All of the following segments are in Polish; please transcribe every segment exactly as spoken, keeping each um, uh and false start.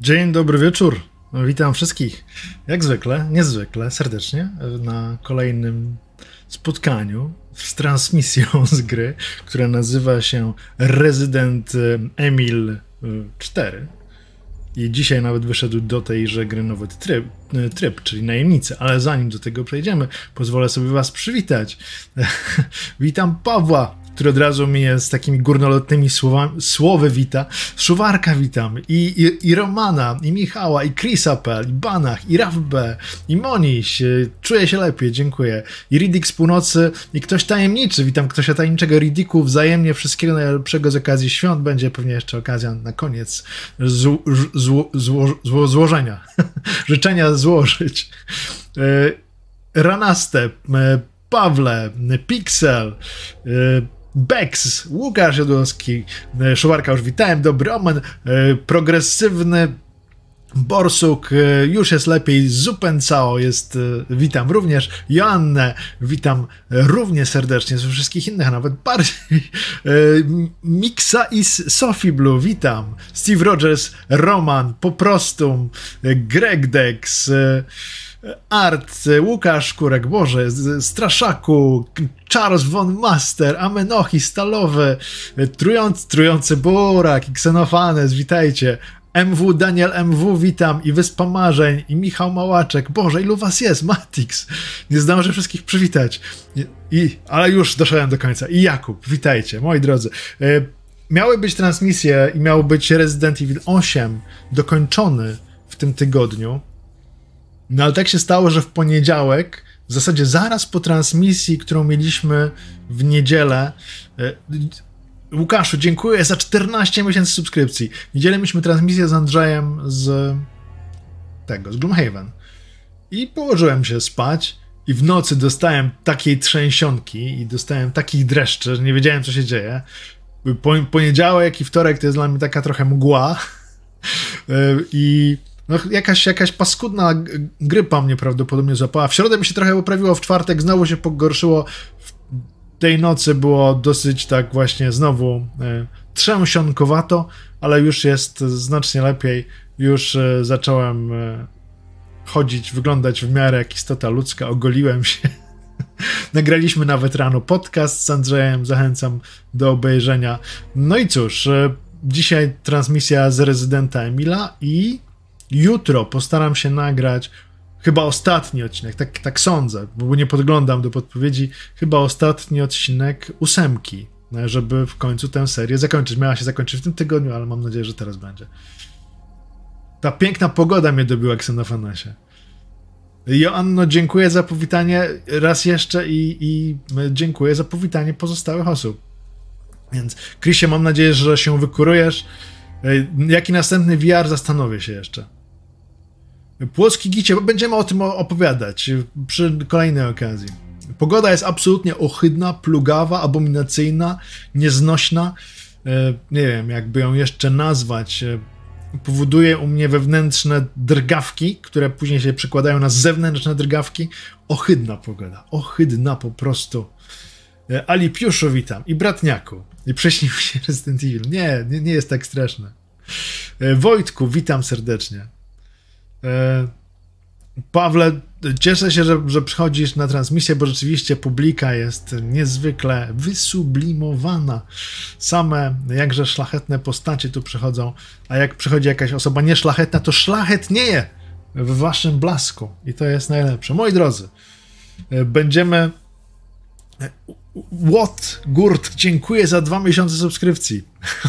Dzień dobry wieczór. Witam wszystkich, jak zwykle, niezwykle, serdecznie na kolejnym spotkaniu z transmisją z gry, która nazywa się Resident Evil cztery. I dzisiaj nawet wyszedł do tejże gry nowy tryb, tryb, czyli najemnicy. Ale zanim do tego przejdziemy, pozwolę sobie was przywitać. Witam Pawła, który od razu mnie z takimi górnolotnymi słowami, słowy wita. Szuwarka witam, i, i, i Romana, i Michała, i Chrisapel, i Banach, i Rafb, i Moniś. Czuję się lepiej, dziękuję. I Riddick z północy, i ktoś tajemniczy. Witam ktoś tajemniczego Riddiku. Wzajemnie wszystkiego najlepszego z okazji świąt. Będzie pewnie jeszcze okazja na koniec zło, zło, zło, zło, złożenia. Życzenia złożyć. Ranastep, Pawle, Pixel, Bex, Łukasz Jodłowski, Szuwarka już witałem, dobry omen, progresywny Borsuk, już jest lepiej, Zupencao jest, witam również, Joannę, witam równie serdecznie, z wszystkich innych nawet bardziej, Mixa i Sophie Blue, witam, Steve Rogers, Roman, po prostu, Greg Dex, Art, Łukasz Kurek, Boże, Straszaku, Charles von Master, Amenochi, Stalowy, trujący, trujący Burak i Xenofanes, witajcie. M W, Daniel M W, witam, i Wyspa Marzeń, i Michał Małaczek, Boże, ilu was jest, Matix, nie zdążę wszystkich przywitać, I, i, ale już doszedłem do końca, i Jakub, witajcie, moi drodzy. E, miały być transmisje i miał być Resident Evil osiem dokończony w tym tygodniu. No ale tak się stało, że w poniedziałek, w zasadzie zaraz po transmisji, którą mieliśmy w niedzielę, Łukaszu, dziękuję za czternaście miesięcy subskrypcji. W niedzielę mieliśmy transmisję z Andrzejem z tego, z Gloomhaven. I położyłem się spać i w nocy dostałem takiej trzęsionki i dostałem takich dreszczy, że nie wiedziałem, co się dzieje. Poniedziałek i wtorek to jest dla mnie taka trochę mgła. I no, jakaś, jakaś paskudna grypa mnie prawdopodobnie złapała. W środę mi się trochę poprawiło, w czwartek znowu się pogorszyło. W tej nocy było dosyć tak właśnie znowu e, trzęsionkowato, ale już jest znacznie lepiej. Już e, zacząłem e, chodzić, wyglądać w miarę jak istota ludzka. Ogoliłem się. Nagraliśmy nawet rano podcast z Andrzejem. Zachęcam do obejrzenia. No i cóż, e, dzisiaj transmisja z Rezydenta Emila i jutro postaram się nagrać chyba ostatni odcinek, tak, tak sądzę, bo nie podglądam do podpowiedzi, chyba ostatni odcinek ósemki, żeby w końcu tę serię zakończyć. Miała się zakończyć w tym tygodniu, ale mam nadzieję, że teraz będzie. Ta piękna pogoda mnie dobiła, Xenofanasie. Joanno, dziękuję za powitanie raz jeszcze i, i dziękuję za powitanie pozostałych osób. Więc, Chrisie, mam nadzieję, że się wykurujesz. Jaki następny V R, zastanowię się jeszcze. Płocki Gicie, bo będziemy o tym opowiadać przy kolejnej okazji. Pogoda jest absolutnie ohydna, plugawa, abominacyjna, nieznośna. Nie wiem, jakby ją jeszcze nazwać. Powoduje u mnie wewnętrzne drgawki, które później się przekładają na zewnętrzne drgawki. Ohydna pogoda, ohydna po prostu. Ali Piuszu, witam. I Bratniaku. I prześnił się Resident Evil. Nie, nie, nie jest tak straszne. Wojtku, witam serdecznie. Pawle, cieszę się, że, że przychodzisz na transmisję, bo rzeczywiście publika jest niezwykle wysublimowana. Same jakże szlachetne postacie tu przychodzą, a jak przychodzi jakaś osoba nieszlachetna, to szlachetnieje w waszym blasku. I to jest najlepsze. Moi drodzy, będziemy... What? Gurt, dziękuję za dwa miesiące subskrypcji.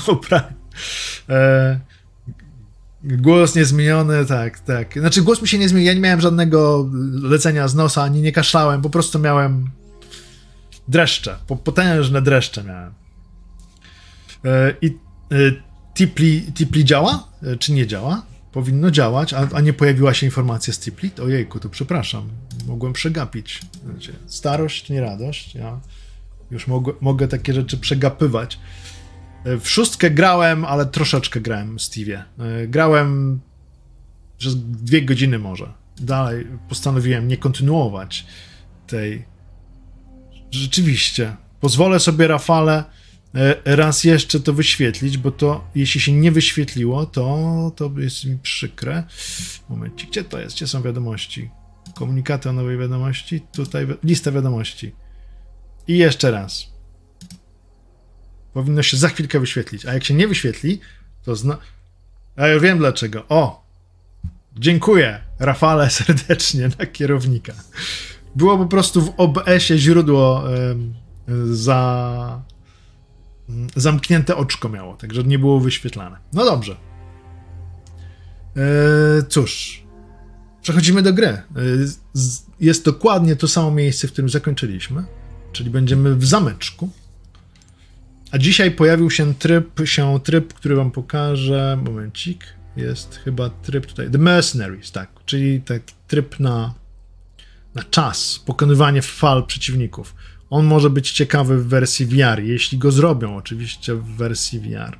e, głos niezmieniony, tak, tak. Znaczy głos mi się nie zmienił, ja nie miałem żadnego lecenia z nosa, ani nie kaszlałem, po prostu miałem dreszcze, potężne dreszcze miałem. E, I e, Tipli, Tipli działa? E, czy nie działa? Powinno działać, a, a nie pojawiła się informacja z Tipli? Ojejku, to przepraszam, mogłem przegapić. Znaczy, starość, nie radość, ja już mogę, mogę takie rzeczy przegapywać. W szóstkę grałem, ale troszeczkę grałem w Steve'ie. Grałem przez dwie godziny może. Dalej postanowiłem nie kontynuować tej... Rzeczywiście. Pozwolę sobie, Rafale, raz jeszcze to wyświetlić, bo to, jeśli się nie wyświetliło, to, to jest mi przykre. Momencik, gdzie to jest? Gdzie są wiadomości? Komunikaty o nowej wiadomości. Tutaj lista wiadomości. I jeszcze raz. Powinno się za chwilkę wyświetlić. A jak się nie wyświetli, to zna... A ja wiem dlaczego. O! Dziękuję, Rafale, serdecznie na kierownika. Było po prostu w O B S-ie źródło ym, za... zamknięte oczko miało, także nie było wyświetlane. No dobrze. Eee, cóż. Przechodzimy do gry. Eee, jest dokładnie to samo miejsce, w którym zakończyliśmy, czyli będziemy w zameczku. A dzisiaj pojawił się tryb, się tryb, który wam pokażę. Momencik. Jest chyba tryb tutaj. The Mercenaries, tak. Czyli taki tryb na, na czas. Pokonywanie fal przeciwników. On może być ciekawy w wersji V R, jeśli go zrobią oczywiście w wersji V R.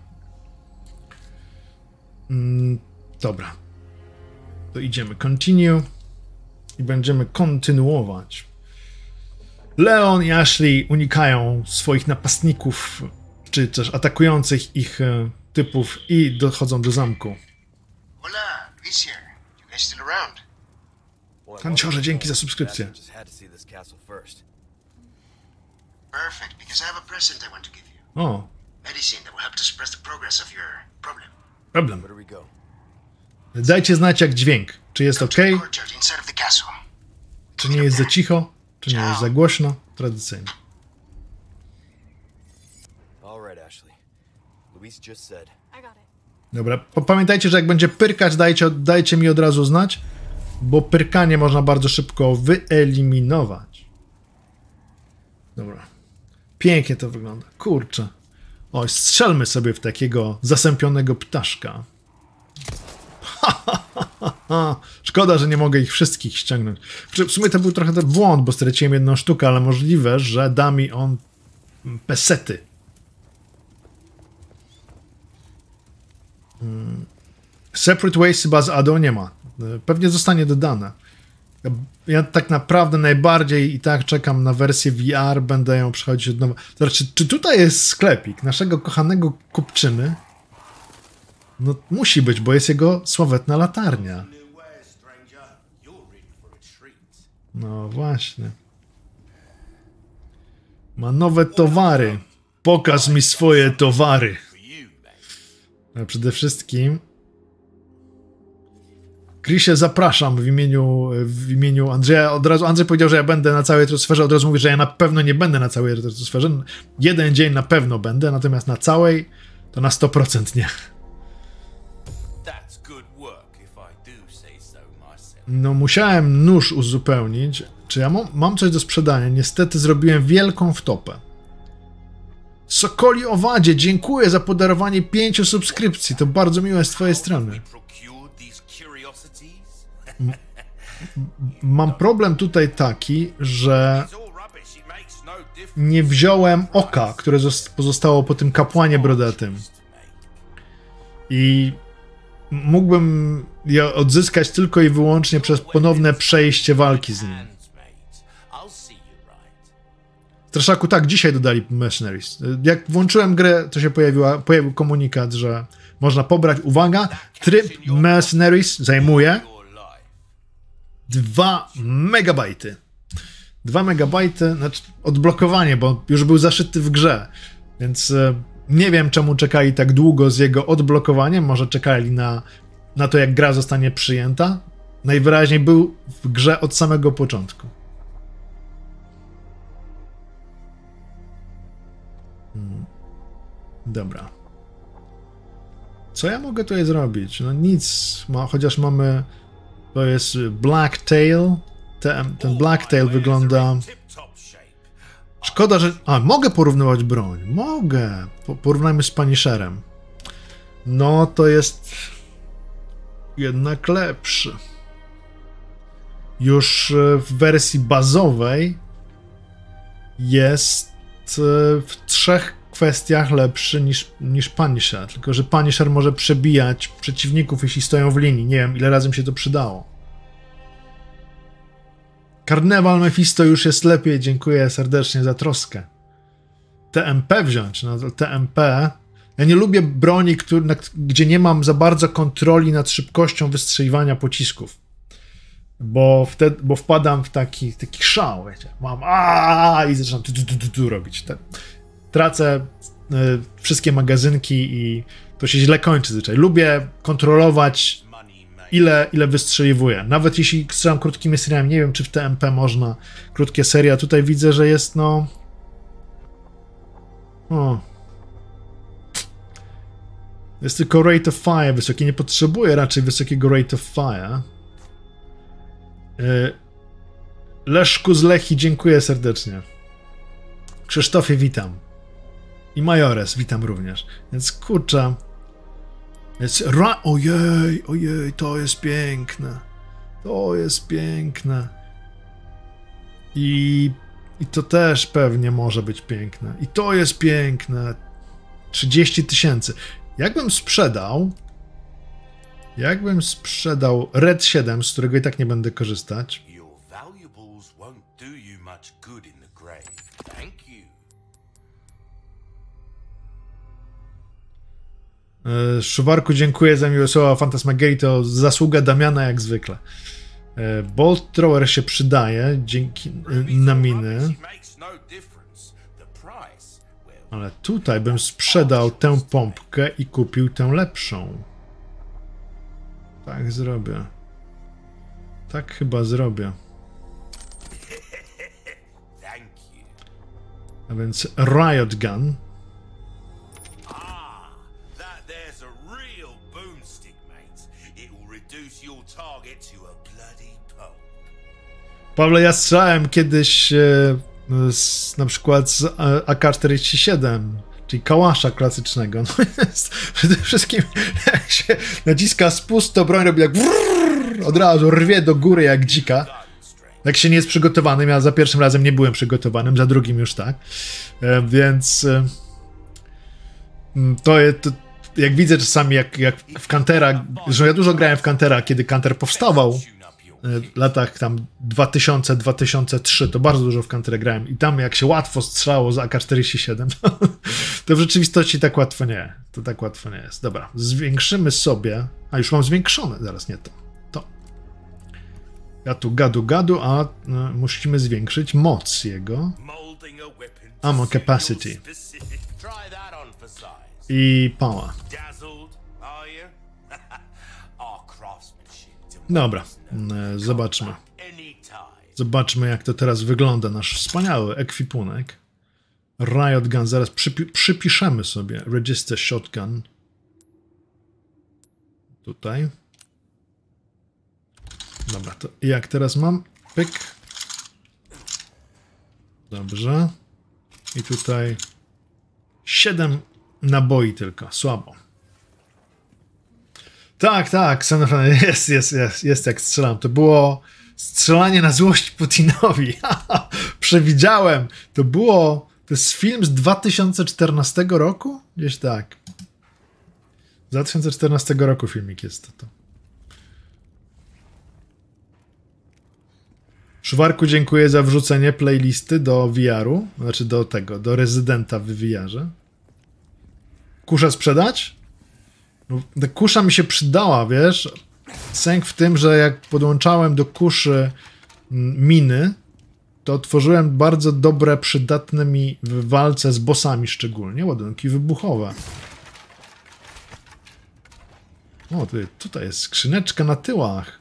Mm, dobra. To idziemy continue i będziemy kontynuować. Leon i Ashley unikają swoich napastników, czy też atakujących ich e, typów i dochodzą do zamku. Hola, Luis here. You guys still around? Kanciorze, dzięki za subskrypcję. Perfect, because I have a present I want to give you. O, Medicine that will help to suppress the progress of your problem. problem. Dajcie znać jak dźwięk. Czy jest ok? Courtyard inside of the castle. Czy nie jest za cicho? Czy nie jest za głośno? Tradycyjnie. Dobra, pamiętajcie, że jak będzie pyrkać, dajcie, dajcie mi od razu znać, bo pyrkanie można bardzo szybko wyeliminować. Dobra. Pięknie to wygląda. Kurczę. Oj, strzelmy sobie w takiego zasępionego ptaszka. Szkoda, że nie mogę ich wszystkich ściągnąć. W sumie to był trochę ten błąd, bo straciłem jedną sztukę, ale możliwe, że da mi on pesety. Hmm. Separate Ways chyba z A D O nie ma. Pewnie zostanie dodane. Ja, ja tak naprawdę najbardziej i tak czekam na wersję V R, będę ją przechodzić od nowa. Znaczy, czy tutaj jest sklepik naszego kochanego kupczyny? No musi być, bo jest jego sławetna latarnia. No właśnie. Ma nowe towary. Pokaż mi swoje towary. A przede wszystkim Chrisie, zapraszam w imieniu, w imieniu Andrzeja. Od razu Andrzej powiedział, że ja będę na całej retrosferze. Od razu mówi, że ja na pewno nie będę na całej retrosferze. Jeden dzień na pewno będę, natomiast na całej to na sto procent nie. No musiałem nóż uzupełnić. Czy ja mam, mam coś do sprzedania? Niestety zrobiłem wielką wtopę. Sokoli Owadzie, dziękuję za podarowanie pięciu subskrypcji. To bardzo miłe z twojej strony. M mam problem tutaj taki, że nie wziąłem oka, które pozostało po tym kapłanie brodatym. I mógłbym je odzyskać tylko i wyłącznie przez ponowne przejście walki z nim. Straszaku, tak, dzisiaj dodali Mercenaries. Jak włączyłem grę, to się pojawiła, pojawił komunikat, że można pobrać, uwaga, tryb Mercenaries zajmuje dwa megabajty. dwa megabajty, znaczy odblokowanie, bo już był zaszyty w grze, więc nie wiem, czemu czekali tak długo z jego odblokowaniem, może czekali na, na to, jak gra zostanie przyjęta. Najwyraźniej był w grze od samego początku. Hmm. Dobra. Co ja mogę tutaj zrobić? No nic, ma, chociaż mamy... To jest Blacktail. Ten, ten Blacktail wygląda... Szkoda, że... A, mogę porównywać broń. Mogę. Po, porównajmy z Punisherem. No, to jest... jednak lepszy. Już w wersji bazowej jest w trzech kwestiach lepszy niż, niż Punisher. Tylko że Punisher może przebijać przeciwników, jeśli stoją w linii. Nie wiem, ile razy mi się to przydało. Karnewal Mephisto już jest lepiej. Dziękuję serdecznie za troskę. T M P wziąć. No, T M P. Ja nie lubię broni, który, na, gdzie nie mam za bardzo kontroli nad szybkością wystrzeliwania pocisków. Bo wtedy, bo wpadam w taki, taki szał, wiecie. Mam a i zaczynam tu, tu, tu, tu, tu robić. Tracę y, wszystkie magazynki i to się źle kończy zwyczaj. Lubię kontrolować, ile, ile wystrzeliwuję. Nawet jeśli strzelam krótkimi seriami, nie wiem, czy w T M P można krótkie serie, a tutaj widzę, że jest no... O. Jest tylko rate of fire wysoki. Nie potrzebuję raczej wysokiego rate of fire. Y, Leszku z Lechi, dziękuję serdecznie. Krzysztofie, witam. I Majores, witam również. Więc kurczę. Jest ra... Ojej, ojej, to jest piękne. To jest piękne. I... I to też pewnie może być piękne. I to jest piękne. trzydzieści tysięcy. Jakbym sprzedał... Jakbym sprzedał Red siedem, z którego i tak nie będę korzystać. Szuwarku, dziękuję za miłe słowa. Fantasmagierii to zasługa Damiana jak zwykle. Bolt Thrower się przydaje dzięki na miny. Ale tutaj bym sprzedał tę pompkę i kupił tę lepszą. Tak zrobię. Tak chyba zrobię. A więc Riot Gun. Pawle, ja strzelałem kiedyś e, z, na przykład z A K czterdzieści siedem, czyli kałasza klasycznego. No jest przede wszystkim jak się naciska spust, to broń robi jak wrrr, od razu rwie do góry jak dzika. Jak się nie jest przygotowanym, ja za pierwszym razem nie byłem przygotowanym, za drugim już tak. E, więc e, to jest... To, jak widzę czasami, jak, jak w Counter'a, że ja dużo grałem w Counter'a, kiedy Counter powstawał, w latach tam dwa tysiące do dwa tysiące trzeciego, to bardzo dużo w Counter grałem i tam jak się łatwo strzelało z A K czterdzieści siedem, to, to w rzeczywistości tak łatwo nie, to tak łatwo nie jest. Dobra, zwiększymy sobie, a już mam zwiększone, zaraz nie to, to. Ja tu gadu gadu, a no, musimy zwiększyć moc jego. Ammo capacity. I power. Dobra, zobaczmy. Zobaczmy, jak to teraz wygląda, nasz wspaniały ekwipunek. Riot Gun, zaraz przypi przypiszemy sobie Register Shotgun. Tutaj. Dobra, to jak teraz mam? Pyk. Dobrze. I tutaj siedem naboi tylko, słabo. Tak, tak, jest, jest, jest, jest jak strzelam. To było strzelanie na złość Putinowi. Przewidziałem. To było, to jest film z dwa tysiące czternastego roku? Gdzieś tak. Z dwa tysiące czternastego roku filmik jest to. to. Szuwarku, dziękuję za wrzucenie playlisty do V R-u, znaczy do tego, do rezydenta w V R-ze. Kusza sprzedać? No, ta kusza mi się przydała, wiesz? Sęk w tym, że jak podłączałem do kuszy miny, to tworzyłem bardzo dobre, przydatne mi w walce z bossami szczególnie ładunki wybuchowe. O, tutaj, tutaj jest skrzyneczka na tyłach.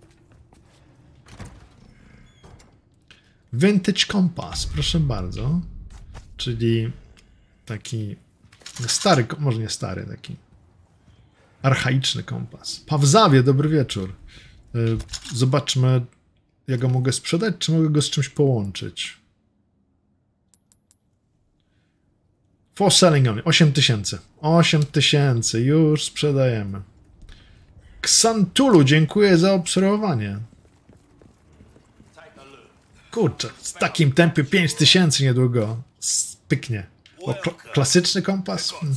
Vintage Compass, proszę bardzo. Czyli taki stary, może nie stary, taki archaiczny kompas. Pawzawie, dobry wieczór. Zobaczmy, jak go mogę sprzedać, czy mogę go z czymś połączyć. For selling only. osiem tysięcy. osiem tysięcy. Już sprzedajemy. Xantulu, dziękuję za obserwowanie. Kurczę, w takim tempie pięć tysięcy niedługo. Pyknie. O, kl klasyczny kompas? Hmm.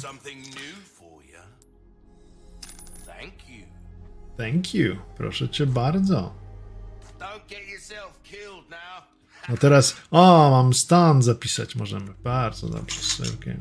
Thank you. Proszę cię bardzo. No teraz... O, mam stan zapisać możemy. Bardzo dobrze. Okay.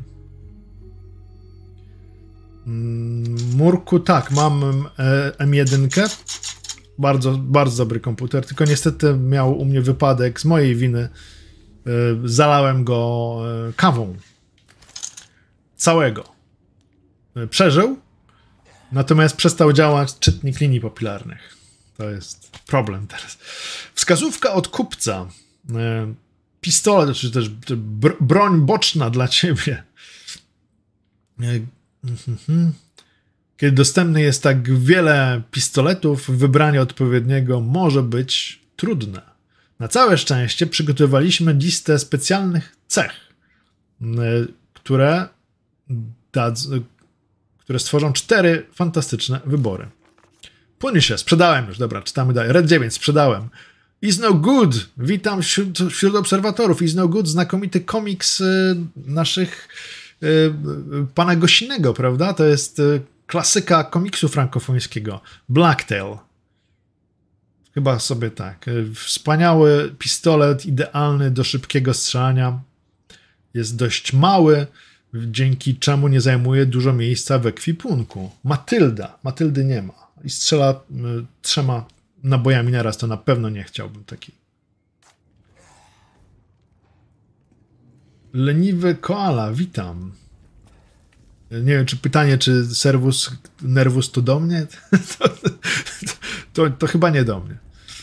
Murku, tak, mam M jeden. Bardzo, bardzo dobry komputer, tylko niestety miał u mnie wypadek z mojej winy. Zalałem go kawą. Całego. Przeżył, natomiast przestał działać czytnik linii papilarnych. To jest problem teraz. Wskazówka od kupca. Pistolet, czy też broń boczna dla ciebie. Kiedy dostępne jest tak wiele pistoletów, wybranie odpowiedniego może być trudne. Na całe szczęście przygotowaliśmy listę specjalnych cech, które, da, które stworzą cztery fantastyczne wybory. Punisher, sprzedałem już, dobra, czytamy dalej. Red dziewięć, sprzedałem. Is No Good, witam wśród, wśród obserwatorów. Is No Good, znakomity komiks y, naszych y, y, pana Gosinego, prawda? To jest y, klasyka komiksu frankofońskiego. Blacktail. Chyba sobie tak. Wspaniały pistolet, idealny do szybkiego strzelania. Jest dość mały, dzięki czemu nie zajmuje dużo miejsca w ekwipunku. Matylda. Matyldy nie ma. I strzela y, trzema nabojami naraz, to na pewno nie chciałbym takiej. Leniwy koala, witam. Nie wiem, czy pytanie, czy serwus nervus to do mnie? To, to, to, to chyba nie do mnie.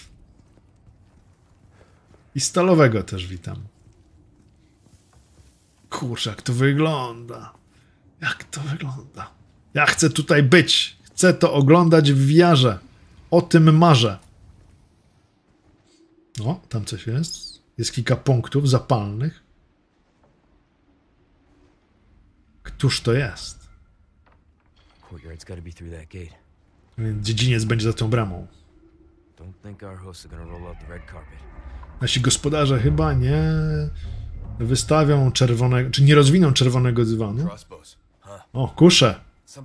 I stalowego też witam. Kurczę, jak to wygląda. Jak to wygląda. Ja chcę tutaj być. Chcę to oglądać w V R-ze. O tym marzę. O, tam coś jest. Jest kilka punktów zapalnych. Któż to jest? Więc dziedziniec będzie za tą bramą. Nasi gospodarze chyba nie wystawią czerwonego, czy nie rozwiną czerwonego dywanu. O, kusze.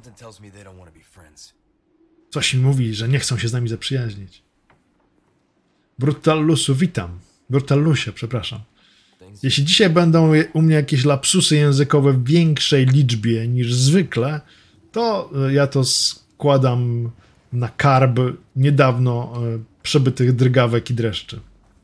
Coś mi mówi, że nie chcą się z nami zaprzyjaźnić. Brutallusu, witam. Brutallusie, przepraszam. Jeśli dzisiaj będą u mnie jakieś lapsusy językowe w większej liczbie niż zwykle, to ja to składam na karb niedawno przebytych drgawek i dreszczy.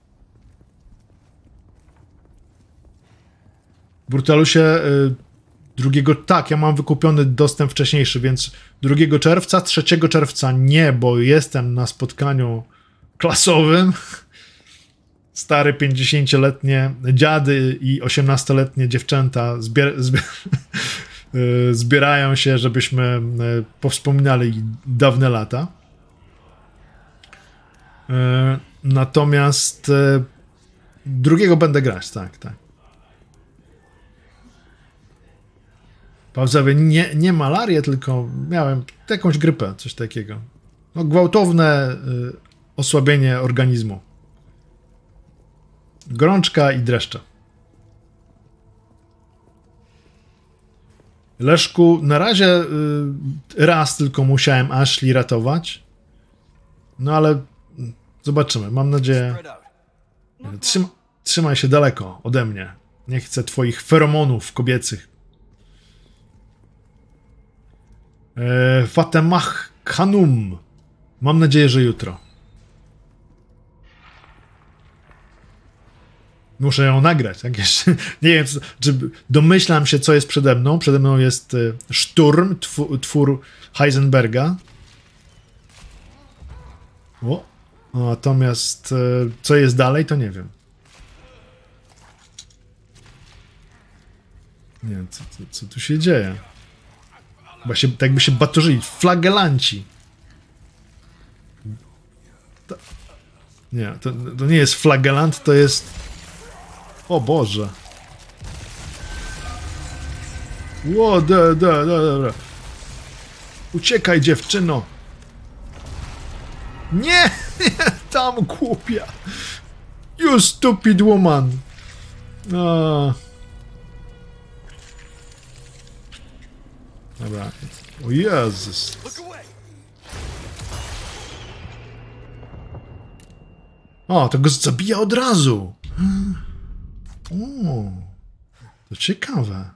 Brutalusie, drugiego tak, ja mam wykupiony dostęp wcześniejszy, więc drugiego czerwca, trzeciego czerwca nie, bo jestem na spotkaniu klasowym. Stare pięćdziesięcioletnie dziady i osiemnastoletnie dziewczęta zbier zbier zbierają się, żebyśmy powspominali dawne lata. Natomiast drugiego będę grać, tak, tak. Pauzowie, nie, nie malarię, tylko miałem jakąś grypę, coś takiego. No, gwałtowne y, osłabienie organizmu. Gorączka i dreszcze. Leszku, na razie y, raz tylko musiałem Ashley ratować. No ale zobaczymy. Mam nadzieję... Trzyma, trzymaj się daleko ode mnie. Nie chcę twoich feromonów kobiecych. E, Fatemah Khanum. Mam nadzieję, że jutro. Muszę ją nagrać. Tak? Jeszcze, nie wiem, czy domyślam się, co jest przede mną. Przede mną jest Szturm, twór, twór Heisenberga. O, natomiast co jest dalej, to nie wiem. Nie wiem, co, co, co tu się dzieje. Chyba się, tak by się baturzyli. Flagelanci. To, nie, to, to nie jest flagelant, to jest... O Boże. Ło, da, da, da, dobra. Uciekaj, dziewczyno. Nie! Tam głupia. You stupid woman. O. Dobra. O Jezus. O, to go zabija od razu. O, to ciekawe.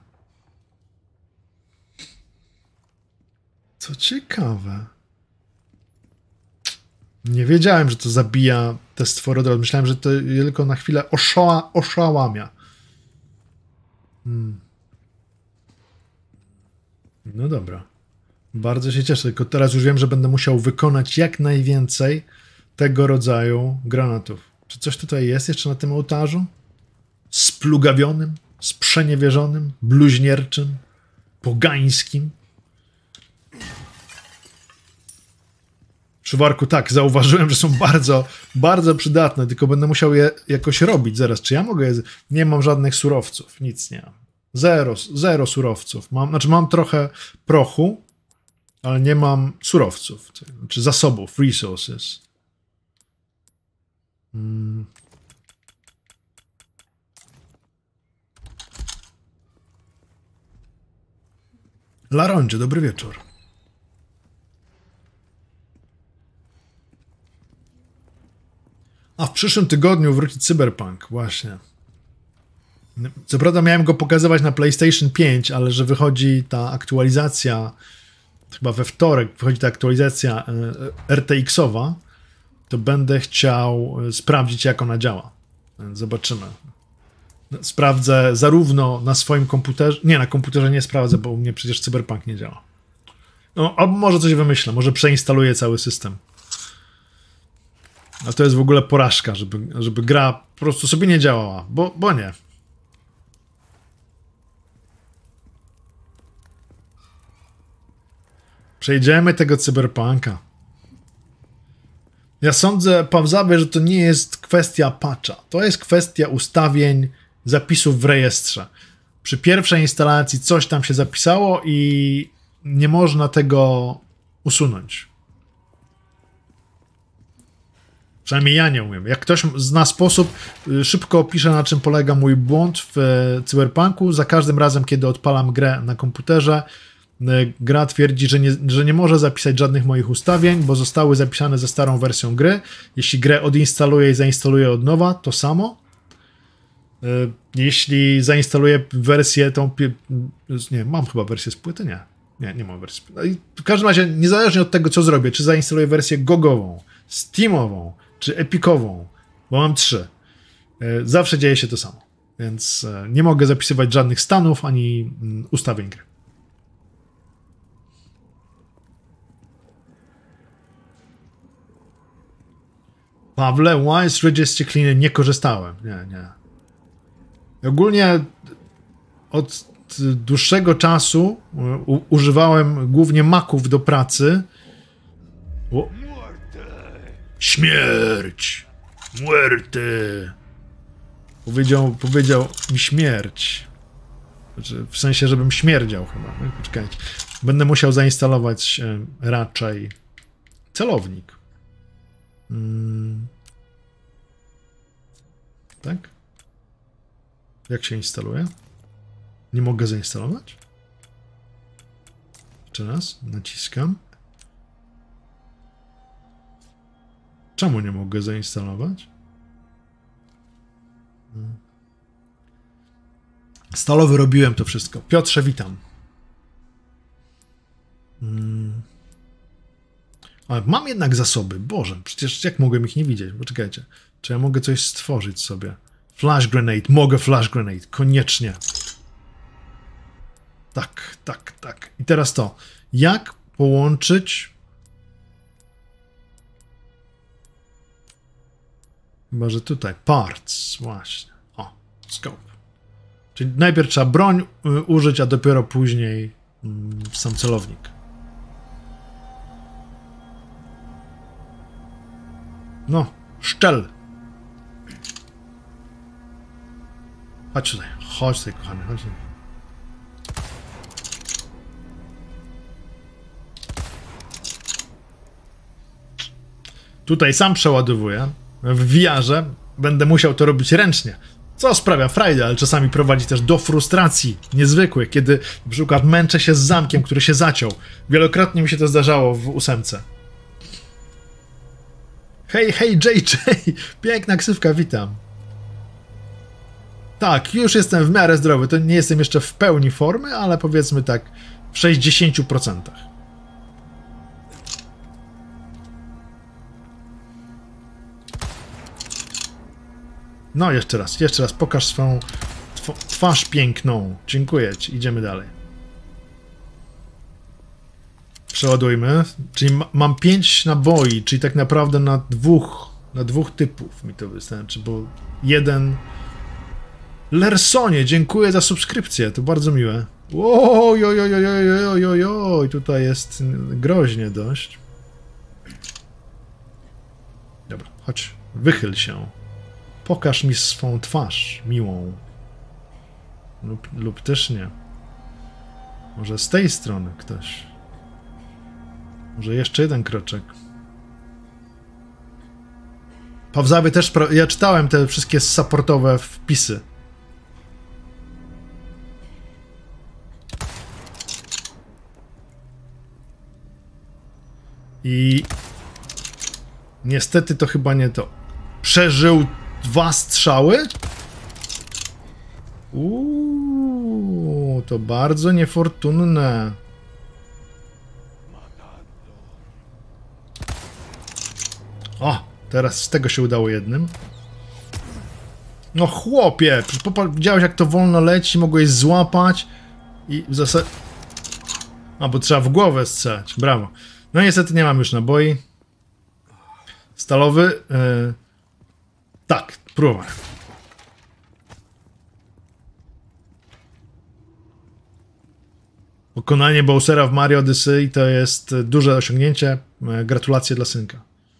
Co ciekawe. Nie wiedziałem, że to zabija te stwory. Myślałem, że to tylko na chwilę osza oszałamia. Hmm. No dobra. Bardzo się cieszę, tylko teraz już wiem, że będę musiał wykonać jak najwięcej tego rodzaju granatów. Czy coś tutaj jest jeszcze na tym ołtarzu? Splugawionym, sprzeniewierzonym, bluźnierczym, pogańskim? Szuwarku, tak, zauważyłem, że są bardzo, bardzo przydatne, tylko będę musiał je jakoś robić zaraz. Czy ja mogę je... Nie mam żadnych surowców, nic nie mam. Zero, zero surowców. Mam, znaczy mam trochę prochu, ale nie mam surowców, znaczy zasobów, resources. Hmm. Larondzie, dobry wieczór. A w przyszłym tygodniu wróci Cyberpunk, właśnie. Co prawda miałem go pokazywać na PlayStation pięć, ale że wychodzi ta aktualizacja, chyba we wtorek wychodzi ta aktualizacja R T X-owa, to będę chciał sprawdzić, jak ona działa. Więc zobaczymy. Sprawdzę zarówno na swoim komputerze, nie, na komputerze nie sprawdzę, bo u mnie przecież Cyberpunk nie działa. No, albo może coś wymyślę, może przeinstaluję cały system. A to jest w ogóle porażka, żeby, żeby gra po prostu sobie nie działała, bo, bo nie. Przejdziemy tego Cyberpunka. Ja sądzę, Pawzawie, że to nie jest kwestia patcha. To jest kwestia ustawień zapisów w rejestrze. Przy pierwszej instalacji coś tam się zapisało i nie można tego usunąć. Przynajmniej ja nie umiem. Jak ktoś zna sposób, szybko opiszę, na czym polega mój błąd w Cyberpunku. Za każdym razem, kiedy odpalam grę na komputerze, gra twierdzi, że nie, że nie może zapisać żadnych moich ustawień, bo zostały zapisane ze starą wersją gry. Jeśli grę odinstaluję i zainstaluję od nowa, to samo. Jeśli zainstaluję wersję tą... Nie, mam chyba wersję z płyty? Nie. Nie, nie mam wersji. W każdym razie, niezależnie od tego, co zrobię, czy zainstaluję wersję gogową, steamową, czy epikową, bo mam trzy, zawsze dzieje się to samo. Więc nie mogę zapisywać żadnych stanów ani ustawień gry. Pawle, Wise Register Cleaner nie korzystałem. Nie, nie. Ogólnie od dłuższego czasu u, używałem głównie Maców do pracy. O. Śmierć! Muerte! Powiedział, powiedział mi śmierć. Znaczy, w sensie, żebym śmierdział chyba. Poczekajcie. Będę musiał zainstalować raczej celownik. Hmm. Tak? Jak się instaluje? Nie mogę zainstalować? Jeszcze raz. Naciskam. Czemu nie mogę zainstalować? Hmm. Stalowy robiłem to wszystko. Piotrze, witam. Hmm. Ale mam jednak zasoby. Boże, przecież jak mogłem ich nie widzieć? Poczekajcie. Czy ja mogę coś stworzyć sobie? Flash grenade. Mogę flash grenade. Koniecznie. Tak, tak, tak. I teraz to. Jak połączyć... Chyba, że tutaj. Parts. Właśnie. O, scope. Czyli najpierw trzeba broń użyć, a dopiero później mm, sam celownik. No, szczel. Chodź tutaj, chodź tutaj, kochany, chodź tutaj. Tutaj sam przeładowuję. W V R-ze będę musiał to robić ręcznie. Co sprawia frajdę, ale czasami prowadzi też do frustracji niezwykłych, kiedy na przykład męczę się z zamkiem, który się zaciął. Wielokrotnie mi się to zdarzało w ósemce. Hej, hej, J J! Piękna ksywka, witam. Tak, już jestem w miarę zdrowy. To nie jestem jeszcze w pełni formy, ale powiedzmy tak w sześćdziesięciu procentach. No, jeszcze raz, jeszcze raz. Pokaż swoją twarz piękną. Dziękuję ci. Idziemy dalej. Przeładujmy. Czyli ma mam pięć naboi, czyli tak naprawdę na dwóch, na dwóch typów mi to wystarczy, bo jeden... Lersonie, dziękuję za subskrypcję, to bardzo miłe. Oj, oj, oj, oj, oj, oj, oj, oj, tutaj jest groźnie dość. Dobra, chodź, wychyl się. Pokaż mi swą twarz miłą. Lub, lub też nie. Może z tej strony ktoś. Może jeszcze jeden kroczek. Pawzawie też... Ja czytałem te wszystkie supportowe wpisy. I... Niestety to chyba nie to. Przeżył dwa strzały? Uuu, to bardzo niefortunne. O, teraz z tego się udało jednym. No chłopie, widziałeś jak to wolno leci, mogłeś złapać i w zasadzie... A, bo trzeba w głowę strzelać, brawo. No niestety nie mam już naboi. Stalowy. Yy... Tak, próba. Pokonanie Bowsera w Mario Odyssey to jest duże osiągnięcie. Gratulacje dla synka.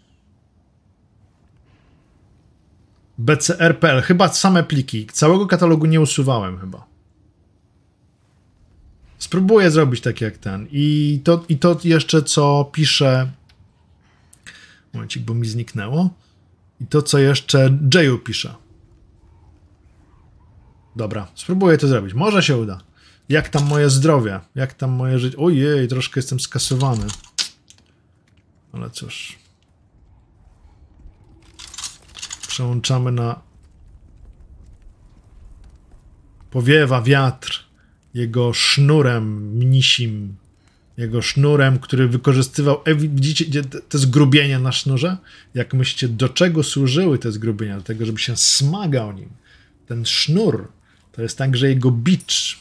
B C R kropka P L. Chyba same pliki. Całego katalogu nie usuwałem chyba. Spróbuję zrobić tak jak ten. I to, i to jeszcze co pisze... Momencik, bo mi zniknęło. I to co jeszcze Jayu pisze. Dobra, spróbuję to zrobić. Może się uda. Jak tam moje zdrowie? Jak tam moje życie? Ojej, troszkę jestem skasowany. Ale cóż. Przełączamy na... Powiewa wiatr jego sznurem mnisim. Jego sznurem, który wykorzystywał... E, widzicie te zgrubienia na sznurze? Jak myślicie, do czego służyły te zgrubienia? Do tego, żeby się smagał nim. Ten sznur to jest także jego bicz.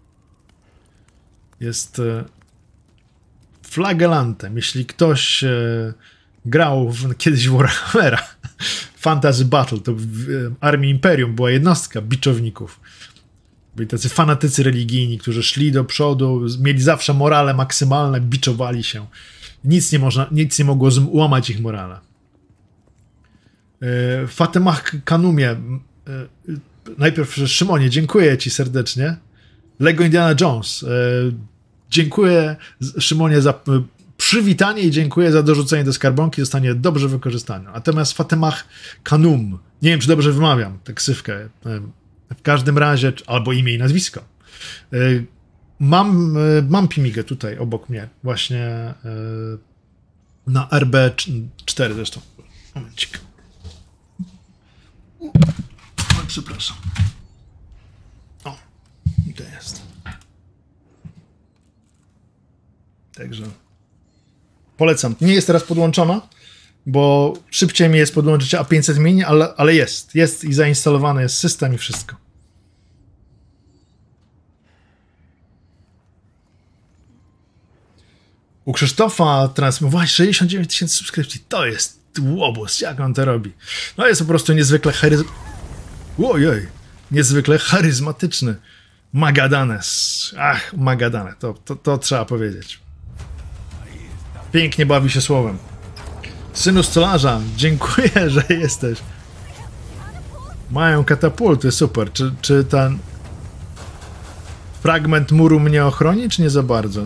Jest e, flagelantem. Jeśli ktoś e, grał w, kiedyś w Warhammera Fantasy Battle, to w e, Armii Imperium była jednostka biczowników. Byli tacy fanatycy religijni, którzy szli do przodu, mieli zawsze morale maksymalne, biczowali się. Nic nie, można, nic nie mogło złamać ich morale. E, Fatemah Kanumie. E, najpierw Szymonie, dziękuję ci serdecznie. Lego Indiana Jones. E, dziękuję Szymonie za przywitanie i dziękuję za dorzucenie do skarbonki. Zostanie dobrze wykorzystane. Natomiast Fatemah Kanum. Nie wiem, czy dobrze wymawiam tę ksywkę. E, w każdym razie, albo imię i nazwisko. E, mam, e, mam Pimigę tutaj obok mnie. Właśnie e, na R B cztery zresztą. Momencik. O, przepraszam. O, to jest. Także polecam. Nie jest teraz podłączona, bo szybciej mi jest podłączyć A pięćset mini, ale, ale jest. Jest i zainstalowany jest system i wszystko. U Krzysztofa transmitować sześćdziesiąt dziewięć tysięcy subskrypcji. To jest łobuz, jak on to robi. No jest po prostu niezwykle charyz... Ojej, niezwykle charyzmatyczny. Magadanes. Ach, Magadane, to, to, to trzeba powiedzieć. Pięknie bawi się słowem. Synu stolarza, dziękuję, że jesteś. Mają katapulty, super. Czy, czy ten fragment muru mnie ochroni, czy nie za bardzo?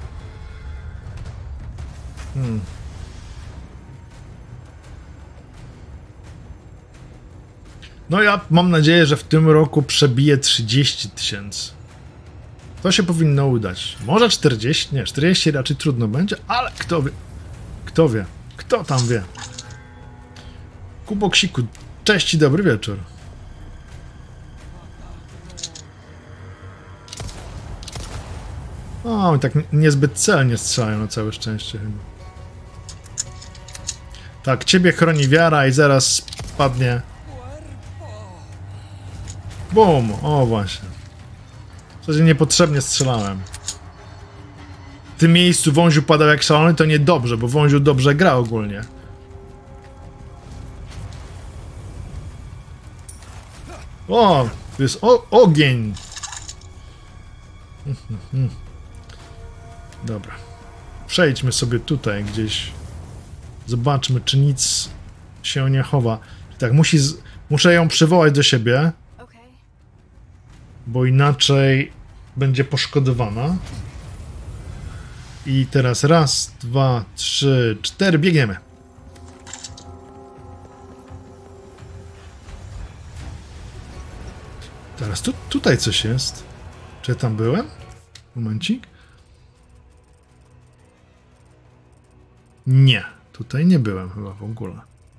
Hmm. No ja mam nadzieję, że w tym roku przebiję trzydzieści tysięcy. To się powinno udać. Może czterdzieści? Nie, czterdzieści raczej trudno będzie, ale kto wie? Kto wie? Kto tam wie? Kuboksiku, cześć i dobry wieczór. O, tak niezbyt celnie strzelają na całe szczęście chyba. Tak, ciebie chroni wiara i zaraz spadnie. Bum! O, właśnie. W zasadzie niepotrzebnie strzelałem. W tym miejscu Wąziu padał jak szalony, to niedobrze, bo Wąziu dobrze gra ogólnie. O! To jest o ogień! Dobra. Przejdźmy sobie tutaj gdzieś. Zobaczmy, czy nic się nie chowa. Tak, musi z... muszę ją przywołać do siebie. Bo inaczej będzie poszkodowana. I teraz raz, dwa, trzy, cztery, biegniemy. Teraz tu, tutaj coś jest. Czy ja tam byłem? Momencik. Nie, tutaj nie byłem chyba w ogóle.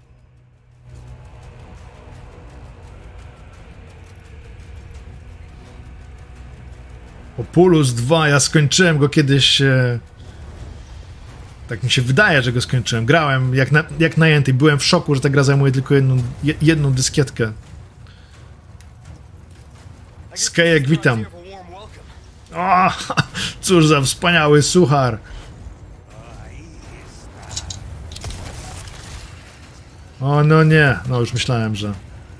Opulus dwa, ja skończyłem go kiedyś. E... Tak mi się wydaje, że go skończyłem. Grałem jak, na, jak najęty. Byłem w szoku, że ta gra zajmuje tylko jedną, jedną dyskietkę. Skejek, witam. O, cóż za wspaniały suchar. O, no nie. No już myślałem, że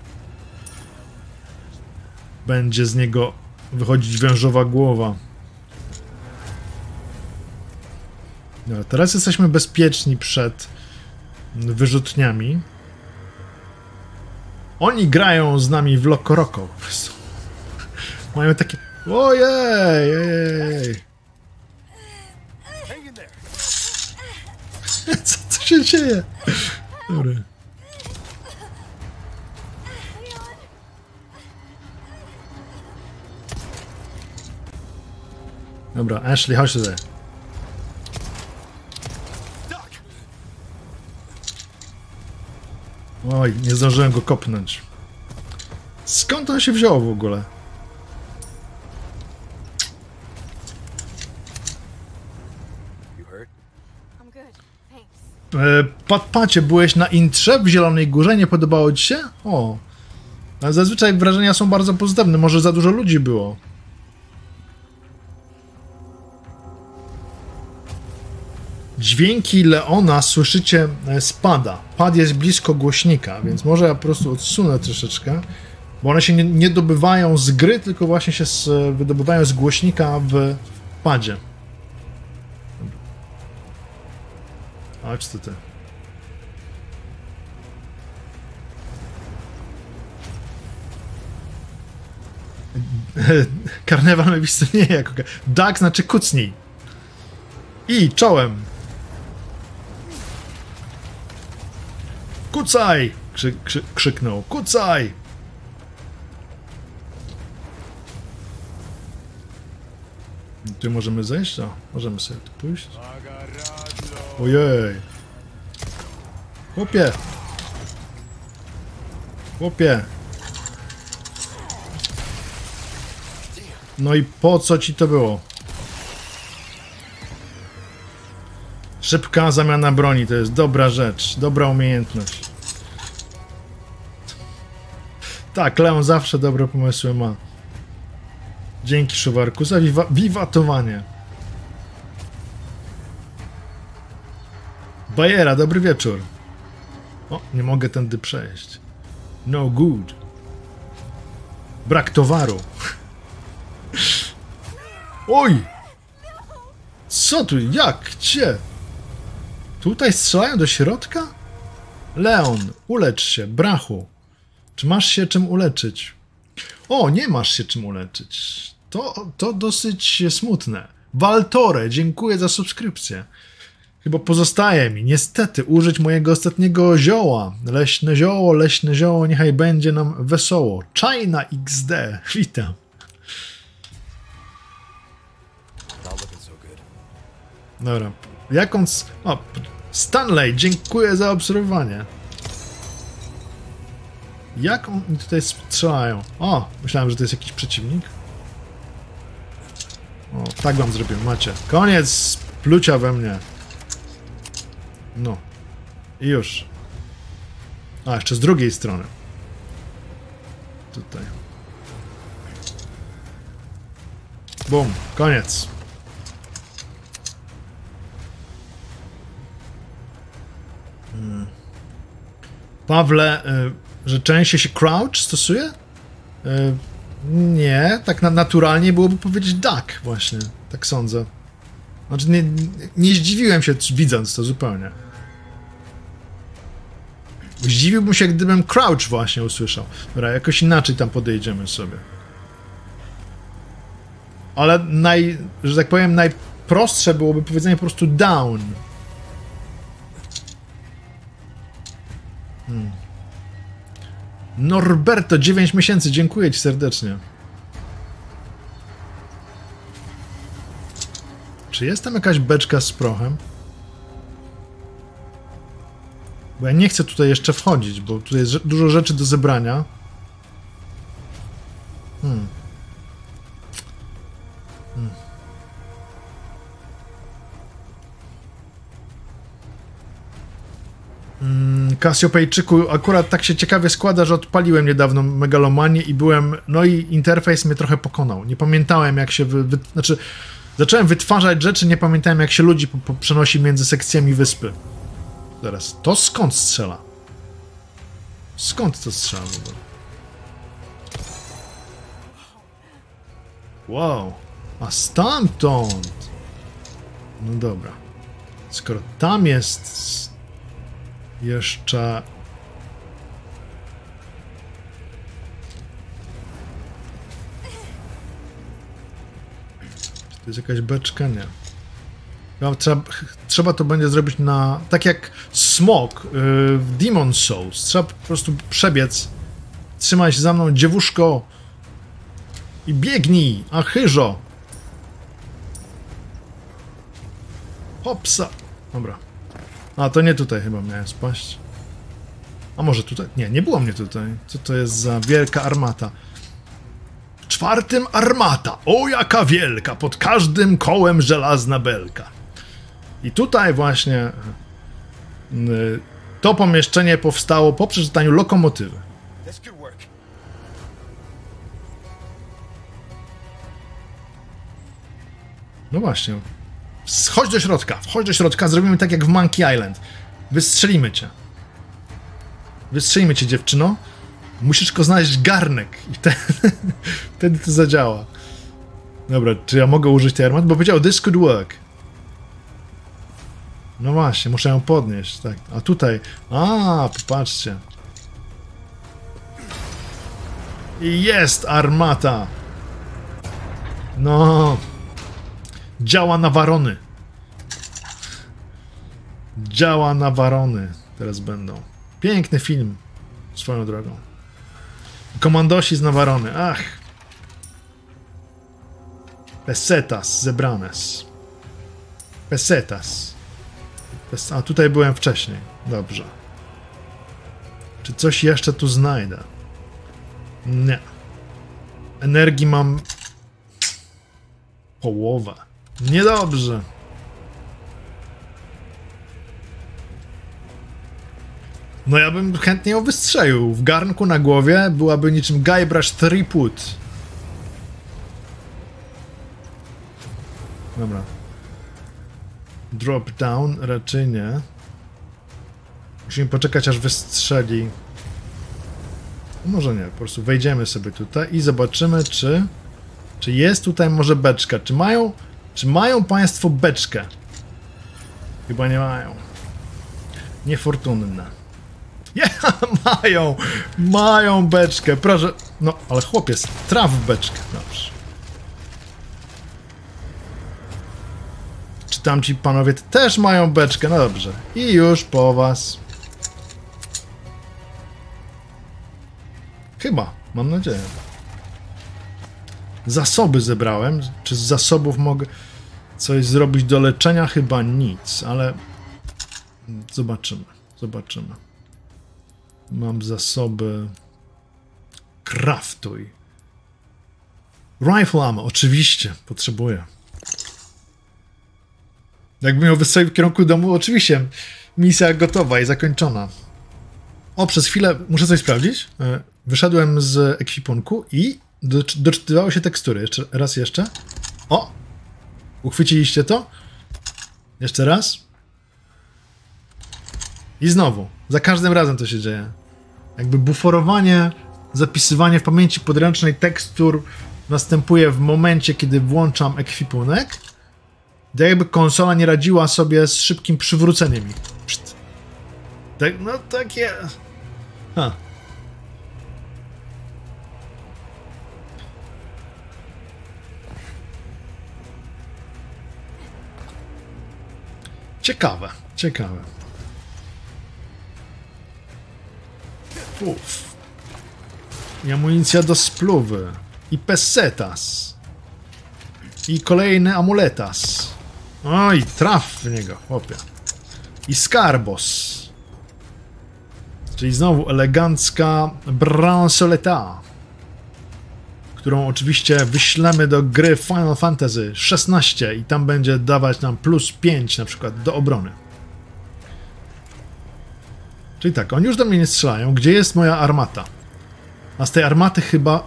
będzie z niego wychodzić wężowa głowa. No, teraz jesteśmy bezpieczni przed wyrzutniami. Oni grają z nami w Loco Roco po prostu. Mają takie... Ojej! Ojej. Co, co się dzieje? Dobra. Dobra, Ashley, chodź tutaj. Oj, nie zdążyłem go kopnąć. Skąd on się wziął w ogóle? E, Pat-pacie, byłeś na intrze w Zielonej Górze? Nie podobało ci się? O. Ale zazwyczaj wrażenia są bardzo pozytywne. Może za dużo ludzi było. Dźwięki Leona słyszycie z pada. Pad jest blisko głośnika, więc może ja po prostu odsunę troszeczkę, bo one się nie, nie dobywają z gry, tylko właśnie się z, wydobywają z głośnika w padzie. Chodź tutaj. Karnewal ma wisto nie jako... Duck znaczy kucnij. I czołem. Kucaj! Krzy, krzy, krzyknął. Kucaj! Tu możemy zejść? O, możemy sobie tu pójść. Ojej. Chłopie. Chłopie. No i po co ci to było? Szybka zamiana broni to jest dobra rzecz, dobra umiejętność. Tak, Leon zawsze dobre pomysły ma. Dzięki, Szuwarku, za wiwa wiwatowanie. Bajera, dobry wieczór. O, nie mogę tędy przejść. No good. Brak towaru. Oj! Co tu? Jak? Gdzie? Tutaj strzelają do środka? Leon, ulecz się, brachu. Czy masz się czym uleczyć? O, nie masz się czym uleczyć. To, to dosyć smutne. Waltore, dziękuję za subskrypcję. Chyba pozostaje mi, niestety, użyć mojego ostatniego zioła. Leśne zioło, leśne zioło, niechaj będzie nam wesoło. China X D, witam. Dobra, jaką... O, Stanley, dziękuję za obserwowanie. Jak oni tutaj strzelają? O, myślałem, że to jest jakiś przeciwnik. O, Tak wam zrobię, macie. Koniec plucia we mnie. No. I już. A, jeszcze z drugiej strony. Tutaj. Bum, koniec. Hmm. Pawle, y, że częściej się crouch stosuje? Y, nie, tak na naturalnie byłoby powiedzieć duck właśnie, tak sądzę. Znaczy nie, nie zdziwiłem się widząc to zupełnie. Zdziwiłbym się, gdybym crouch właśnie usłyszał. Dobra, jakoś inaczej tam podejdziemy sobie. Ale naj, że tak powiem, najprostsze byłoby powiedzenie po prostu down. Hmm. Norberto, dziewięć miesięcy, dziękuję ci serdecznie. Czy jest tam jakaś beczka z prochem? Bo ja nie chcę tutaj jeszcze wchodzić, bo tutaj jest dużo rzeczy do zebrania. Hmm. Hmm. Hmm, Kasiopejczyku, akurat tak się ciekawie składa, że odpaliłem niedawno Megalomanię i byłem... No i interfejs mnie trochę pokonał. Nie pamiętałem, jak się... Wy, wy, znaczy, zacząłem wytwarzać rzeczy, nie pamiętałem, jak się ludzi po, po przenosi między sekcjami wyspy. Zaraz, to skąd strzela? Skąd to strzela w ogóle? Wow, a stamtąd! No dobra. Skoro tam jest jeszcze... Czy to jest jakaś beczka? Nie. No, trzeba, trzeba to będzie zrobić na... Tak jak Smok yy, w Demon Souls. Trzeba po prostu przebiec. Trzymaj się za mną, dziewuszko. I biegnij, a chyżo. Hopsa. Dobra. A, to nie tutaj chyba miałem spaść. A może tutaj? Nie, nie było mnie tutaj. Co to jest za wielka armata? W czwartym armata. O, jaka wielka. Pod każdym kołem żelazna belka. I tutaj właśnie y, to pomieszczenie powstało po przeczytaniu Lokomotywy. No właśnie. Chodź do środka, chodź do środka, zrobimy tak jak w Monkey Island. Wystrzelimy cię. Wystrzelimy cię, dziewczyno. Musisz tylko znaleźć garnek i wtedy, wtedy to zadziała. Dobra, czy ja mogę użyć tej armaty? Bo powiedział, this could work. No właśnie, muszę ją podnieść, tak. A tutaj... A, popatrzcie. I jest armata. No... Działa na warony. Działa na warony. Teraz będą. Piękny film. Swoją drogą. Komandosi z Nawarony. Ach. Pesetas zebranes. Pesetas. Pes A tutaj byłem wcześniej. Dobrze. Czy coś jeszcze tu znajdę? Nie. Energii mam... połowę. Niedobrze. No ja bym chętnie ją wystrzelił. W garnku na głowie byłaby niczym Guybrush Threepwood. Dobra. Drop down? Raczej nie. Musimy poczekać, aż wystrzeli. Może nie, po prostu wejdziemy sobie tutaj i zobaczymy, czy... Czy jest tutaj może beczka? Czy mają... Czy mają państwo beczkę? Chyba nie mają. Niefortunne. Yeah, mają! Mają beczkę, proszę. No, ale chłopiec, traf beczkę. Dobrze. Czy tamci panowie też mają beczkę? No dobrze. I już po was. Chyba, mam nadzieję. Zasoby zebrałem. Czy z zasobów mogę coś zrobić do leczenia? Chyba nic, ale zobaczymy. Zobaczymy. Mam zasoby. Craftuj. Rifle ammo, oczywiście, potrzebuję. Jakbym ją wysłał w kierunku domu, oczywiście misja gotowa i zakończona. O, przez chwilę muszę coś sprawdzić. Wyszedłem z ekwipunku i do, doczytywały się tekstury. Jeszcze raz jeszcze. O! Uchwyciliście to? Jeszcze raz. I znowu. Za każdym razem to się dzieje. Jakby buforowanie, zapisywanie w pamięci podręcznej tekstur następuje w momencie, kiedy włączam ekwipunek. Tak jakby konsola nie radziła sobie z szybkim przywróceniem ich. Pszt. Tak, no takie... Ha. Ciekawe, ciekawe. Uff. I amunicja do spluwy. I pesetas. I kolejny amuletas. Oj, traf w niego, chłopie. I skarbos. Czyli znowu elegancka bransoleta, którą oczywiście wyślemy do gry Final Fantasy szesnaście i tam będzie dawać nam plus pięć na przykład do obrony. Czyli tak, oni już do mnie nie strzelają. Gdzie jest moja armata? A z tej armaty chyba...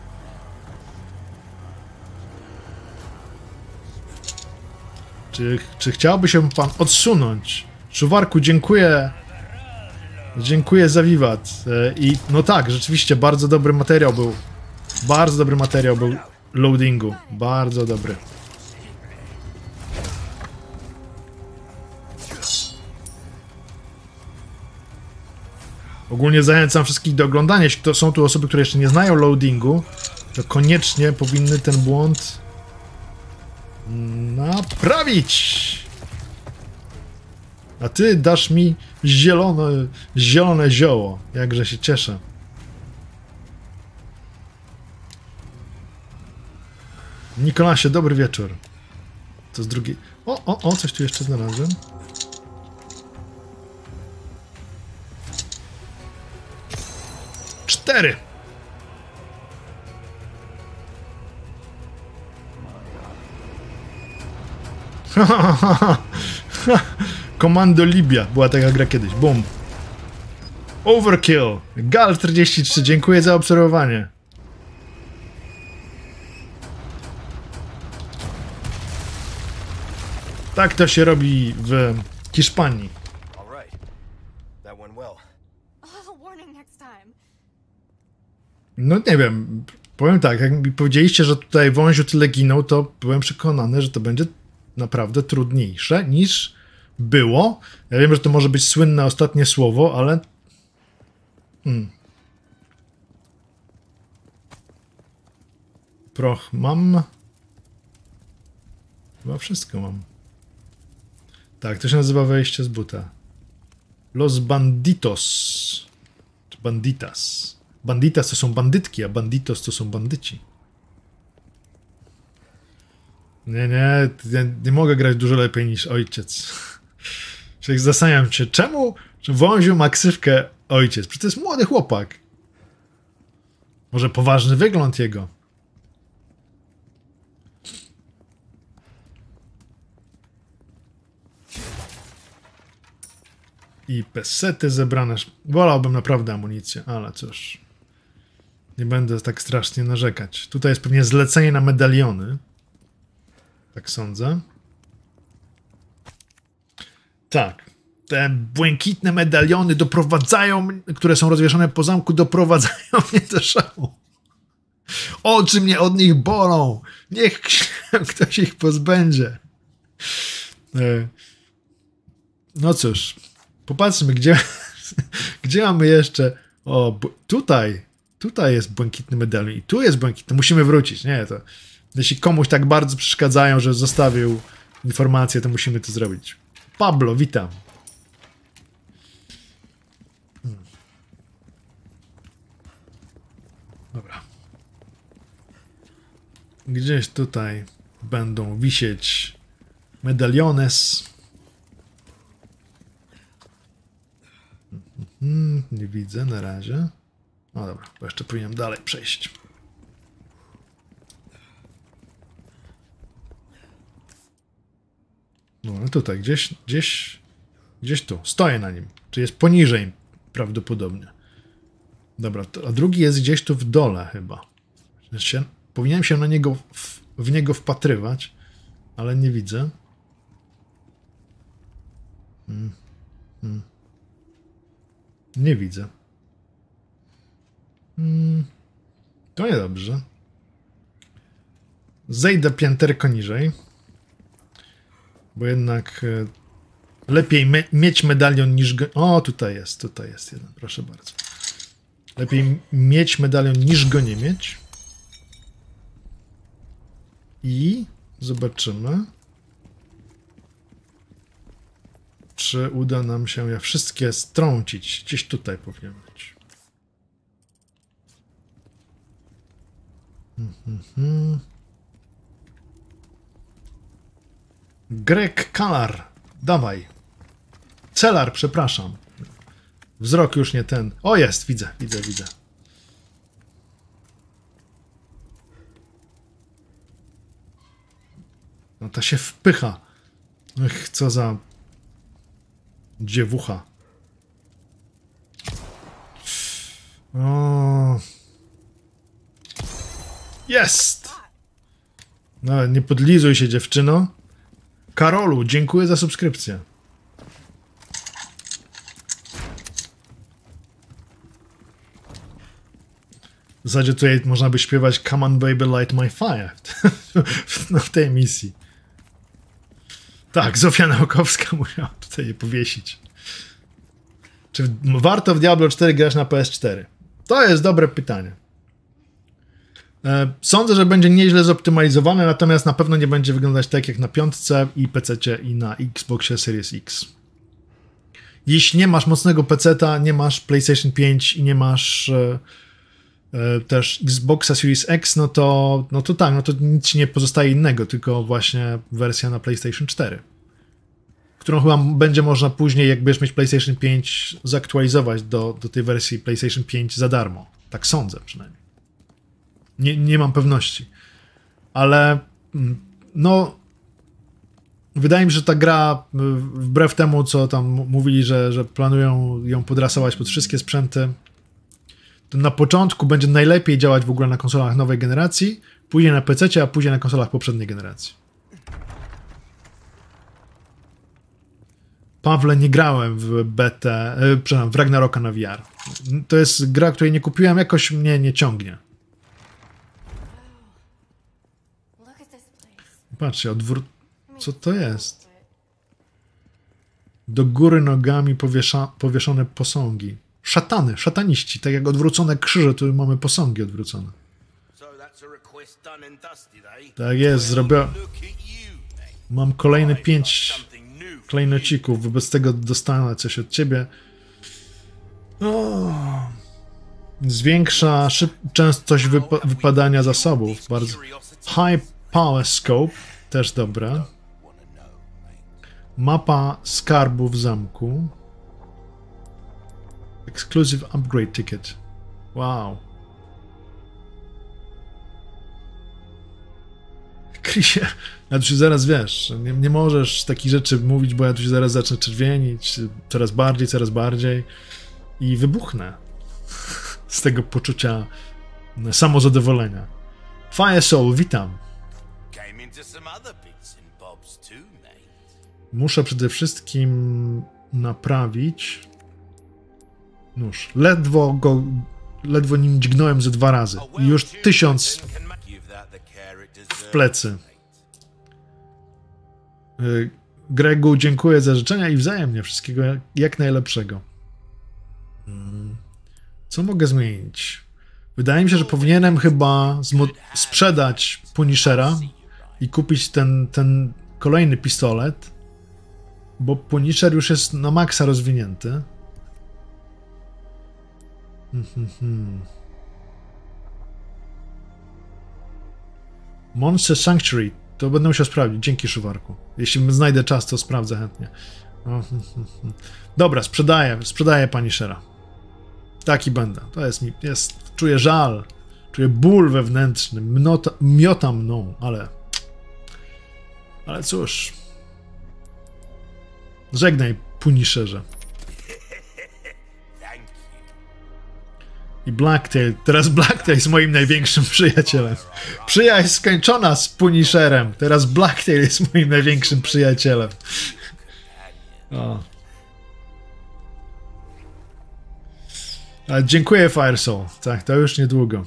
Czy, czy chciałby się pan odsunąć? Szuwarku, dziękuję. Dziękuję za wiwat. I no tak, rzeczywiście bardzo dobry materiał był. Bardzo dobry materiał był loadingu. Bardzo dobry. Ogólnie zachęcam wszystkich do oglądania. Jeśli to są tu osoby, które jeszcze nie znają loadingu, to koniecznie powinny ten błąd naprawić. A ty dasz mi zielone, zielone zioło. Jakże się cieszę. Nikolasie, dobry wieczór. To z drugiej... O, o, o, coś tu jeszcze znalazłem. Cztery. Komando Libia. Była taka gra kiedyś. Bum. Overkill. Gal czterdzieści trzy. Dziękuję za obserwowanie. Tak to się robi w Hiszpanii. No nie wiem. Powiem tak, jak mi powiedzieliście, że tutaj wąziu tyle ginął, to byłem przekonany, że to będzie naprawdę trudniejsze niż było. Ja wiem, że to może być słynne ostatnie słowo, ale... Hmm. Proch mam. Chyba wszystko mam. Tak, to się nazywa wejście z buta. Los Banditos. Czy Banditas. Banditas to są bandytki, a banditos to są bandyci. Nie, nie, ja nie mogę grać dużo lepiej niż ojciec. Czyli zastanawiam się, czemu wąziu ma ksywkę ojciec? Przecież to jest młody chłopak. Może poważny wygląd jego. I pesety zebrane. Wolałbym naprawdę amunicję, ale cóż. Nie będę tak strasznie narzekać. Tutaj jest pewnie zlecenie na medaliony. Tak sądzę. Tak. Te błękitne medaliony doprowadzają, które są rozwieszone po zamku, doprowadzają mnie do szału. Oczy mnie od nich bolą. Niech ktoś ich pozbędzie. No cóż. Popatrzmy, gdzie, gdzie mamy jeszcze... O, tutaj. Tutaj jest błękitny medalion i tu jest błękitny. Musimy wrócić. Nie, to... Jeśli komuś tak bardzo przeszkadzają, że zostawił informację, to musimy to zrobić. Pablo, witam. Hmm. Dobra. Gdzieś tutaj będą wisieć medaliones. Hmm, nie widzę na razie. No dobra, bo jeszcze powinienem dalej przejść. No No tutaj, gdzieś, gdzieś, gdzieś tu. Stoję na nim. Czy jest poniżej prawdopodobnie. Dobra, to, a drugi jest gdzieś tu w dole chyba. Się, powinienem się na niego, w, w niego wpatrywać, ale nie widzę. Hmm. Hmm. Nie widzę. Hmm. To niedobrze. Zejdę pięterko niżej. Bo jednak e, lepiej me mieć medalion niż go... O, tutaj jest, tutaj jest jeden, proszę bardzo. Lepiej mieć medalion niż go nie mieć. I zobaczymy, czy uda nam się je wszystkie strącić. Gdzieś tutaj powinien być. Mm-hmm. Greg Kalar, dawaj. Celar, przepraszam. Wzrok już nie ten. O, jest, widzę, widzę, widzę. No to się wpycha. Ech, co za dziewucha. O. Jest! No, nie podlizuj się, dziewczyno. Karolu, dziękuję za subskrypcję. W zasadzie tutaj można by śpiewać Come on baby light my fire no, w tej misji. Tak, Zofia Naukowska musiała tutaj je powiesić. Czy warto w Diablo cztery grać na P S cztery? To jest dobre pytanie. Sądzę, że będzie nieźle zoptymalizowane, natomiast na pewno nie będzie wyglądać tak jak na piątce i pececie i na Xboxie Series X. Jeśli nie masz mocnego peceta, nie masz PlayStation pięć i nie masz e, e, też Xboxa Series X, no to, no to tak, no to nic ci nie pozostaje innego, tylko właśnie wersja na PlayStation cztery. Którą chyba będzie można później, jak będziesz mieć PlayStation pięć, zaktualizować do, do tej wersji PlayStation pięć za darmo. Tak sądzę przynajmniej. Nie, nie mam pewności. Ale no wydaje mi się, że ta gra, wbrew temu, co tam mówili, że, że planują ją podrasować pod wszystkie sprzęty, to na początku będzie najlepiej działać w ogóle na konsolach nowej generacji, później na pececie, a później na konsolach poprzedniej generacji. Pawle, nie grałem w betę, yy, przepraszam, w Ragnaroka na V R. To jest gra, której nie kupiłem, jakoś mnie nie ciągnie. Patrzcie, odwrót... Co to jest? Do góry nogami powiesza... powieszone posągi. Szatany, szataniści. Tak jak odwrócone krzyże, tu mamy posągi odwrócone. Tak jest, zrobię... Mam kolejne pięć klejnocików. Wobec tego dostanę coś od ciebie. O... Zwiększa szyb... częstość wypa... wypadania zasobów. Bardzo... High Power Scope, też dobre. Mapa skarbu w zamku. Exclusive Upgrade Ticket. Wow. Chrisie, ja tu się zaraz, wiesz, nie, nie możesz takich rzeczy mówić, bo ja tu się zaraz zacznę czerwienić, coraz bardziej, coraz bardziej i wybuchnę z tego poczucia samozadowolenia. Fire Soul, witam. Muszę przede wszystkim naprawić nóż. Ledwo go, ledwo nim dźgnąłem ze dwa razy. I już tysiąc w plecy. Gregu, dziękuję za życzenia i wzajemnie wszystkiego jak najlepszego. Co mogę zmienić? Wydaje mi się, że powinienem chyba sprzedać Punishera i kupić ten, ten kolejny pistolet, bo Punisher już jest na maksa rozwinięty. Monster Sanctuary. To będę musiał sprawdzić. Dzięki, Szywarku. Jeśli znajdę czas, to sprawdzę chętnie. Dobra, sprzedaję. Sprzedaję Punishera. Taki będę. To jest mi... Jest, czuję żal. Czuję ból wewnętrzny. Mnota, miota mną, ale... Ale cóż... Żegnaj, Punisherze. I Blacktail. Teraz Blacktail jest moim największym przyjacielem. Przyjaźń skończona z Punisherem. Teraz Blacktail jest moim największym przyjacielem. O. A dziękuję, Firesoul. Tak, to już niedługo.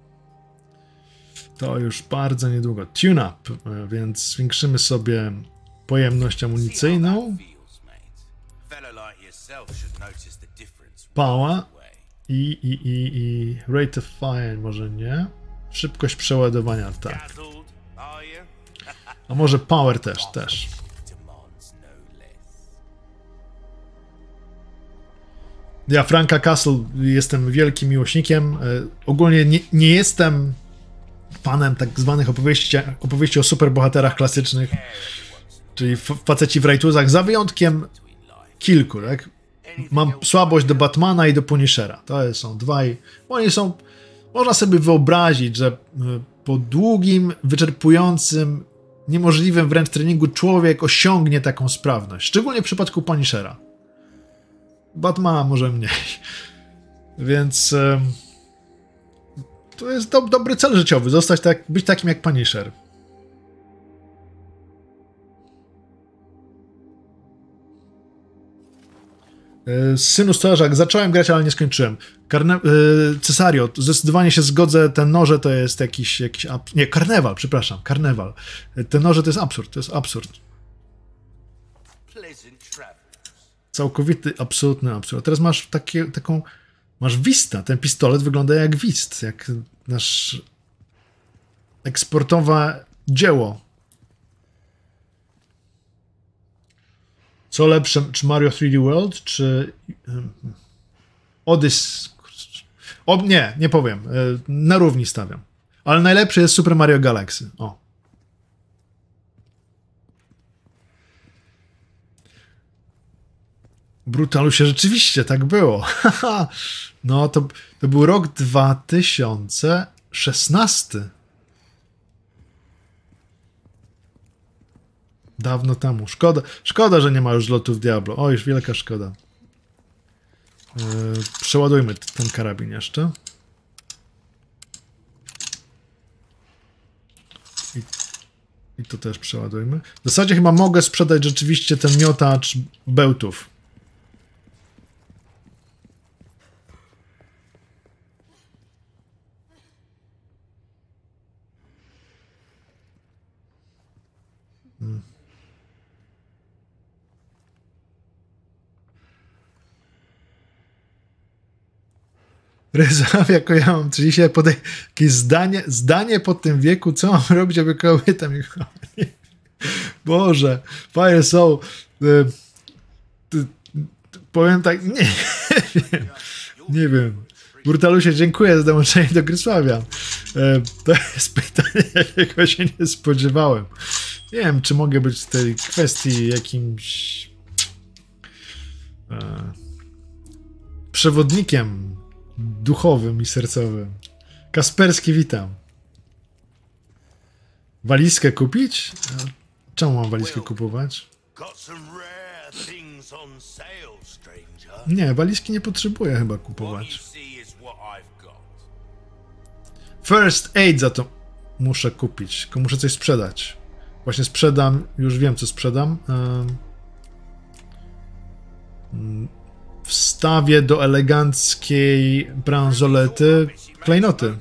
To już bardzo niedługo. Tune-up, więc zwiększymy sobie pojemność amunicyjną. Power. I, i, i, i rate of fire może nie. Szybkość przeładowania, tak. A może power też, też. Ja Franka Castle jestem wielkim miłośnikiem. Ogólnie nie, nie jestem fanem tak zwanych opowieści, opowieści o superbohaterach klasycznych, czyli faceci w rajtuzach, za wyjątkiem kilku, tak? Mam słabość do Batmana i do Punishera. To są dwaj. Oni są. Można sobie wyobrazić, że po długim, wyczerpującym, niemożliwym wręcz treningu człowiek osiągnie taką sprawność. Szczególnie w przypadku Punishera. Batmana może mniej. Więc to jest do, dobry cel życiowy. Zostać tak, być takim jak Punisher. Synu Strażak, zacząłem grać, ale nie skończyłem. Karne... Cesario, zdecydowanie się zgodzę, te noże to jest jakiś... jakiś ab... Nie, karnewal, przepraszam, karnewal. Te noże to jest absurd, to jest absurd. Całkowity, absolutny absurd. A teraz masz takie, taką... Masz Vista, ten pistolet wygląda jak Wist, jak nasz eksportowe dzieło. Co lepsze, czy Mario trzy D World, czy um, Odyssey? O, nie, nie powiem. Na równi stawiam. Ale najlepszy jest Super Mario Galaxy. O. Brutalusie, rzeczywiście tak było. No, to, to był rok dwa tysiące szesnasty. Dawno temu. Szkoda, szkoda, że nie ma już lotów Diablo. O, już wielka szkoda. Yy, przeładujmy ten karabin jeszcze. I, I to też przeładujmy. W zasadzie chyba mogę sprzedać rzeczywiście ten miotacz bełtów. Hmm. Ryzaw, jako ja mam trzydzieści, podaj jakieś zdanie, zdanie po tym wieku, co mam robić, aby kobieta mi... Boże, Fire Soul, y, y, y, powiem tak, nie, nie wiem, nie wiem. Brutalusie, dziękuję za dołączenie do Grysławia. Y, to jest pytanie, jakiego się nie spodziewałem. Nie wiem, czy mogę być w tej kwestii jakimś y, przewodnikiem duchowym i sercowym. Kasperski, witam. Walizkę kupić? Czemu mam walizkę kupować? Nie, walizki nie potrzebuję chyba kupować. First aid za to muszę kupić, tylko muszę coś sprzedać. Właśnie sprzedam, już wiem co sprzedam. Wstawię do eleganckiej bransolety klejnoty.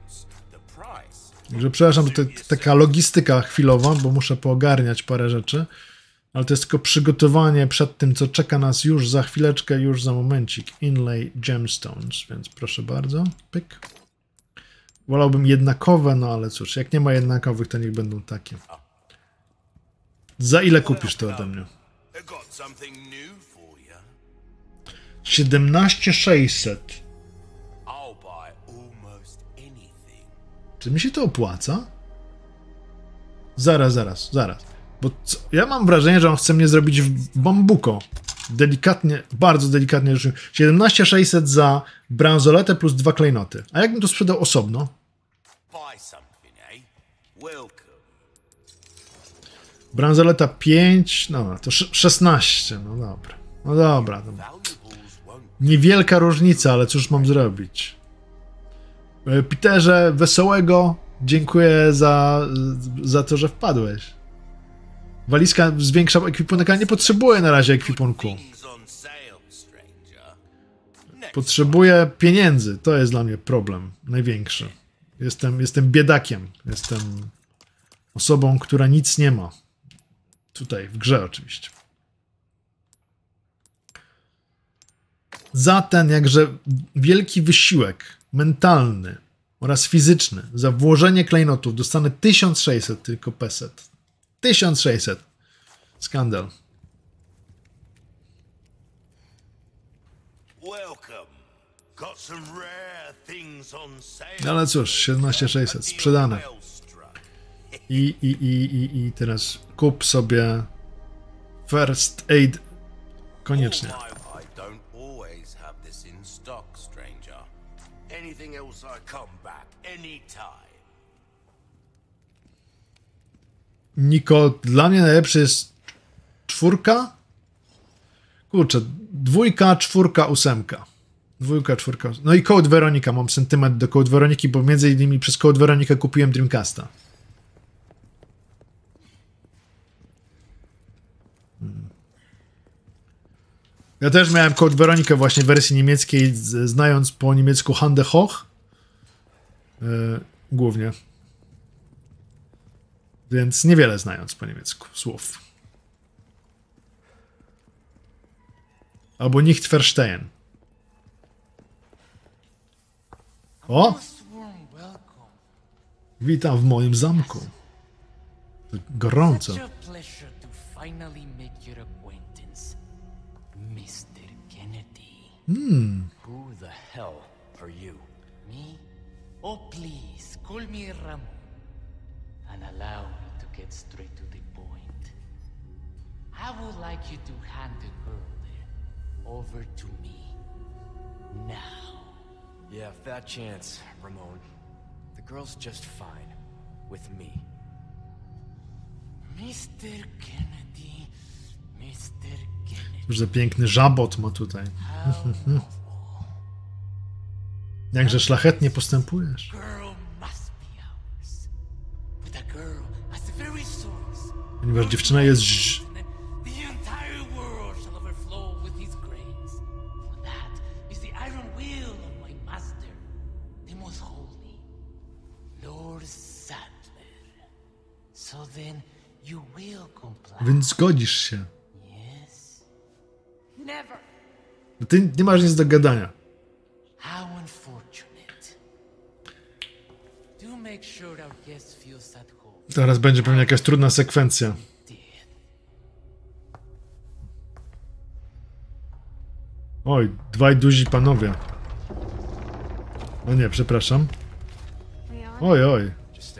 Także przepraszam, to taka logistyka chwilowa, bo muszę poogarniać parę rzeczy, ale to jest tylko przygotowanie przed tym, co czeka nas już za chwileczkę, już za momencik. Inlay gemstones, więc proszę bardzo, pyk. Wolałbym jednakowe, no ale cóż, jak nie ma jednakowych, to niech będą takie. Za ile kupisz to ode mnie? siedemnaście sześćset. Czy mi się to opłaca? Zaraz, zaraz, zaraz. Bo co? Ja mam wrażenie, że on chce mnie zrobić w bambuko. Delikatnie, bardzo delikatnie rzecz. siedemnaście sześćset za bransoletę plus dwa klejnoty. A jakbym to sprzedał osobno? Bransoleta pięć, no to szesnaście, no dobra. No dobra. To niewielka różnica, ale cóż mam zrobić? Peterze, wesołego, dziękuję za, za to, że wpadłeś. Walizka zwiększa ekwipunek, ale nie potrzebuję na razie ekwipunku. Potrzebuję pieniędzy, to jest dla mnie problem największy. Jestem, jestem biedakiem, jestem osobą, która nic nie ma. Tutaj, w grze oczywiście. Za ten jakże wielki wysiłek mentalny oraz fizyczny, za włożenie klejnotów dostanę tysiąc sześćset tylko peset. tysiąc sześćset. Skandal. Ale cóż, siedemnaście tysięcy sześćset sprzedane. I, i, i, i, i teraz kup sobie First Aid koniecznie. Niko, dla mnie najlepszy jest czwórka? Kurczę, dwójka, czwórka, ósemka. Dwójka, czwórka. No i Code Veronica, mam sentyment do Code Veroniki, bo między innymi przez Code Veronikę kupiłem Dreamcasta. Hmm. Ja też miałem Code Veronikę właśnie w wersji niemieckiej, znając po niemiecku Hande Hoch. Yy, głównie. Więc niewiele znając po niemiecku słów. Albo nicht verstehen. O! Witam w moim zamku. Gorąco. Hmm. Who the hell are you? Me? Oh please, call me Ramon. And allow me to get straight to the point. I would like you to hand the girl there over to me. Now. Yeah, fat chance, Ramon. The girl's just fine. With me. mister Kennedy. mister Kennedy. Już za piękny żabot ma tutaj. Jakże szlachetnie postępujesz. Ponieważ dziewczyna jest ż... Więc zgodzisz się. No ty nie masz nic do gadania. Teraz będzie pewnie jakaś trudna sekwencja. Oj, dwaj duzi panowie. O nie, przepraszam. Oj, oj.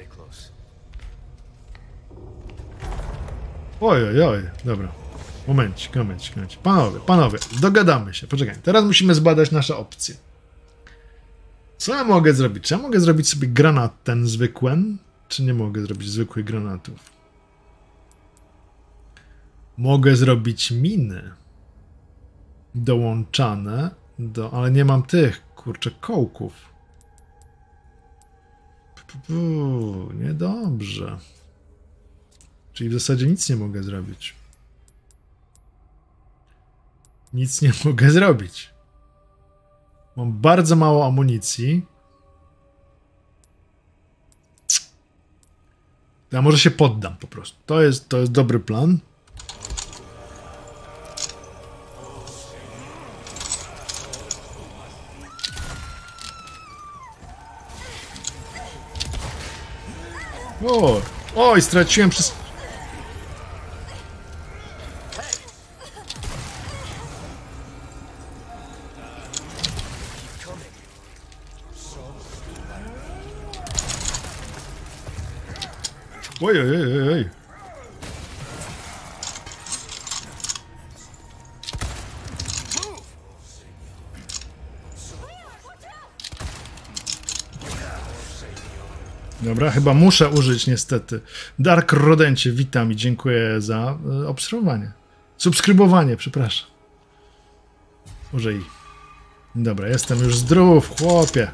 Oj, oj, oj. Dobra. Momencik, momencik, momencik. Panowie, panowie, dogadamy się. Poczekaj, teraz musimy zbadać nasze opcje. Co ja mogę zrobić? Czy ja mogę zrobić sobie granat ten zwykły? Czy nie mogę zrobić zwykłych granatów? Mogę zrobić miny. Dołączane do... Ale nie mam tych, kurczę, kołków. Puh, niedobrze. Czyli w zasadzie nic nie mogę zrobić. Nic nie mogę zrobić. Mam bardzo mało amunicji. Ja może się poddam po prostu. To jest, to jest dobry plan. O, oj, straciłem przez... Oj, oj, oj, oj. Dobra, chyba muszę użyć niestety. Dark Rodencie, witam i dziękuję za y, obserwowanie. Subskrybowanie, przepraszam. Użyj. Dobra, jestem już zdrów, chłopie.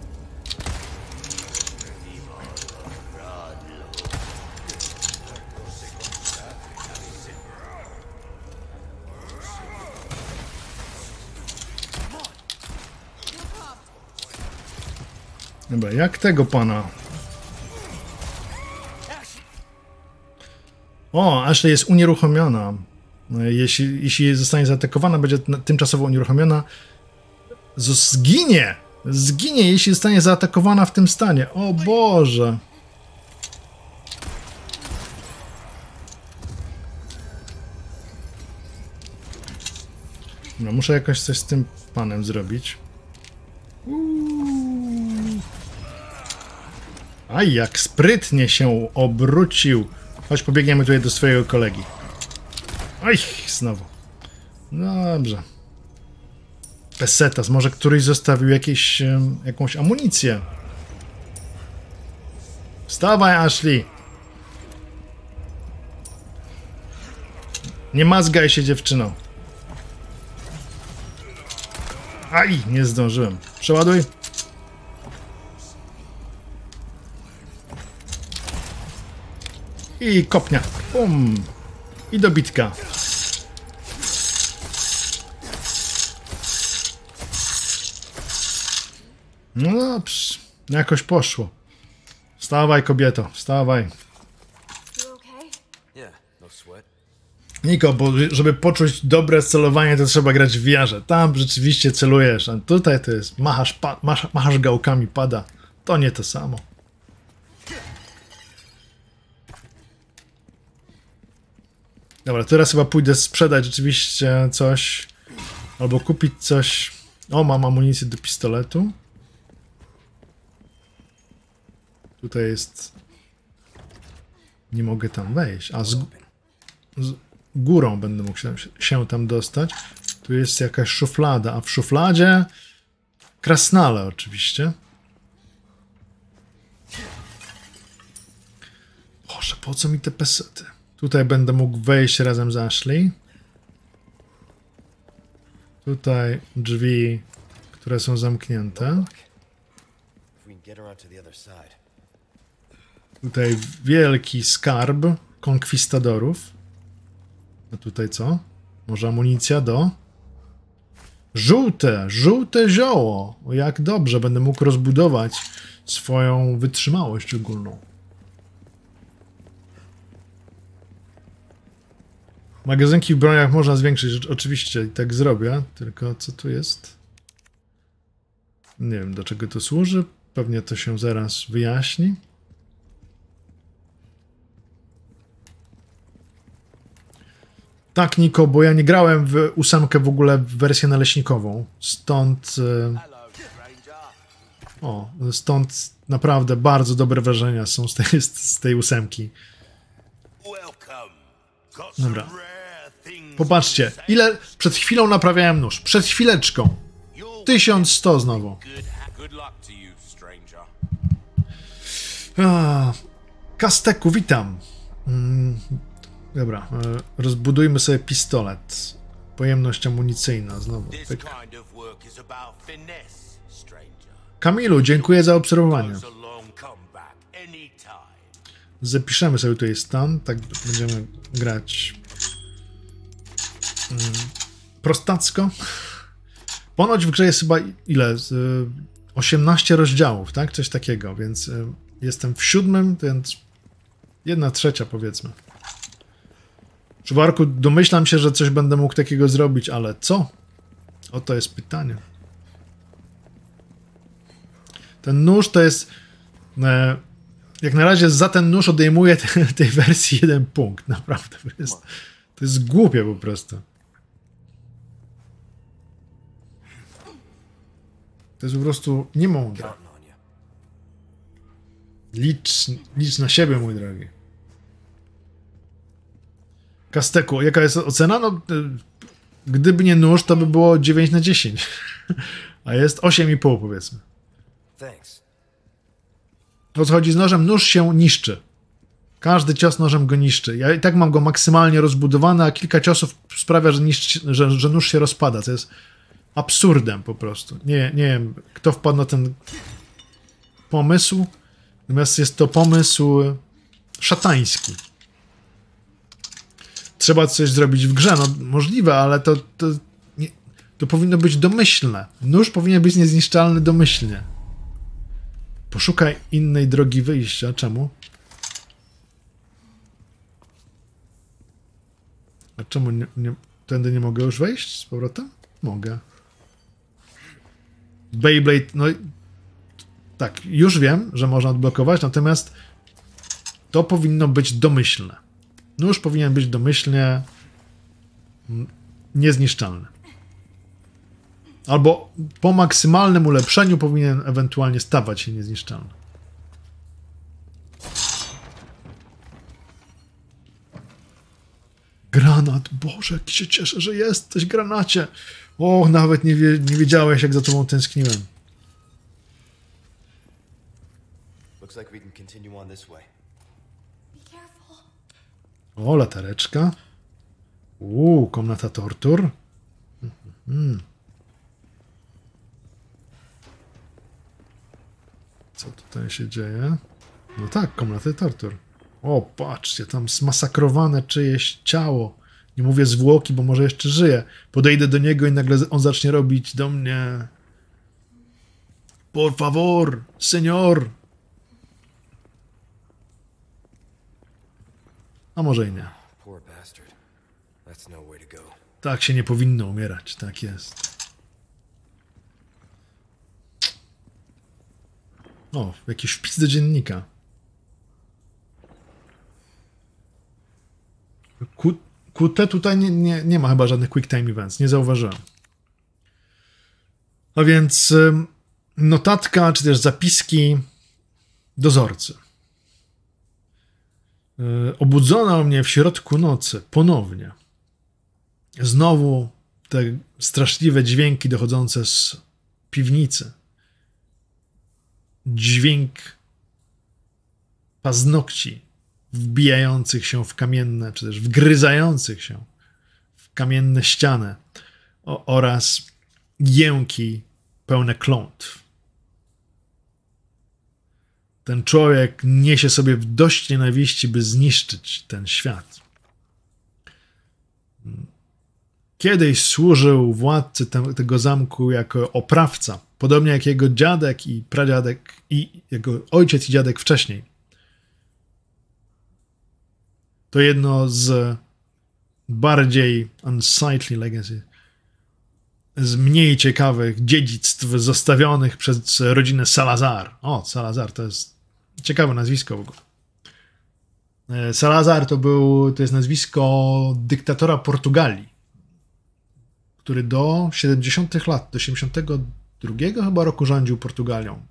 Dobra, jak tego pana? O, Ashley jest unieruchomiona. Jeśli, jeśli zostanie zaatakowana, będzie tymczasowo unieruchomiona. Zginie! Zginie, jeśli zostanie zaatakowana w tym stanie. O Boże! No, muszę jakoś coś z tym panem zrobić. Uuu. Aj, jak sprytnie się obrócił. Chodź, pobiegniemy tutaj do swojego kolegi. Oj, znowu. Dobrze. Pesetas, może któryś zostawił jakieś, um, jakąś amunicję. Wstawaj, Ashley. Nie mazgaj się, dziewczyno. Aj, nie zdążyłem. Przeładuj. I kopnia. Pum. I dobitka. No dobrze. Jakoś poszło. Wstawaj, kobieto. Wstawaj. Niko, bo żeby poczuć dobre celowanie, to trzeba grać w wiarze. Tam rzeczywiście celujesz, a tutaj to jest machasz, pa, machasz, machasz gałkami, pada. To nie to samo. Dobra, teraz chyba pójdę sprzedać rzeczywiście coś. Albo kupić coś. O, mam amunicję do pistoletu. Tutaj jest... Nie mogę tam wejść. A z, z górą będę mógł się, się tam dostać. Tu jest jakaś szuflada, a w szufladzie... Krasnale oczywiście. Boże, po co mi te pesety? Tutaj będę mógł wejść razem z Ashley. Tutaj drzwi, które są zamknięte. Tutaj wielki skarb konkwistadorów. A tutaj co? Może amunicja do... Żółte! Żółte zioło! O, jak dobrze, będę mógł rozbudować swoją wytrzymałość ogólną. Magazynki w broniach można zwiększyć, oczywiście i tak zrobię, tylko co tu jest? Nie wiem, do czego to służy, pewnie to się zaraz wyjaśni. Tak, Niko, bo ja nie grałem w ósemkę w ogóle w wersję naleśnikową, stąd... O, stąd naprawdę bardzo dobre wrażenia są z tej, z tej ósemki. Dobra. Popatrzcie, ile przed chwilą naprawiałem nóż. Przed chwileczką. tysiąc sto znowu. A, Kasteku, witam. Mm, dobra, e, rozbudujmy sobie pistolet. Pojemność amunicyjna znowu. Pyk. Kamilu, dziękuję za obserwowanie. Zapiszemy sobie tutaj stan, tak będziemy grać mm, prostacko. Ponoć w grze jest chyba ile? osiemnaście rozdziałów, tak? Coś takiego, więc y, jestem w siódmym, więc jedna trzecia powiedzmy. Szuwarku, domyślam się, że coś będę mógł takiego zrobić, ale co? Oto jest pytanie. Ten nóż to jest... E, jak na razie za ten nóż odejmuję te, tej wersji jeden punkt. Naprawdę. To jest, to jest głupie po prostu. To jest po prostu niemądre. Licz, licz na siebie, mój drogi. Kasteku, jaka jest ocena? No, gdyby nie nóż, to by było dziewięć na dziesięć. A jest osiem i pół, powiedzmy. O co chodzi z nożem? Nóż się niszczy. Każdy cios nożem go niszczy. Ja i tak mam go maksymalnie rozbudowany, a kilka ciosów sprawia, że, niszczy, że, że nóż się rozpada, co jest absurdem po prostu. Nie, nie wiem, kto wpadł na ten pomysł, natomiast jest to pomysł szatański. Trzeba coś zrobić w grze, no możliwe, ale to, to, nie, to powinno być domyślne. Nóż powinien być niezniszczalny domyślnie. Poszukaj innej drogi wyjścia. Czemu? A czemu nie, nie, tędy nie mogę już wejść z powrotem? Mogę. Beyblade, no tak, już wiem, że można odblokować, natomiast to powinno być domyślne. Nóż powinien być domyślnie niezniszczalny. Albo po maksymalnym ulepszeniu powinien ewentualnie stawać się niezniszczalny. Granat, Boże, jak się cieszę, że jesteś, granacie. O, nawet nie, wie, nie wiedziałeś, jak za tobą tęskniłem. Looks like we can continue on this way. Be careful. O, latareczka. Uuu, komnata tortur. Hmm. Co tutaj się dzieje? No tak, komnaty tortur. O, patrzcie, tam zmasakrowane czyjeś ciało. Nie mówię zwłoki, bo może jeszcze żyje. Podejdę do niego i nagle on zacznie robić do mnie... Por favor, señor. A może i nie. Poor bastard. That's no way to go. Tak się nie powinno umierać, tak jest. O, jakiś wpis do dziennika. Q T tutaj nie, nie, nie ma chyba żadnych quick time events, nie zauważyłem. A więc notatka, czy też zapiski dozorcy. Obudzono mnie w środku nocy, ponownie. Znowu te straszliwe dźwięki dochodzące z piwnicy. Dźwięk paznokci wbijających się w kamienne, czy też wgryzających się w kamienne ściany o, oraz jęki pełne klątw. Ten człowiek niesie sobie w dość nienawiści, by zniszczyć ten świat. Kiedyś służył władcy te, tego zamku jako oprawca, podobnie jak jego dziadek i pradziadek, i jego ojciec i dziadek wcześniej. To jedno z bardziej unsightly legacy, z mniej ciekawych dziedzictw zostawionych przez rodzinę Salazar. O, Salazar to jest ciekawe nazwisko w ogóle. Salazar to był, to jest nazwisko dyktatora Portugalii, który do siedemdziesiątych lat, do siedemdziesiątego drugiego chyba roku rządził Portugalią.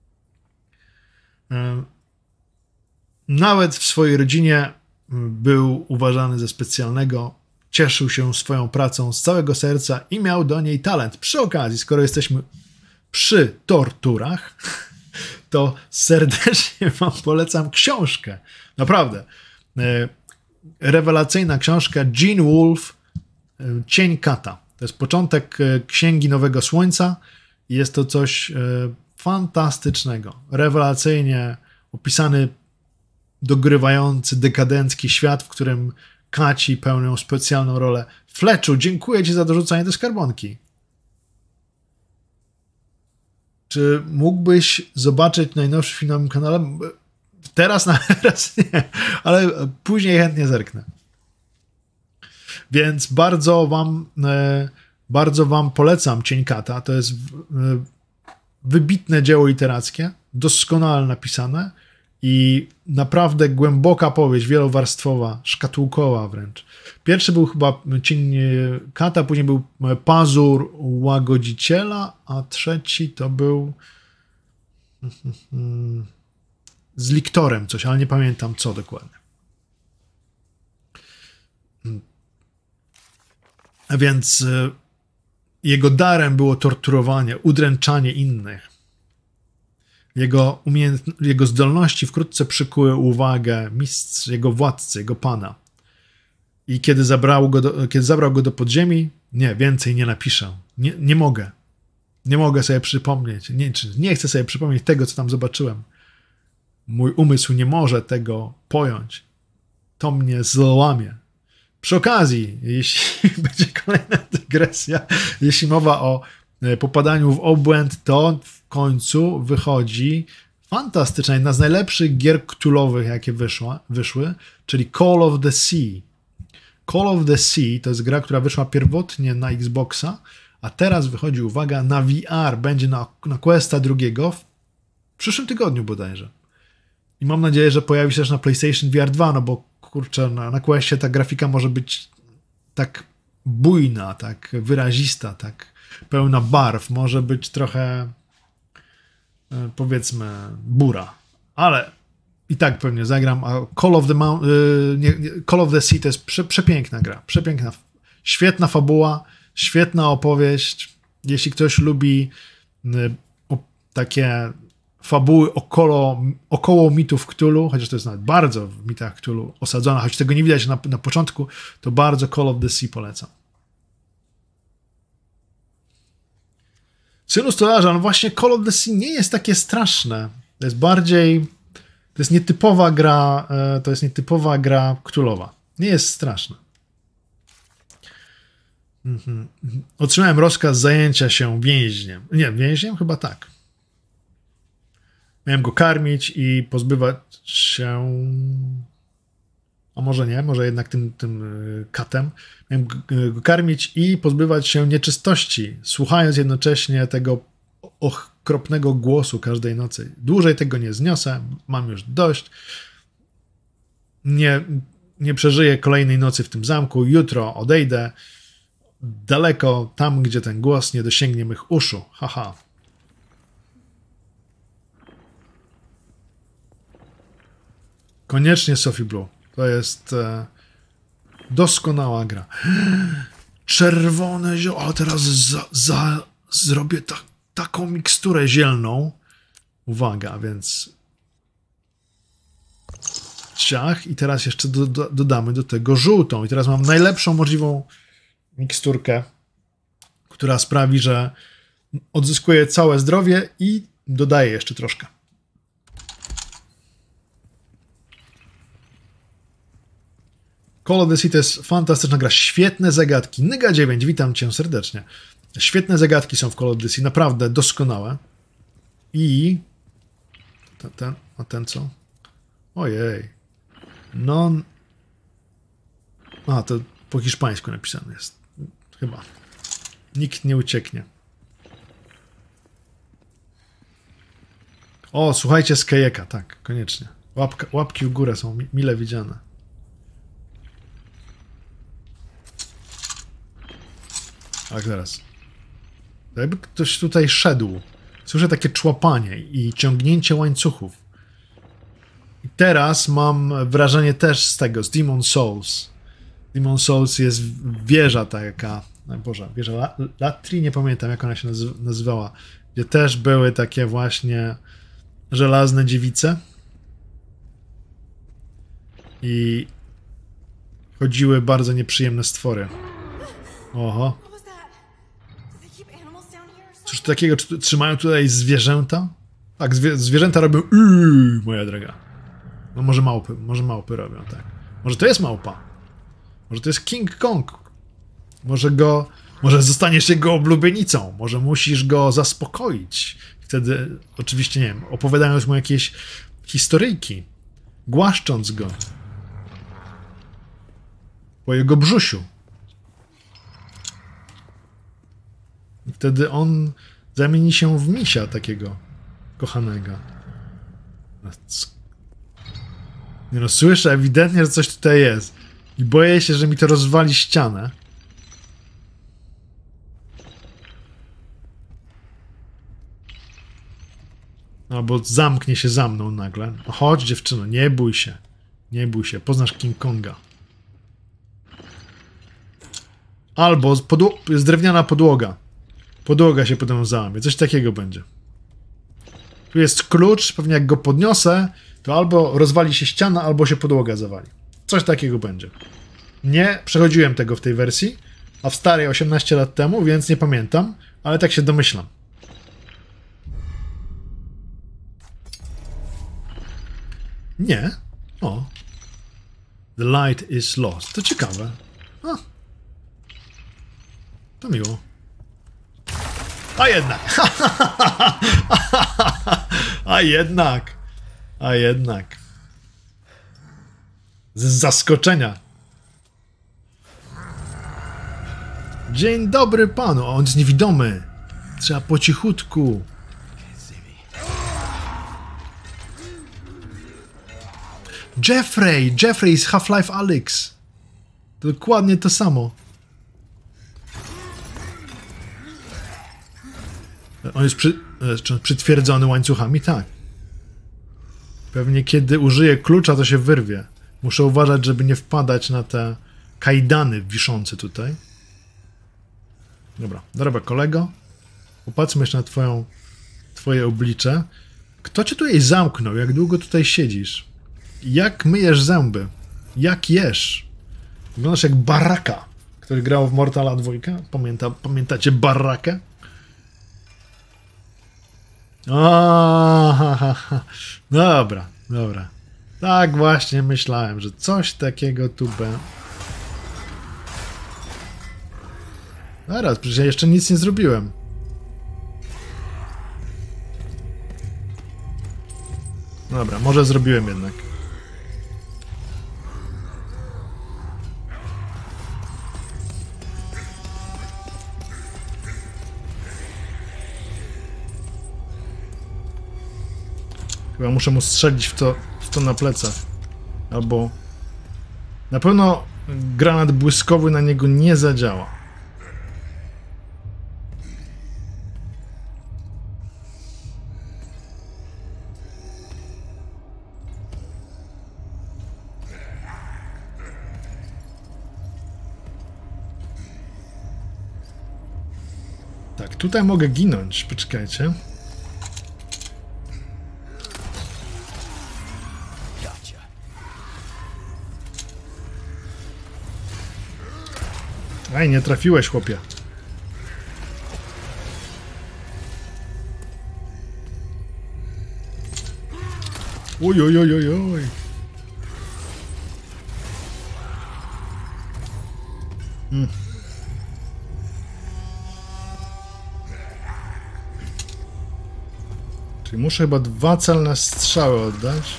Nawet w swojej rodzinie był uważany za specjalnego, cieszył się swoją pracą z całego serca i miał do niej talent. Przy okazji, skoro jesteśmy przy torturach, to serdecznie wam polecam książkę. Naprawdę. Rewelacyjna książka Gene Wolfe, Cień Kata. To jest początek Księgi Nowego Słońca i jest to coś fantastycznego. Rewelacyjnie opisany dogrywający, dekadencki świat, w którym kaci pełnią specjalną rolę. Fletchu, dziękuję ci za dorzucanie do skarbonki. Czy mógłbyś zobaczyć najnowszy film na moim kanale? Teraz na teraz nie, ale później chętnie zerknę. Więc bardzo wam, bardzo wam polecam Cień Kata. To jest wybitne dzieło literackie, doskonale napisane i naprawdę głęboka powieść, wielowarstwowa, szkatułkowa wręcz. Pierwszy był chyba Cień Kata, później był Pazur Łagodziciela, a trzeci to był z Liktorem coś, ale nie pamiętam co dokładnie. A więc jego darem było torturowanie, udręczanie innych. Jego, umiejętn- jego zdolności wkrótce przykuły uwagę mistrz, jego władcy, jego pana. I kiedy zabrał go do, kiedy zabrał go do podziemi, nie, więcej nie napiszę. Nie, nie mogę. Nie mogę sobie przypomnieć. Nie, nie chcę sobie przypomnieć tego, co tam zobaczyłem. Mój umysł nie może tego pojąć. To mnie złamie. Przy okazji, jeśli będzie kolejna dygresja, jeśli mowa o popadaniu w obłęd, to w końcu wychodzi fantastyczna, jedna z najlepszych gier cthulhowych, jakie wyszła, wyszły, czyli Call of the Sea. Call of the Sea to jest gra, która wyszła pierwotnie na Xboxa, a teraz wychodzi, uwaga, na V R, będzie na, na Questa drugiego w przyszłym tygodniu bodajże. I mam nadzieję, że pojawi się też na PlayStation V R dwa, no bo kurczę, na, na Questie ta grafika może być tak bujna, tak wyrazista, tak pełna barw, może być trochę powiedzmy bura, ale i tak pewnie zagram, a Call of the, Mount, yy, nie, nie, Call of the Sea to jest prze, przepiękna gra, przepiękna, świetna fabuła, świetna opowieść. Jeśli ktoś lubi yy, o, takie fabuły około, około mitów Cthulhu, chociaż to jest nawet bardzo w mitach Cthulhu osadzona, choć tego nie widać na, na początku, to bardzo Call of the Sea polecam. Synu stolarza, no właśnie Call of the Sea nie jest takie straszne. To jest bardziej, to jest nietypowa gra, to jest nietypowa gra Cthulhowa. Nie jest straszne. Mhm. Otrzymałem rozkaz zajęcia się więźniem. Nie, więźniem? Chyba tak. Miałem go karmić i pozbywać się... A może nie, może jednak tym, tym katem. Miałem go karmić i pozbywać się nieczystości, słuchając jednocześnie tego okropnego głosu każdej nocy. Dłużej tego nie zniosę, mam już dość. Nie, nie przeżyję kolejnej nocy w tym zamku. Jutro odejdę daleko, tam gdzie ten głos nie dosięgnie mych uszu. Haha. Koniecznie Sophie Blue. To jest e, doskonała gra. Czerwone zioło. A teraz za, za, zrobię ta, taką miksturę zielną. Uwaga, więc ciach. I teraz jeszcze do, do, dodamy do tego żółtą. I teraz mam najlepszą możliwą miksturkę, która sprawi, że odzyskuję całe zdrowie i dodaję jeszcze troszkę. Call of the Sea to jest fantastyczna gra, świetne zagadki. Nyga dziewięć, witam cię serdecznie. Świetne zagadki są w Call of the Sea, naprawdę doskonałe. I... Ten, ten, a ten co? Ojej. No... A, to po hiszpańsku napisane jest. Chyba. Nikt nie ucieknie. O, słuchajcie z Kajeka, tak, koniecznie. Łapka, łapki w górę są mile widziane. Tak, zaraz. Jakby ktoś tutaj szedł. Słyszę takie człapanie i ciągnięcie łańcuchów. I teraz mam wrażenie też z tego, z Demon Souls. Demon Souls jest wieża taka, no Boże, wieża Latri, nie pamiętam jak ona się nazywała, gdzie też były takie właśnie żelazne dziewice. I chodziły bardzo nieprzyjemne stwory. Oho. Cóż takiego, czy trzymają tutaj zwierzęta? Tak, zwie, zwierzęta robią yy, moja droga. No może małpy, może małpy robią, tak. Może to jest małpa. Może to jest King Kong. Może go, może zostaniesz jego oblubienicą. Może musisz go zaspokoić. Wtedy, oczywiście, nie wiem, opowiadając mu jakieś historyjki. Głaszcząc go. Po jego brzusiu. I wtedy on zamieni się w misia takiego kochanego. Nie no, słyszę ewidentnie, że coś tutaj jest. I boję się, że mi to rozwali ścianę. Albo zamknie się za mną nagle. No chodź dziewczyno, nie bój się. Nie bój się, poznasz King Konga. Albo jest drewniana podłoga. Podłoga się potem załamie. Coś takiego będzie. Tu jest klucz, pewnie jak go podniosę, to albo rozwali się ściana, albo się podłoga zawali. Coś takiego będzie. Nie przechodziłem tego w tej wersji, a w starej osiemnaście lat temu, więc nie pamiętam, ale tak się domyślam. Nie. O. The light is lost. To ciekawe. A. To miło. A jednak. A jednak. A jednak. Z zaskoczenia. Dzień dobry panu. On jest niewidomy. Trzeba po cichutku. Jeffrey! Jeffrey z Half-Life Alyx. Dokładnie to samo. On jest przy, czy przytwierdzony łańcuchami? Tak. Pewnie kiedy użyję klucza, to się wyrwie. Muszę uważać, żeby nie wpadać na te kajdany wiszące tutaj. Dobra, dobra kolego. Popatrzmy jeszcze na twoją, twoje oblicze. Kto cię tutaj zamknął? Jak długo tutaj siedzisz? Jak myjesz zęby? Jak jesz? Wyglądasz jak Baraka, który grał w Mortala dwa. Pamięta, pamiętacie Barakę? O, ha, ha, ha. Dobra, dobra. Tak właśnie myślałem, że coś takiego tu będzie. Zaraz, przecież ja jeszcze nic nie zrobiłem. Dobra, może zrobiłem jednak. Chyba muszę mu strzelić w to, w to na plecach. Albo... Na pewno granat błyskowy na niego nie zadziała. Tak, tutaj mogę ginąć. Poczekajcie. Aj, nie trafiłeś, chłopie. Oj, oj, oj, oj, oj. Hmm. Czyli muszę chyba dwa celne strzały oddać.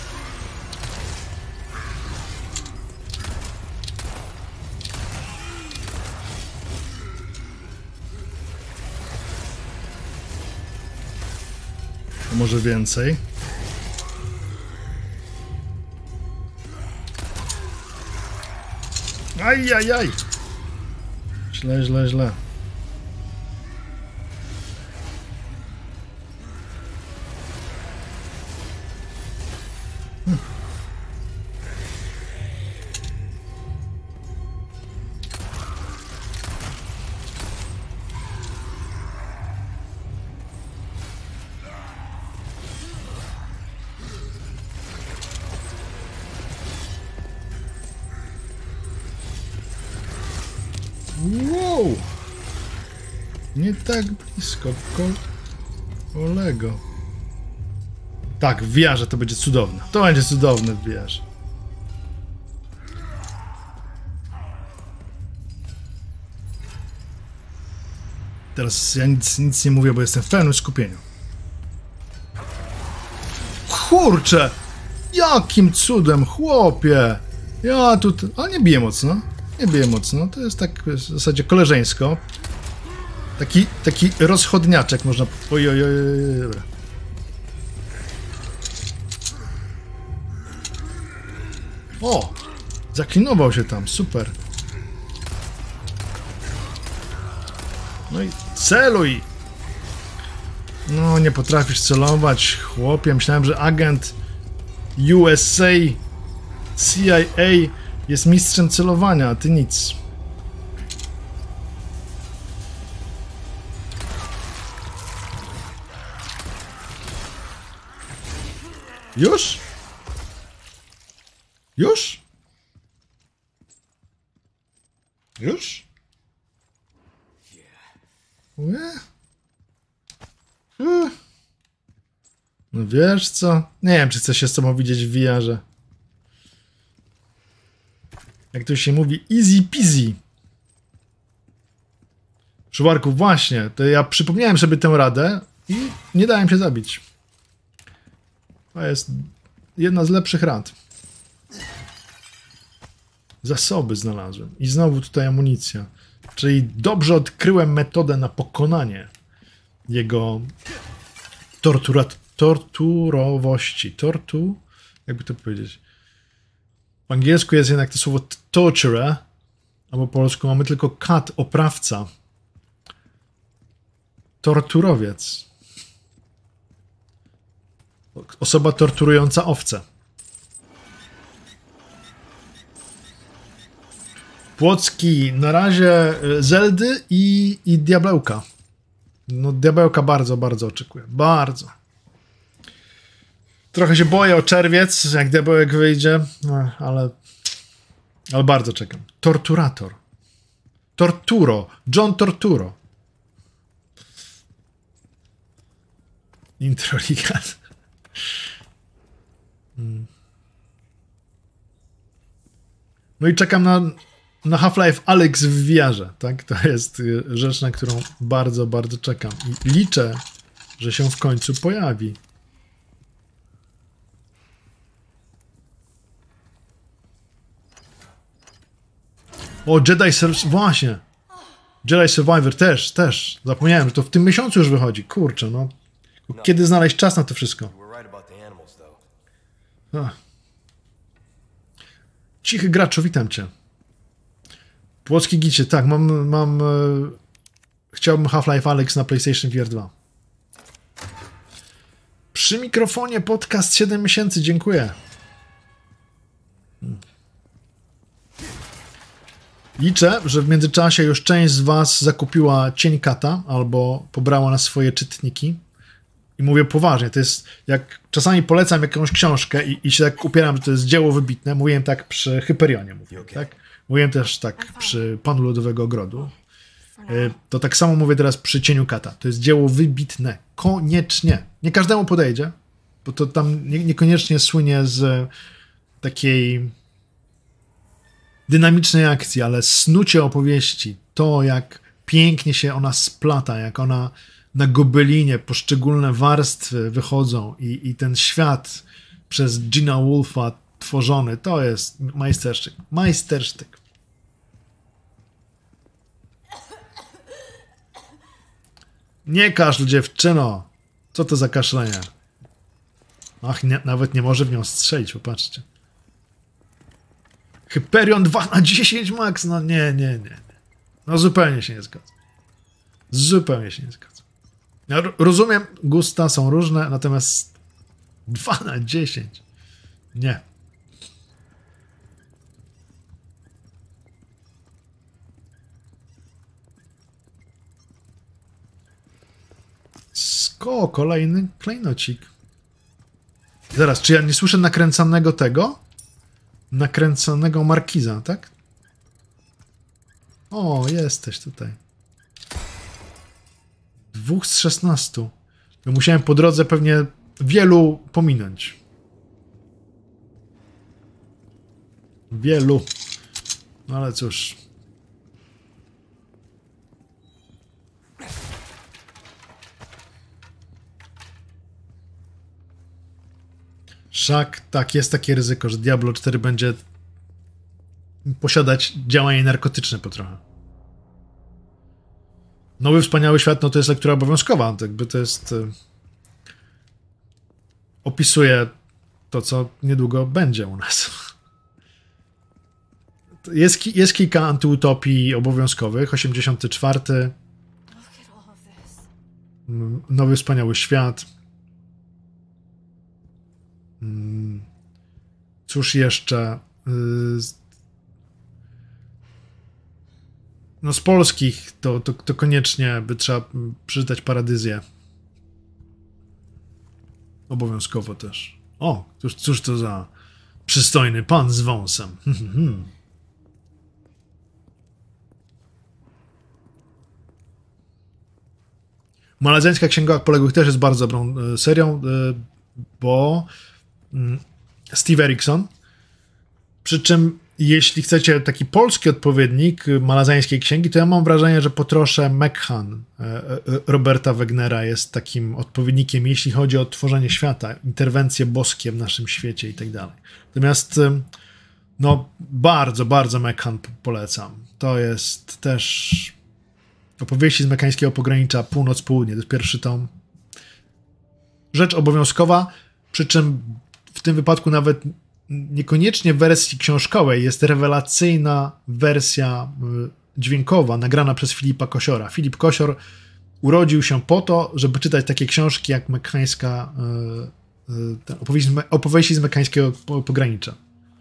Może więcej. Aj, aj, aj. Źle, źle, źle. Hmm. Wow! Nie tak blisko, kolego. Tak, w wiarze to będzie cudowne. To będzie cudowne w wiarze. Teraz ja nic, nic nie mówię, bo jestem w pełnym skupieniu. Kurczę! Jakim cudem, chłopie! Ja tu... Ale nie biję mocno. Nie bije mocno, to jest tak w zasadzie koleżeńsko. Taki, taki rozchodniaczek można... Oj, oj, oj, oj. O! Zaklinował się tam, super. No i celuj! No, nie potrafisz celować, chłopie. Myślałem, że agent U S A, C I A jest mistrzem celowania, a ty nic. Już? Już? Już? Nie? Uh. No wiesz co? Nie wiem, czy chcę się z tobą widzieć w V R-ze. Jak to się mówi, easy peasy. Szuwarku, właśnie, to ja przypomniałem sobie tę radę i nie dałem się zabić. To jest jedna z lepszych rad. Zasoby znalazłem. I znowu tutaj amunicja. Czyli dobrze odkryłem metodę na pokonanie jego tortura, torturowości. Tortu? Jakby to powiedzieć? W angielsku jest jednak to słowo torture, a po polsku mamy tylko kat, oprawca. Torturowiec. Osoba torturująca owce. Płocki na razie Zeldy i, i Diabełka. No Diabełka bardzo, bardzo oczekuję. Bardzo. Trochę się boję o czerwiec, jak Diabełek wyjdzie, no, ale, ale bardzo czekam. Torturator. Torturo. John Torturo. Introligat. Hmm. No i czekam na, na Half-Life Alyx w V R-ze, tak? To jest rzecz, na którą bardzo, bardzo czekam. I liczę, że się w końcu pojawi. O, Jedi Survivor, właśnie. Jedi Survivor też, też. Zapomniałem, że to w tym miesiącu już wychodzi. Kurczę, no. Kiedy znaleźć czas na to wszystko? Ach. Cichy graczu, witam cię. Płocki gicie, tak, mam, mam... E, chciałbym Half-Life Alyx na PlayStation V R dwa. Przy mikrofonie podcast siedem miesięcy, dziękuję. Hmm. Liczę, że w międzyczasie już część z was zakupiła Cień Kata albo pobrała na swoje czytniki. I mówię poważnie, to jest, jak czasami polecam jakąś książkę i, i się tak upieram, że to jest dzieło wybitne, mówiłem tak przy Hyperionie, mówiłem, okay. tak? Mówiłem też tak przy Panu Lodowego Ogrodu. To tak samo mówię teraz przy Cieniu Kata. To jest dzieło wybitne. Koniecznie. Nie każdemu podejdzie, bo to tam nie, niekoniecznie słynie z takiej dynamicznej akcji, ale snucie opowieści, to jak pięknie się ona splata, jak ona na gobelinie poszczególne warstwy wychodzą i, i ten świat przez Gina Wolfa tworzony, to jest majstersztyk. Majstersztyk. Nie kaszl, dziewczyno! Co to za kaszlenie? Ach, nie, nawet nie może w nią strzelić, popatrzcie. Hyperion dwa na dziesięć max? No nie, nie, nie. nie. No zupełnie się nie zgadzam. Zupełnie się nie zgadzam. Ja rozumiem, gusta są różne, natomiast dwa na dziesięć? Nie. Sko, kolejny klejnocik. Zaraz, czy ja nie słyszę nakręcanego tego? Nakręcanego markiza, tak? O, jesteś tutaj. Dwóch z szesnastu. Ja musiałem po drodze pewnie wielu pominąć. Wielu. No ale cóż. Wszak tak, jest takie ryzyko, że Diablo cztery będzie posiadać działanie narkotyczne po trochę. Nowy Wspaniały Świat, no to jest lektura obowiązkowa. To jakby to jest... Y, opisuje to, co niedługo będzie u nas. Jest, jest kilka antyutopii obowiązkowych. osiemdziesiąty czwarty. Nowy Wspaniały Świat. Cóż jeszcze? No z polskich to, to, to koniecznie by trzeba przeczytać Paradyzję. Obowiązkowo też. O, cóż, cóż to za przystojny pan z wąsem. Malazyjska Księga Poległych też jest bardzo dobrą e, serią, e, bo mm, Steve Erickson, przy czym jeśli chcecie taki polski odpowiednik malazyjskiej księgi, to ja mam wrażenie, że po trosze Mekhan e, e, Roberta Wegnera jest takim odpowiednikiem, jeśli chodzi o tworzenie świata, interwencje boskie w naszym świecie i tak dalej. Natomiast e, no bardzo, bardzo Mekhan polecam. To jest też opowieści z mekańskiego pogranicza północ-południe. To jest pierwszy tom. Rzecz obowiązkowa, przy czym w tym wypadku nawet niekoniecznie w wersji książkowej jest rewelacyjna wersja dźwiękowa, nagrana przez Filipa Kosiora. Filip Kosior urodził się po to, żeby czytać takie książki jak mekańska, opowieści, opowieści z mekańskiego pogranicza.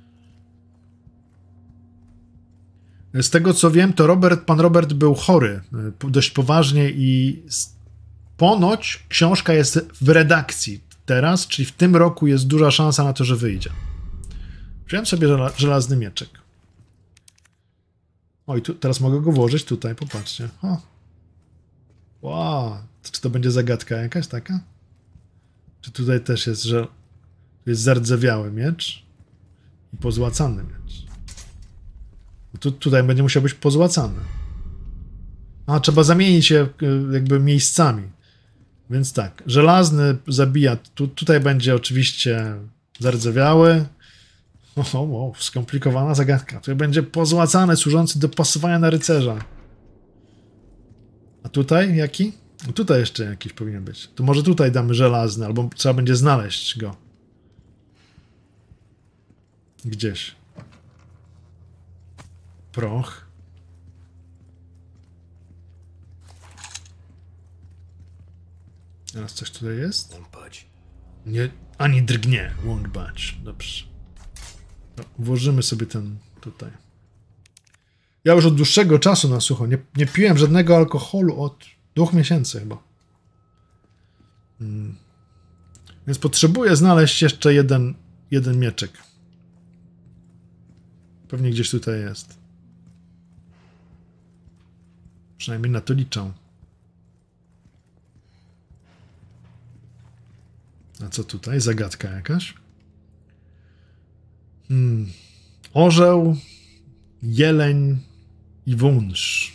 Z tego co wiem, to Robert, pan Robert był chory dość poważnie i ponoć książka jest w redakcji teraz, czyli w tym roku jest duża szansa na to, że wyjdzie. Wziąłem sobie żela, żelazny mieczek. Oj, tu, teraz mogę go włożyć tutaj, popatrzcie. O. Wow, czy to będzie zagadka jakaś taka? Czy tutaj też jest, że jest zardzewiały miecz i pozłacany miecz? Tu, tutaj będzie musiał być pozłacany. A, trzeba zamienić je jakby miejscami. Więc tak, żelazny zabija, tu, tutaj będzie oczywiście zardzewiały. O, o, skomplikowana zagadka. Tu będzie pozłacany, służący do pasowania na rycerza. A tutaj jaki? No tutaj jeszcze jakiś powinien być. To może tutaj damy żelazny, albo trzeba będzie znaleźć go. Gdzieś. Proch. Teraz coś tutaj jest? Nie, ani drgnie. Won't budge. Dobrze. No, włożymy sobie ten tutaj. Ja już od dłuższego czasu na sucho nie, nie piłem żadnego alkoholu od dwóch miesięcy chyba. Hmm. Więc potrzebuję znaleźć jeszcze jeden, jeden mieczek. Pewnie gdzieś tutaj jest. Przynajmniej na to liczę. A co tutaj? Zagadka jakaś? Hmm. Orzeł, jeleń i wąż.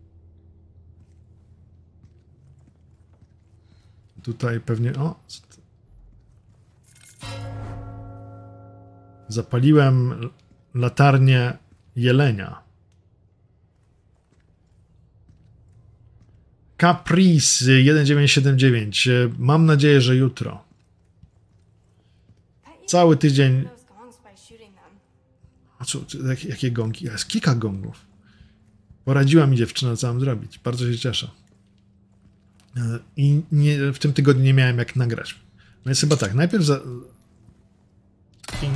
Tutaj pewnie... O! Zapaliłem latarnię jelenia. Caprice jeden dziewięć siedem dziewięć. Mam nadzieję, że jutro. Cały tydzień... A co, jakie, jakie gongi? Jest kilka gongów. Poradziła mi dziewczyna, co mam zrobić. Bardzo się cieszę. I nie, w tym tygodniu nie miałem jak nagrać. No więc chyba tak, najpierw za... Ping.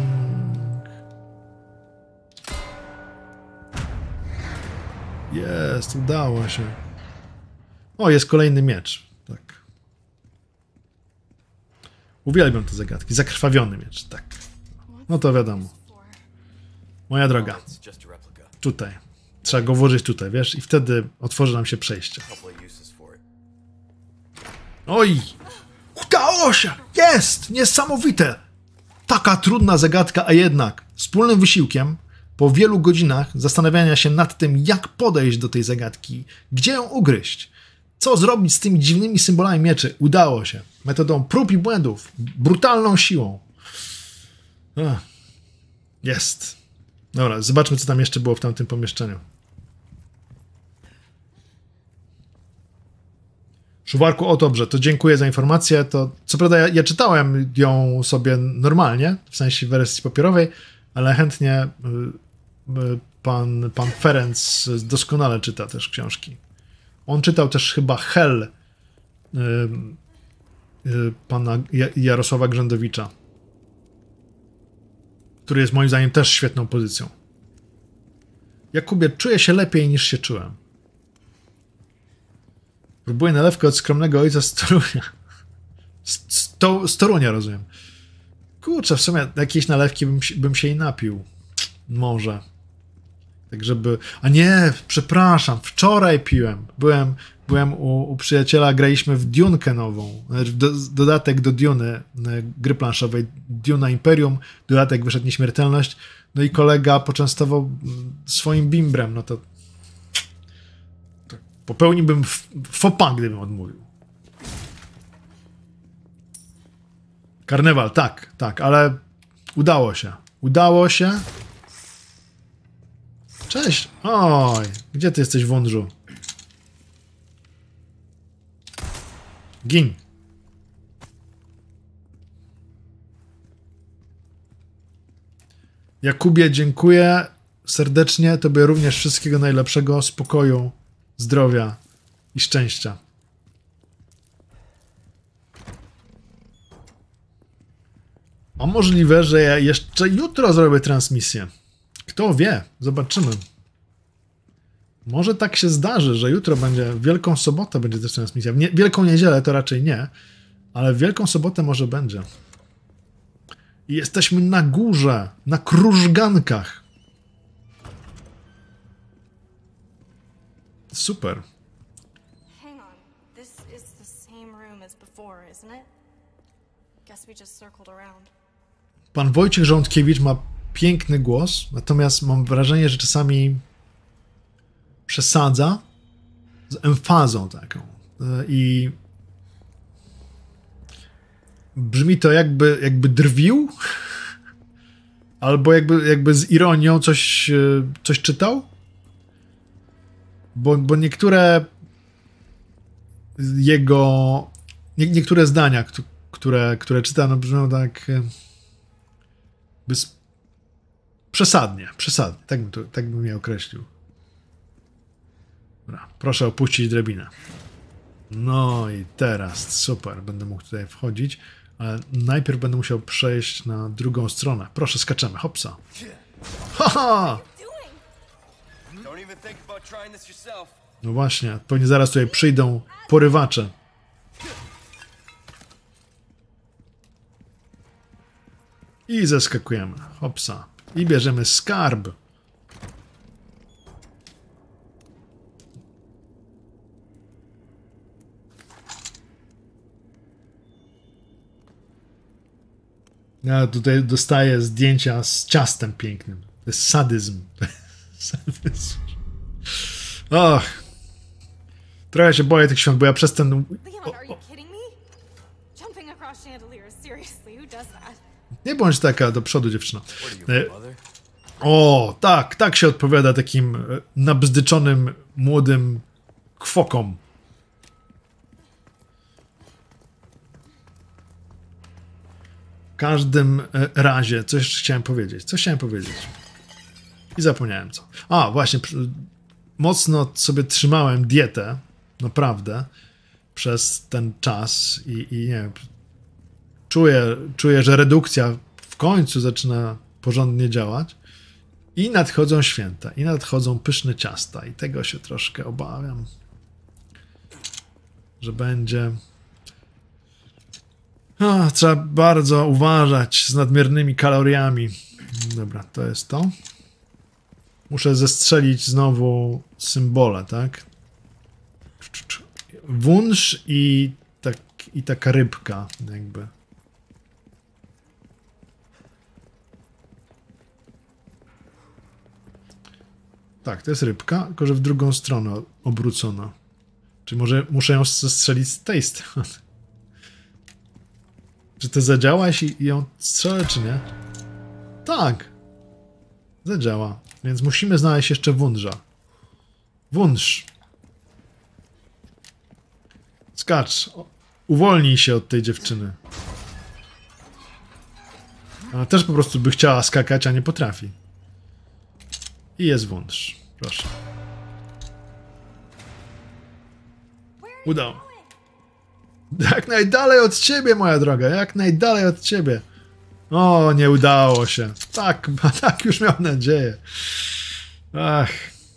Jest, udało się. O, jest kolejny miecz. Tak. Uwielbiam te zagadki. Zakrwawiony miecz, tak. No to wiadomo. Moja droga. Tutaj. Trzeba go włożyć tutaj, wiesz? I wtedy otworzy nam się przejście. Oj! Udało się! Jest! Niesamowite! Taka trudna zagadka, a jednak wspólnym wysiłkiem, po wielu godzinach zastanawiania się nad tym, jak podejść do tej zagadki, gdzie ją ugryźć, co zrobić z tymi dziwnymi symbolami mieczy, udało się. Metodą prób i błędów, brutalną siłą. Ach. Jest. Dobra, zobaczmy, co tam jeszcze było w tamtym pomieszczeniu. Szuwarku, o dobrze, to dziękuję za informację. To, co prawda ja, ja czytałem ją sobie normalnie, w sensie wersji papierowej, ale chętnie y, y, pan, pan Ferenc doskonale czyta też książki. On czytał też chyba Hell y, y, pana Jarosława Grzędowicza, który jest moim zdaniem też świetną pozycją. Jakubie, czuję się lepiej niż się czułem. Próbuję nalewkę od skromnego ojca z Torunia. Z, z, to, z Torunia, rozumiem. Kurczę, w sumie jakiejś nalewki bym, bym się i napił. Może. Tak żeby... A nie, przepraszam, wczoraj piłem. Byłem, byłem u, u przyjaciela, graliśmy w Dunkę nową. Do, dodatek do Duny, gry planszowej. Duna Imperium, dodatek wyszedł Nieśmiertelność. No i kolega poczęstował swoim bimbrem. No to... to popełniłbym faux pas, gdybym odmówił. Karnewal, tak, tak, ale udało się. Udało się. Cześć. Oj, gdzie ty jesteś, wądrzu? Gin. Jakubie, dziękuję serdecznie. Tobie również wszystkiego najlepszego, spokoju, zdrowia i szczęścia. A możliwe, że ja jeszcze jutro zrobię transmisję. Kto wie? Zobaczymy. Może tak się zdarzy, że jutro będzie, w Wielką Sobotę będzie też transmisja. W nie, Wielką Niedzielę to raczej nie, ale w Wielką Sobotę może będzie. I jesteśmy na górze, na krużgankach. Super. Hang on. This is the same room as before, isn't it? Guess we just circled around. Pan Wojciech Rządkiewicz ma piękny głos, natomiast mam wrażenie, że czasami przesadza z emfazą taką. I brzmi to jakby, jakby drwił, albo jakby, jakby z ironią coś, coś czytał. Bo, bo niektóre jego nie, niektóre zdania, które, które czyta, no brzmią tak bez, przesadnie, przesadnie, tak bym, to, tak bym je określił. Dobra, proszę opuścić drabinę. No i teraz, super, będę mógł tutaj wchodzić, ale najpierw będę musiał przejść na drugą stronę. Proszę, skaczemy, hopsa. Haha! No właśnie, pewnie zaraz tutaj przyjdą porywacze. I zeskakujemy, hopsa. I bierzemy skarb. Ja tutaj dostaję zdjęcia z ciastem pięknym. To jest sadyzm. Sadyzm. Och. Trochę się boję tych świąt, bo ja przez ten... Leon, are you kidding me? Jumping across chandeliers, seriously, who does that? Nie bądź taka do przodu, dziewczyno. O, tak, tak się odpowiada takim nabzdyczonym, młodym kwokom. W każdym razie, coś jeszcze chciałem powiedzieć. Co chciałem powiedzieć? I zapomniałem co. A, właśnie, mocno sobie trzymałem dietę, naprawdę, przez ten czas i, i nie wiem, czuję, czuję, że redukcja w końcu zaczyna porządnie działać i nadchodzą święta, i nadchodzą pyszne ciasta i tego się troszkę obawiam, że będzie... O, trzeba bardzo uważać z nadmiernymi kaloriami. Dobra, to jest to. Muszę zestrzelić znowu symbole, tak? Wunsz i, tak, i taka rybka, jakby. Tak, to jest rybka, tylko że w drugą stronę obrócona. Czy może muszę ją zestrzelić z tej strony? Czy to zadziała, jeśli ją strzelę, czy nie? Tak. Zadziała. Więc musimy znaleźć jeszcze wunża. Wunsz. Skacz. Uwolnij się od tej dziewczyny. Ona też po prostu by chciała skakać, a nie potrafi. I jest wunsz. Proszę. Udało. Jak najdalej od ciebie, moja droga. Jak najdalej od ciebie. O, nie udało się. Tak, tak już miał nadzieję. Ach.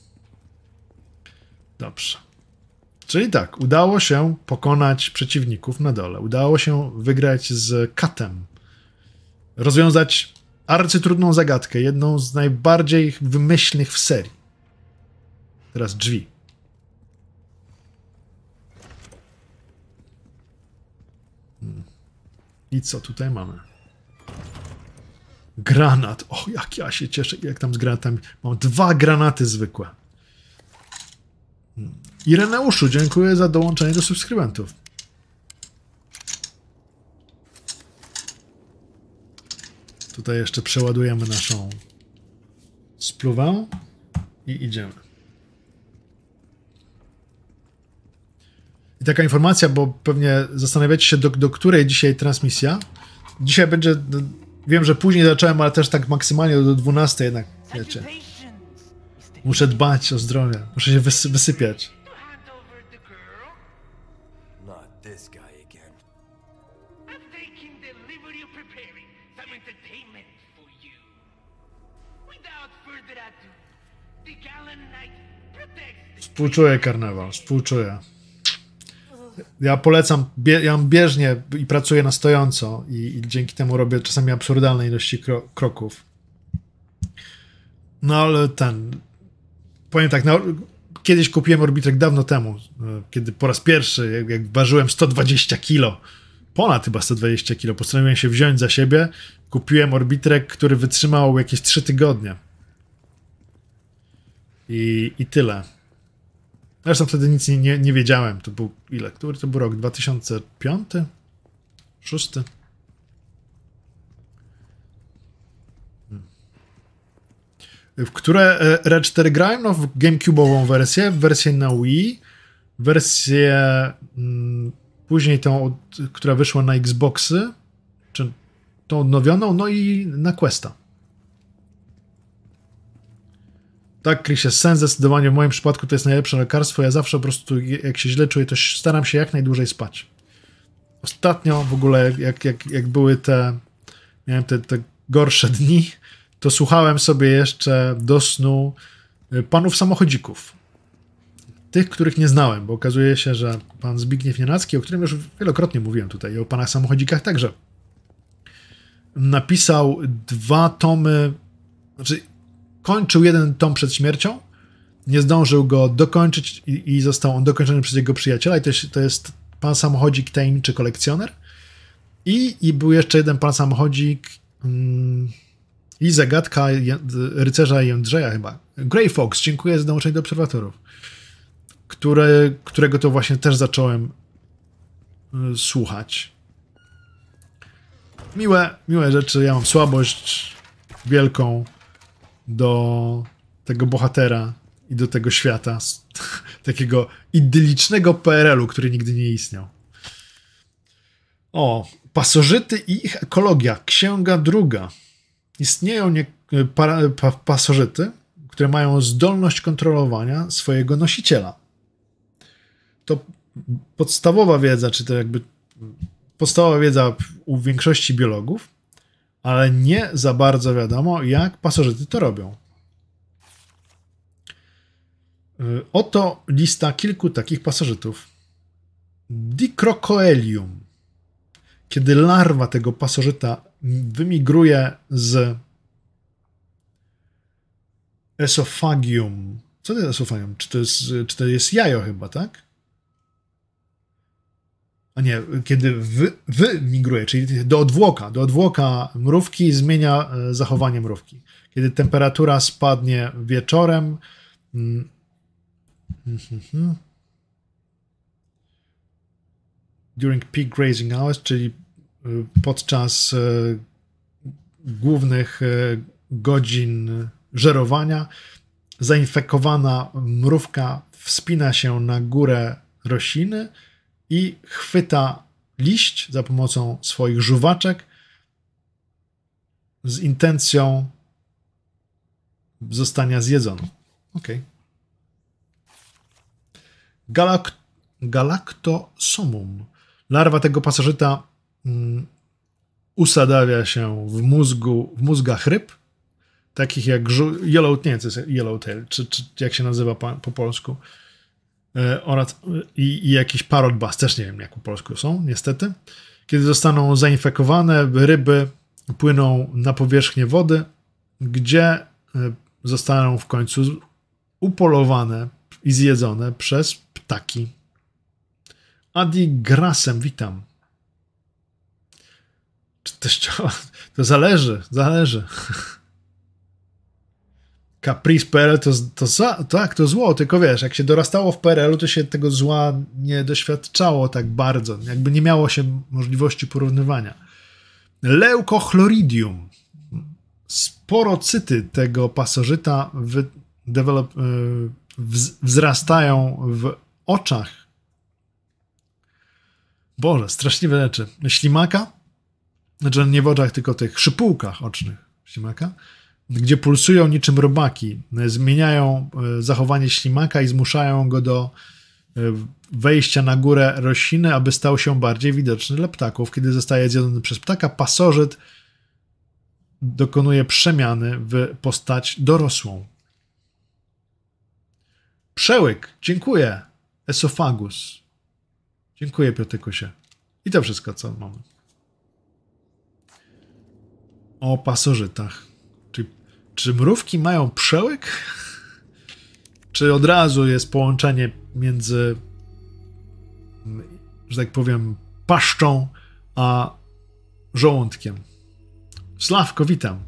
Dobrze. Czyli tak, udało się pokonać przeciwników na dole. Udało się wygrać z katem. rozwiązać arcytrudną zagadkę, jedną z najbardziej wymyślnych w serii. Teraz drzwi. Hmm. I co tutaj mamy? Granat. O, jak ja się cieszę, jak tam z granatami. Mam dwa granaty zwykłe. Hmm. Ireneuszu, dziękuję za dołączenie do subskrybentów. Tutaj jeszcze przeładujemy naszą spluwę i idziemy. I taka informacja, bo pewnie zastanawiacie się, do, do której dzisiaj transmisja. Dzisiaj będzie, wiem, że później zacząłem, ale też tak maksymalnie do dwunastej jednak, wiecie. Muszę dbać o zdrowie, muszę się wysy wysypiać. Współczuję karnawał, współczuję. Ja polecam, bie, ja mam bieżnie i pracuję na stojąco i, i dzięki temu robię czasami absurdalne ilości kro, kroków. No ale ten... Powiem tak, no, kiedyś kupiłem Orbitrek dawno temu, kiedy po raz pierwszy, jak, jak ważyłem sto dwadzieścia kilo, ponad chyba sto dwadzieścia kilo, postanowiłem się wziąć za siebie, kupiłem Orbitrek, który wytrzymał jakieś trzy tygodnie. I, i tyle. Zresztą wtedy nic nie, nie, nie wiedziałem. To był ile? Który to był rok? dwa tysiące piąty? szósty? Hmm. W które R cztery grałem? No w GameCube'ową wersję, w wersję na Wii, wersję mm, później tą, od, która wyszła na Xboxy, czy tą odnowioną, no i na Questa. Tak, Chrisie, sen zdecydowanie w moim przypadku to jest najlepsze lekarstwo. Ja zawsze po prostu, jak się źle czuję, to staram się jak najdłużej spać. Ostatnio w ogóle, jak, jak, jak były te, miałem te, te gorsze dni, to słuchałem sobie jeszcze do snu panów samochodzików. Tych, których nie znałem, bo okazuje się, że pan Zbigniew Nienacki, o którym już wielokrotnie mówiłem tutaj, i o panach samochodzikach także, napisał dwa tomy, znaczy kończył jeden tom przed śmiercią, nie zdążył go dokończyć i, i został on dokończony przez jego przyjaciela i to jest, to jest pan samochodzik tajemniczy kolekcjoner i, i był jeszcze jeden pan samochodzik mm, i zagadka Je, rycerza Jędrzeja chyba. Grey Fox, dziękuję za dołączenie do obserwatorów, które, którego to właśnie też zacząłem y, słuchać. Miłe, miłe rzeczy, ja mam słabość wielką do tego bohatera i do tego świata, takiego idyllicznego P R L u, który nigdy nie istniał. O, pasożyty i ich ekologia. Księga druga. Istnieją nie, pa, pa, pasożyty, które mają zdolność kontrolowania swojego nosiciela. To podstawowa wiedza, czy to jakby podstawowa wiedza u większości biologów, ale nie za bardzo wiadomo, jak pasożyty to robią. Oto lista kilku takich pasożytów. Dicrocoelium. Kiedy larwa tego pasożyta wymigruje z esofagium. Co to jest esofagium? Czy to jest, czy to jest jajo chyba, tak? A nie, kiedy wy, wymigruje, czyli do odwłoka, do odwłoka mrówki zmienia zachowanie mrówki. Kiedy temperatura spadnie wieczorem, mm, mm, during peak grazing hours, czyli podczas y, głównych y, godzin żerowania, zainfekowana mrówka wspina się na górę rośliny i chwyta liść za pomocą swoich żuwaczek z intencją zostania zjedzoną. Okay. Galak Galactosomum. Larwa tego pasożyta mm, usadawia się w mózgu, w mózgach ryb, takich jak yellow, nie wiem, co jest yellowtail, czy, czy jak się nazywa po, po polsku, e, oraz i, i jakiś parrot bass, też nie wiem jak po polsku są, niestety. Kiedy zostaną zainfekowane, ryby płyną na powierzchnię wody, gdzie zostaną w końcu upolowane i zjedzone przez ptaki. Adi Grasem, witam. Czy teściowa? To zależy, zależy. Caprice P R L to, to, to tak, to zło, tylko wiesz, jak się dorastało w P R L-u, to się tego zła nie doświadczało tak bardzo, jakby nie miało się możliwości porównywania. Leukochloridium. Sporocyty tego pasożyta wy, develop, wz, wzrastają w oczach. Boże, straszliwe rzeczy. Ślimaka, znaczy nie w oczach, tylko w tych szypułkach ocznych ślimaka, gdzie pulsują niczym robaki, zmieniają zachowanie ślimaka i zmuszają go do wejścia na górę rośliny, aby stał się bardziej widoczny dla ptaków. Kiedy zostaje zjedzony przez ptaka, pasożyt dokonuje przemiany w postać dorosłą. Przełyk, dziękuję. Esofagus. Dziękuję, Piotykusie. I to wszystko, co mamy. O pasożytach. Czy, czy mrówki mają przełyk? Czy od razu jest połączenie między, że tak powiem, paszczą a żołądkiem? Sławko, witam.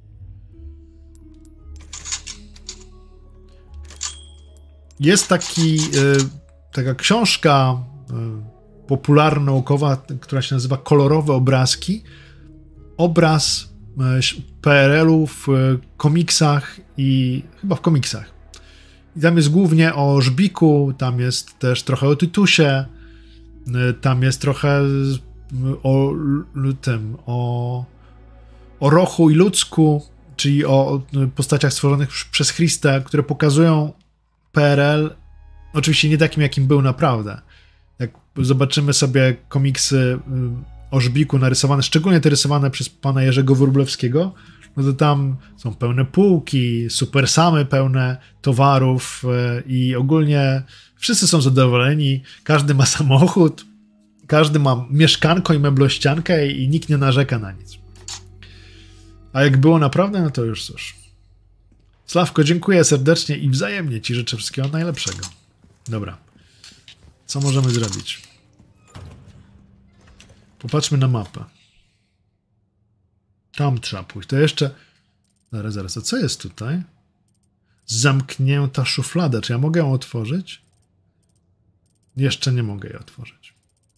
Jest taki, taka książka popularno-naukowa, która się nazywa Kolorowe obrazki. Obraz P R L-u w komiksach i chyba w komiksach. I tam jest głównie o żbiku, tam jest też trochę o Tytusie, tam jest trochę o tym, o, o Rochu i Ludzku, czyli o postaciach stworzonych przez Christa, które pokazują P R L, oczywiście nie takim, jakim był naprawdę. Jak zobaczymy sobie komiksy o żbiku narysowane, szczególnie te rysowane przez pana Jerzego Wróblewskiego, no to tam są pełne półki, super samy pełne towarów i ogólnie wszyscy są zadowoleni, każdy ma samochód, każdy ma mieszkanko i meblościankę i nikt nie narzeka na nic. A jak było naprawdę, no to już cóż. Sławko, dziękuję serdecznie i wzajemnie ci życzę wszystkiego najlepszego. Dobra. Co możemy zrobić? Popatrzmy na mapę. Tam trzeba pójść. To jeszcze... Zaraz, zaraz. A co jest tutaj? Zamknięta szuflada. Czy ja mogę ją otworzyć? Jeszcze nie mogę jej otworzyć.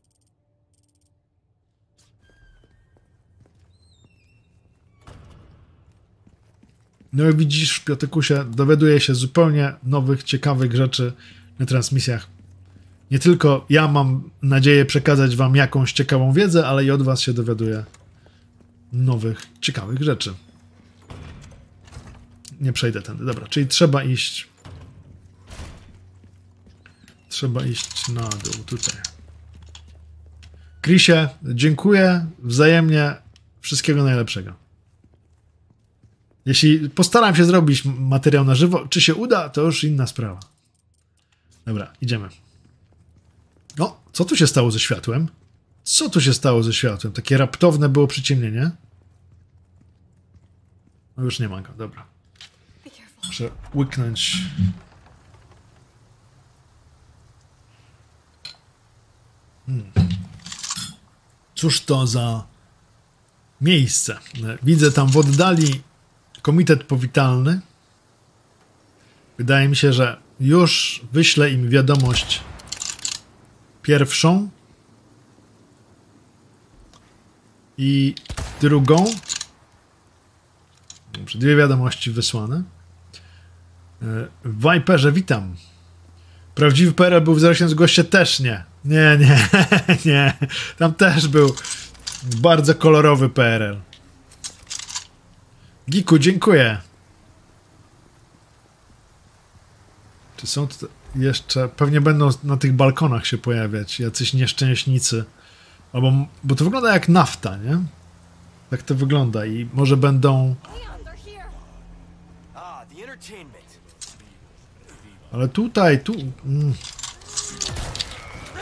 No jak widzisz, Piotykusie, dowiaduję się zupełnie nowych, ciekawych rzeczy na transmisjach. Nie tylko ja mam nadzieję przekazać wam jakąś ciekawą wiedzę, ale i od was się dowiaduję nowych, ciekawych rzeczy. Nie przejdę tędy. Dobra, czyli trzeba iść... Trzeba iść na dół, tutaj. Chrisie, dziękuję wzajemnie. Wszystkiego najlepszego. Jeśli postaram się zrobić materiał na żywo, czy się uda, to już inna sprawa. Dobra, idziemy. O, co tu się stało ze światłem? Co tu się stało ze światłem? Takie raptowne było przyciemnienie. No już nie ma go, dobra. Muszę łyknąć. Hmm. Cóż to za miejsce? Widzę tam w oddali komitet powitalny. Wydaje mi się, że już wyślę im wiadomość pierwszą i drugą. Dobrze, dwie wiadomości wysłane. W Viperze witam. Prawdziwy P R L był w zero siedem z goście też nie. Nie, nie, nie. Tam też był bardzo kolorowy P R L. Giku, dziękuję. Czy są tutaj jeszcze... Pewnie będą na tych balkonach się pojawiać jacyś nieszczęśnicy. Albo... Bo to wygląda jak nafta, nie? Tak to wygląda i może będą... Ale tutaj, tu... Mm.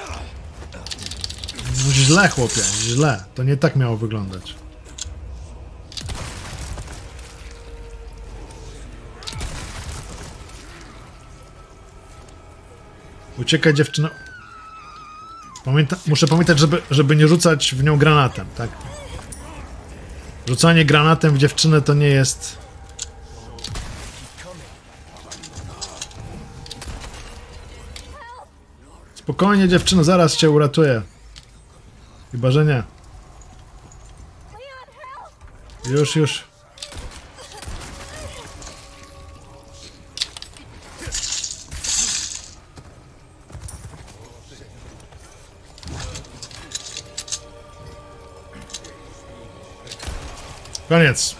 No źle, chłopie, źle. To nie tak miało wyglądać. Uciekaj, dziewczyno. Pamięta muszę pamiętać, żeby, żeby nie rzucać w nią granatem, tak? Rzucanie granatem w dziewczynę to nie jest... Spokojnie, dziewczyno, zaraz cię uratuję. Chyba, że nie. Już, już. Koniec.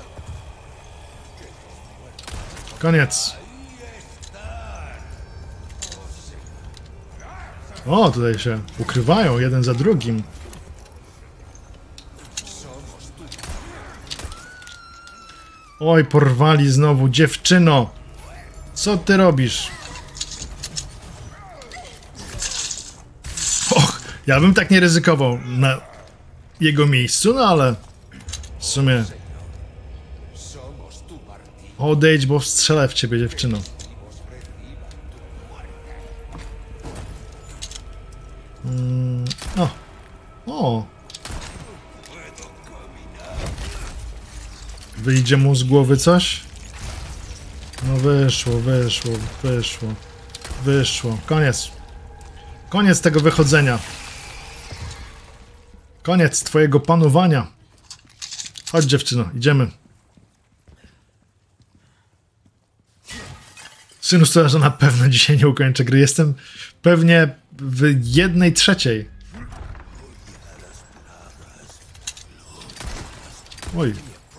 Koniec. O, tutaj się ukrywają jeden za drugim. Oj, porwali znowu. Dziewczyno! Co ty robisz? Och, ja bym tak nie ryzykował na jego miejscu, no ale w sumie... Odejdź, bo strzelę w ciebie, dziewczyno. Mm, o! O! Wyjdzie mu z głowy coś? No wyszło, wyszło, wyszło, wyszło. Koniec. Koniec tego wychodzenia. Koniec twojego panowania. Chodź, dziewczyno, idziemy. Synu stolarza, na pewno dzisiaj nie ukończę gry. Jestem pewnie w jednej trzeciej. Oj.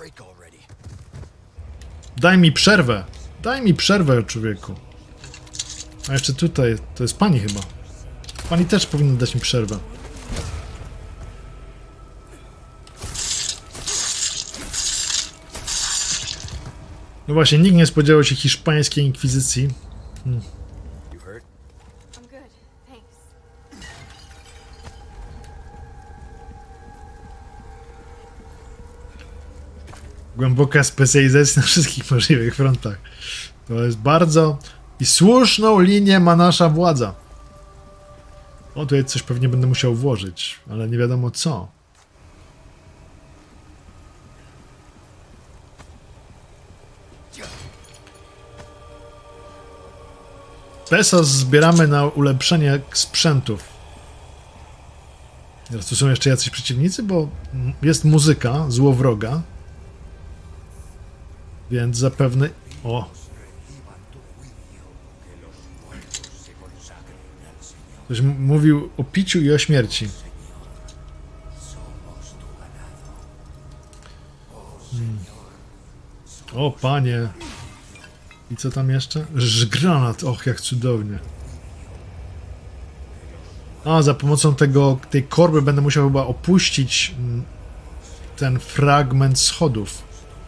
Daj mi przerwę. Daj mi przerwę, człowieku. A jeszcze tutaj, to jest pani chyba. Pani też powinna dać mi przerwę. No właśnie, nikt nie spodziewał się hiszpańskiej inkwizycji. Hmm. Głęboka specjalizacja na wszystkich możliwych frontach. To jest bardzo... I słuszną linię ma nasza władza. O, tutaj coś pewnie będę musiał włożyć, ale nie wiadomo co. Pesos zbieramy na ulepszenie sprzętów. Teraz tu są jeszcze jacyś przeciwnicy, bo jest muzyka złowroga. Więc zapewne... O! Ktoś mówił o piciu i o śmierci. Hmm. O, panie! I co tam jeszcze? Granat! Och, jak cudownie. A, za pomocą tego, tej korby będę musiał chyba opuścić ten fragment schodów.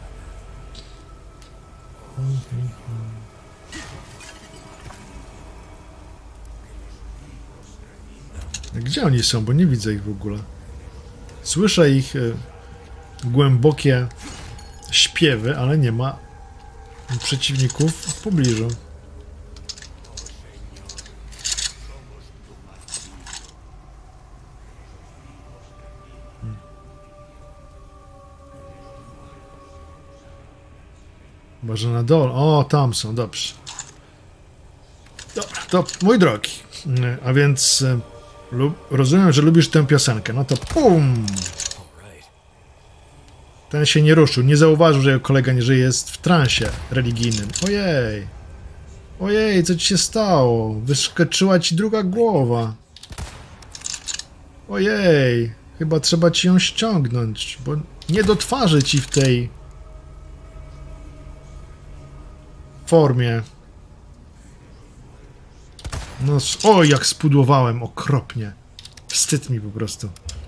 Gdzie oni są? Bo nie widzę ich w ogóle. Słyszę ich y, głębokie śpiewy, ale nie ma przeciwników w pobliżu. Hmm. Może na dole. O, tam są, dobrze. Dobra, to mój drogi. A więc y, lub, rozumiem, że lubisz tę piosenkę. No to pum! Ten się nie ruszył, nie zauważył, że jego kolega nie żyje, jest w transie religijnym. Ojej! Ojej, co ci się stało? Wyskoczyła ci druga głowa. Ojej! Chyba trzeba ci ją ściągnąć, bo nie do twarzy ci w tej formie. No, oj, jak spudłowałem, okropnie. Wstyd mi po prostu.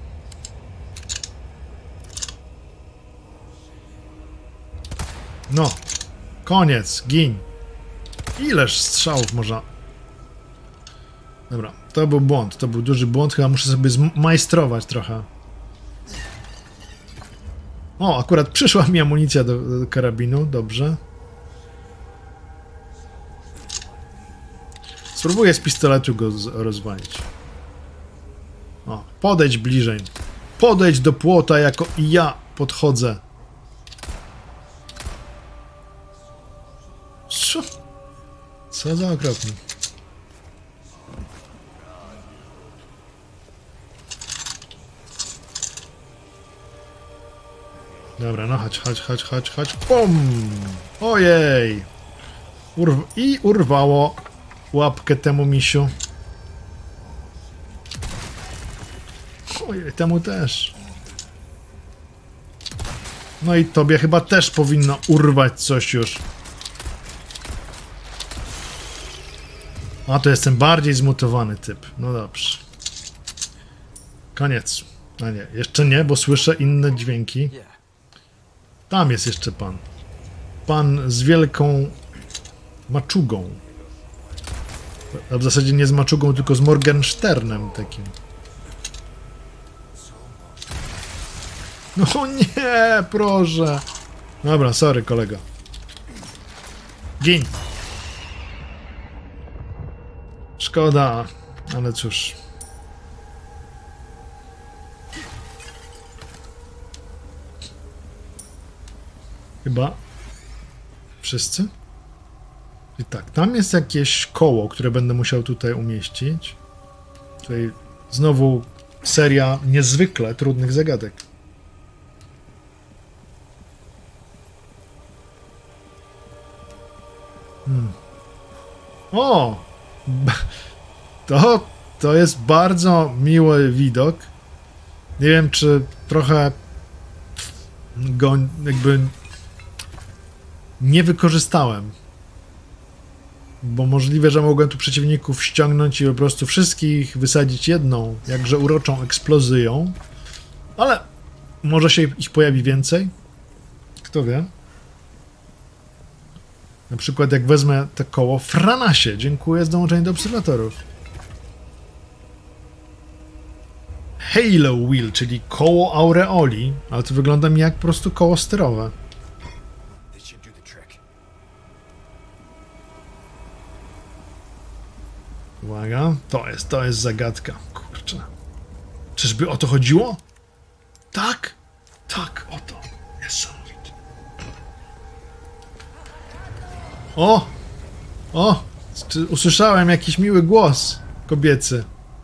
No, koniec, gin. Ileż strzałów można... Dobra, to był błąd, to był duży błąd, chyba muszę sobie zmajstrować trochę. O, akurat przyszła mi amunicja do, do karabinu, dobrze. Spróbuję z pistoletu go z rozwalić. O, podejdź bliżej. Podejdź do płota, jako i ja podchodzę. Co? Co za okropny. Dobra, no chodź, chodź, chodź, chodź, chodź. Pum! Ojej! Urw I urwało łapkę temu misiu. Ojej, temu też. No i tobie chyba też powinno urwać coś już. A, to jestem bardziej zmutowany typ. No dobrze. Koniec. A nie, jeszcze nie, bo słyszę inne dźwięki. Tam jest jeszcze pan. Pan z wielką maczugą. A w zasadzie nie z maczugą, tylko z Morgensternem takim. No nie, proszę. Dobra, sorry, kolego. Gin. Szkoda, ale cóż. Chyba wszyscy? I tak, tam jest jakieś koło, które będę musiał tutaj umieścić. Tutaj znowu seria niezwykle trudnych zagadek. Hmm. O! To, to jest bardzo miły widok. Nie wiem, czy trochę go jakby nie wykorzystałem. Bo możliwe, że mogłem tu przeciwników ściągnąć i po prostu wszystkich wysadzić jedną, jakże uroczą eksplozją. Ale może się ich pojawi więcej? Kto wie? Na przykład jak wezmę te koło Franasie. Dziękuję za dołączenie do obserwatorów. Halo Wheel, czyli koło aureoli, ale to wygląda mi jak po prostu koło sterowe. Uwaga, to jest, to jest zagadka. Kurczę. Czyżby o to chodziło? Tak? Tak, o to. Niesamowite. O! O! Czy usłyszałem jakiś miły głos kobiecy.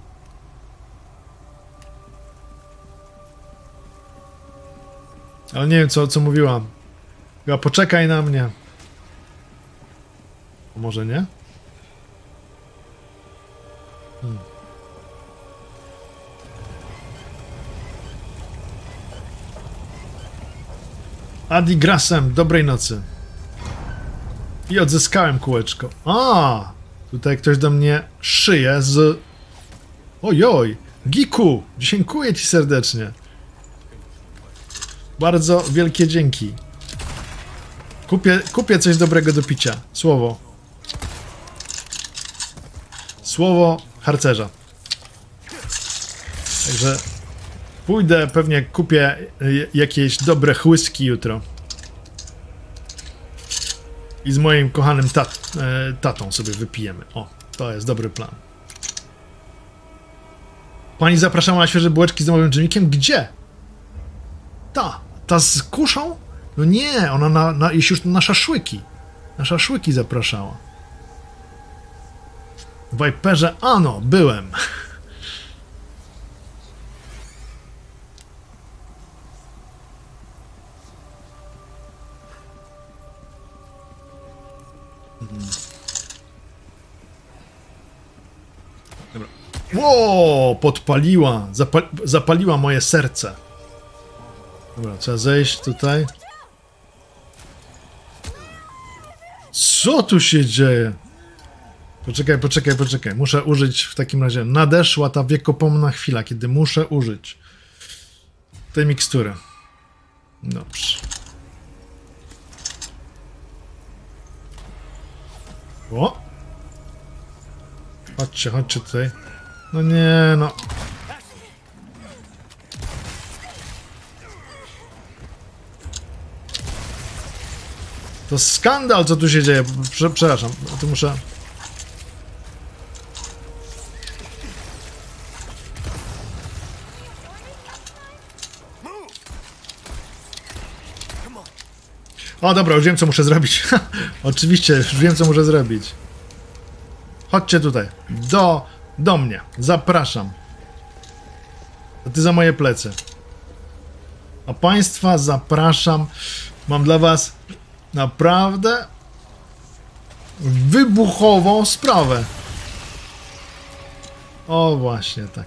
Ale nie wiem, co, co mówiłam. Chyba poczekaj na mnie. A może nie? Hmm. Adi Grasem, dobrej nocy. I odzyskałem kółeczko. A, tutaj ktoś do mnie szyje z... Ojoj, Giku, dziękuję ci serdecznie. Bardzo wielkie dzięki. Kupię, kupię coś dobrego do picia. Słowo. Słowo harcerza. Także pójdę, pewnie kupię jakieś dobre chłyski jutro. I z moim kochanym tat, e, tatą sobie wypijemy. O, to jest dobry plan. Pani zapraszała na świeże bułeczki z domowym dżemikiem? Gdzie? Ta, ta z kuszą? No nie, ona na, na, jeśli już na szaszłyki. Na szaszłyki zapraszała. W Viperze, ano, byłem. Dobra. Ło, podpaliła, zapal, zapaliła moje serce. Dobra, trzeba zejść tutaj. Co tu się dzieje? Poczekaj, poczekaj, poczekaj. Muszę użyć w takim razie. Nadeszła ta wiekopomna chwila, kiedy muszę użyć tej mikstury. Dobrze. O! Chodźcie, chodźcie tutaj. No nie, no. To skandal, co tu się dzieje. Prze przepraszam, tu muszę... O, dobra, już wiem, co muszę zrobić. Oczywiście, już wiem, co muszę zrobić. Chodźcie tutaj. Do, do mnie. Zapraszam. A ty za moje plecy. A państwa zapraszam. Mam dla was naprawdę wybuchową sprawę. O, właśnie, tak.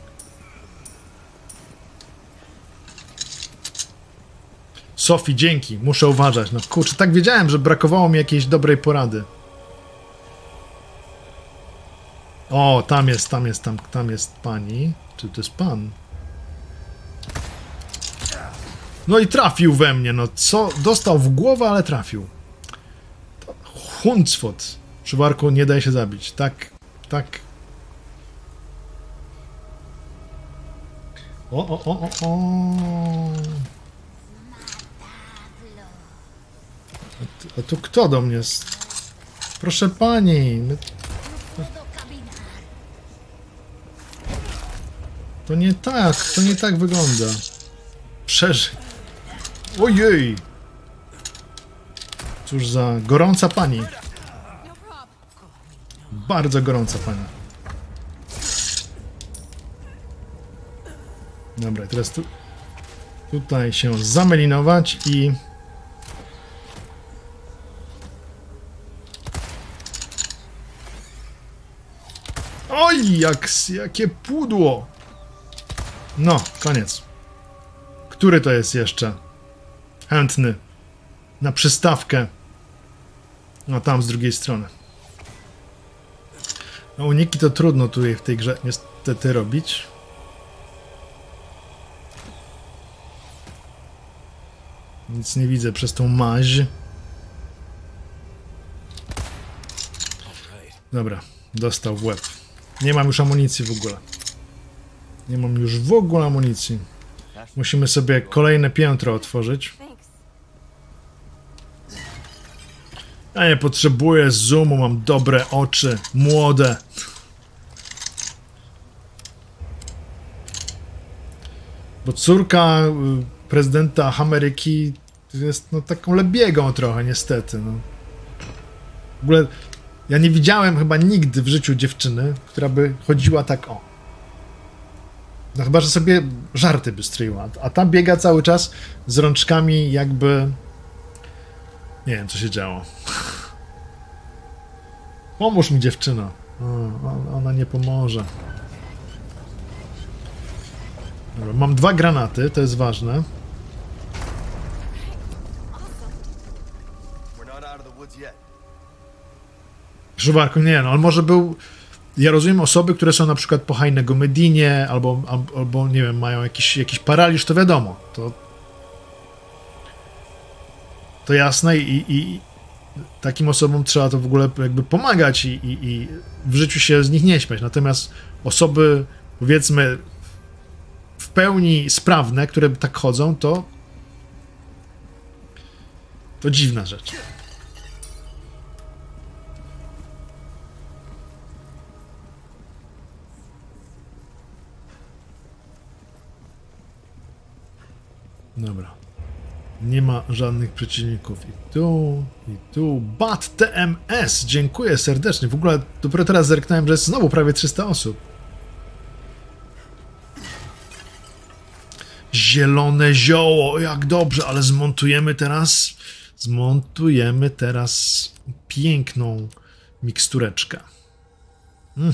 Sofii, dzięki. Muszę uważać. No kurczę, tak wiedziałem, że brakowało mi jakiejś dobrej porady. O, tam jest, tam jest, tam, tam jest pani. Czy to jest pan? No i trafił we mnie, no co? Dostał w głowę, ale trafił. Huncwot. Szywarku, nie daj się zabić. Tak, tak. O, o, o, o, o. A tu, a tu kto do mnie? Proszę pani. My... To nie tak, to nie tak wygląda. Przeżyj. Ojej! Cóż za gorąca pani. Bardzo gorąca pani. Dobra, teraz tu, tutaj się zamelinować i... Oj, jak, jakie pudło! No, koniec. Który to jest jeszcze? Chętny. Na przystawkę. No tam z drugiej strony. No uniki to trudno tutaj w tej grze niestety robić. Nic nie widzę przez tą maź. Dobra, dostał w łeb. Nie mam już amunicji w ogóle. Nie mam już w ogóle amunicji. Musimy sobie kolejne piętro otworzyć. Ja nie potrzebuję zoomu, mam dobre oczy, młode. Bo córka prezydenta Ameryki jest no taką lebiegą trochę, niestety. No. W ogóle ja nie widziałem chyba nigdy w życiu dziewczyny, która by chodziła tak o. No chyba, że sobie żarty by stroiła, a ta biega cały czas z rączkami jakby... Nie wiem, co się działo. Pomóż mi, dziewczyno. O, ona nie pomoże. Dobra, mam dwa granaty, to jest ważne. Żuwarku, nie no, on może był... Ja rozumiem osoby, które są na przykład po Hajnego Medinie, albo, albo, albo nie wiem, mają jakiś, jakiś paraliż, to wiadomo. To, to jasne i, i takim osobom trzeba to w ogóle jakby pomagać i, i, i w życiu się z nich nie śmiać. Natomiast osoby, powiedzmy, w pełni sprawne, które tak chodzą, to to dziwna rzecz. Dobra. Nie ma żadnych przeciwników. I tu, i tu. Bat T M S! Dziękuję serdecznie. W ogóle dopiero teraz zerknąłem, że jest znowu prawie trzysta osób. Zielone zioło! Jak dobrze, ale zmontujemy teraz... Zmontujemy teraz piękną mikstureczkę. Mm.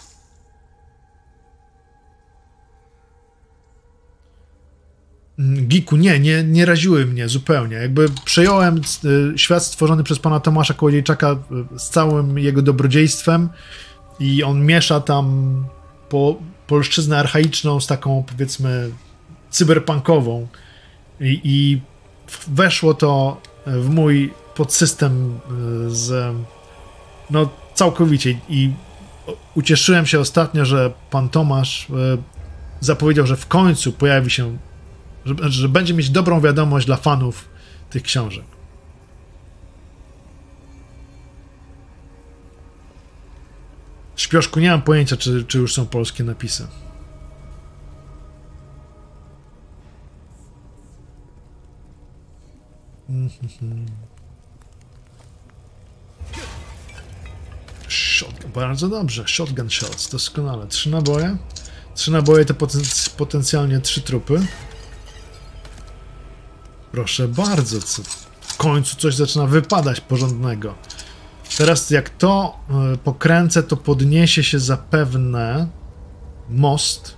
Giku, nie, nie, nie raziły mnie zupełnie. Jakby przejąłem świat stworzony przez pana Tomasza Kołodziejczaka z całym jego dobrodziejstwem i on miesza tam po, polszczyznę archaiczną z taką, powiedzmy, cyberpunkową i, i weszło to w mój podsystem z, no całkowicie i ucieszyłem się ostatnio, że pan Tomasz zapowiedział, że w końcu pojawi się Że, że będzie mieć dobrą wiadomość dla fanów tych książek. Śpioszku, nie mam pojęcia, czy, czy już są polskie napisy. Shotgun, bardzo dobrze. Shotgun shots, doskonale. Trzy naboje. Trzy naboje to poten potencjalnie trzy trupy. Proszę bardzo, co, w końcu coś zaczyna wypadać porządnego. Teraz jak to y, pokręcę, to podniesie się zapewne most.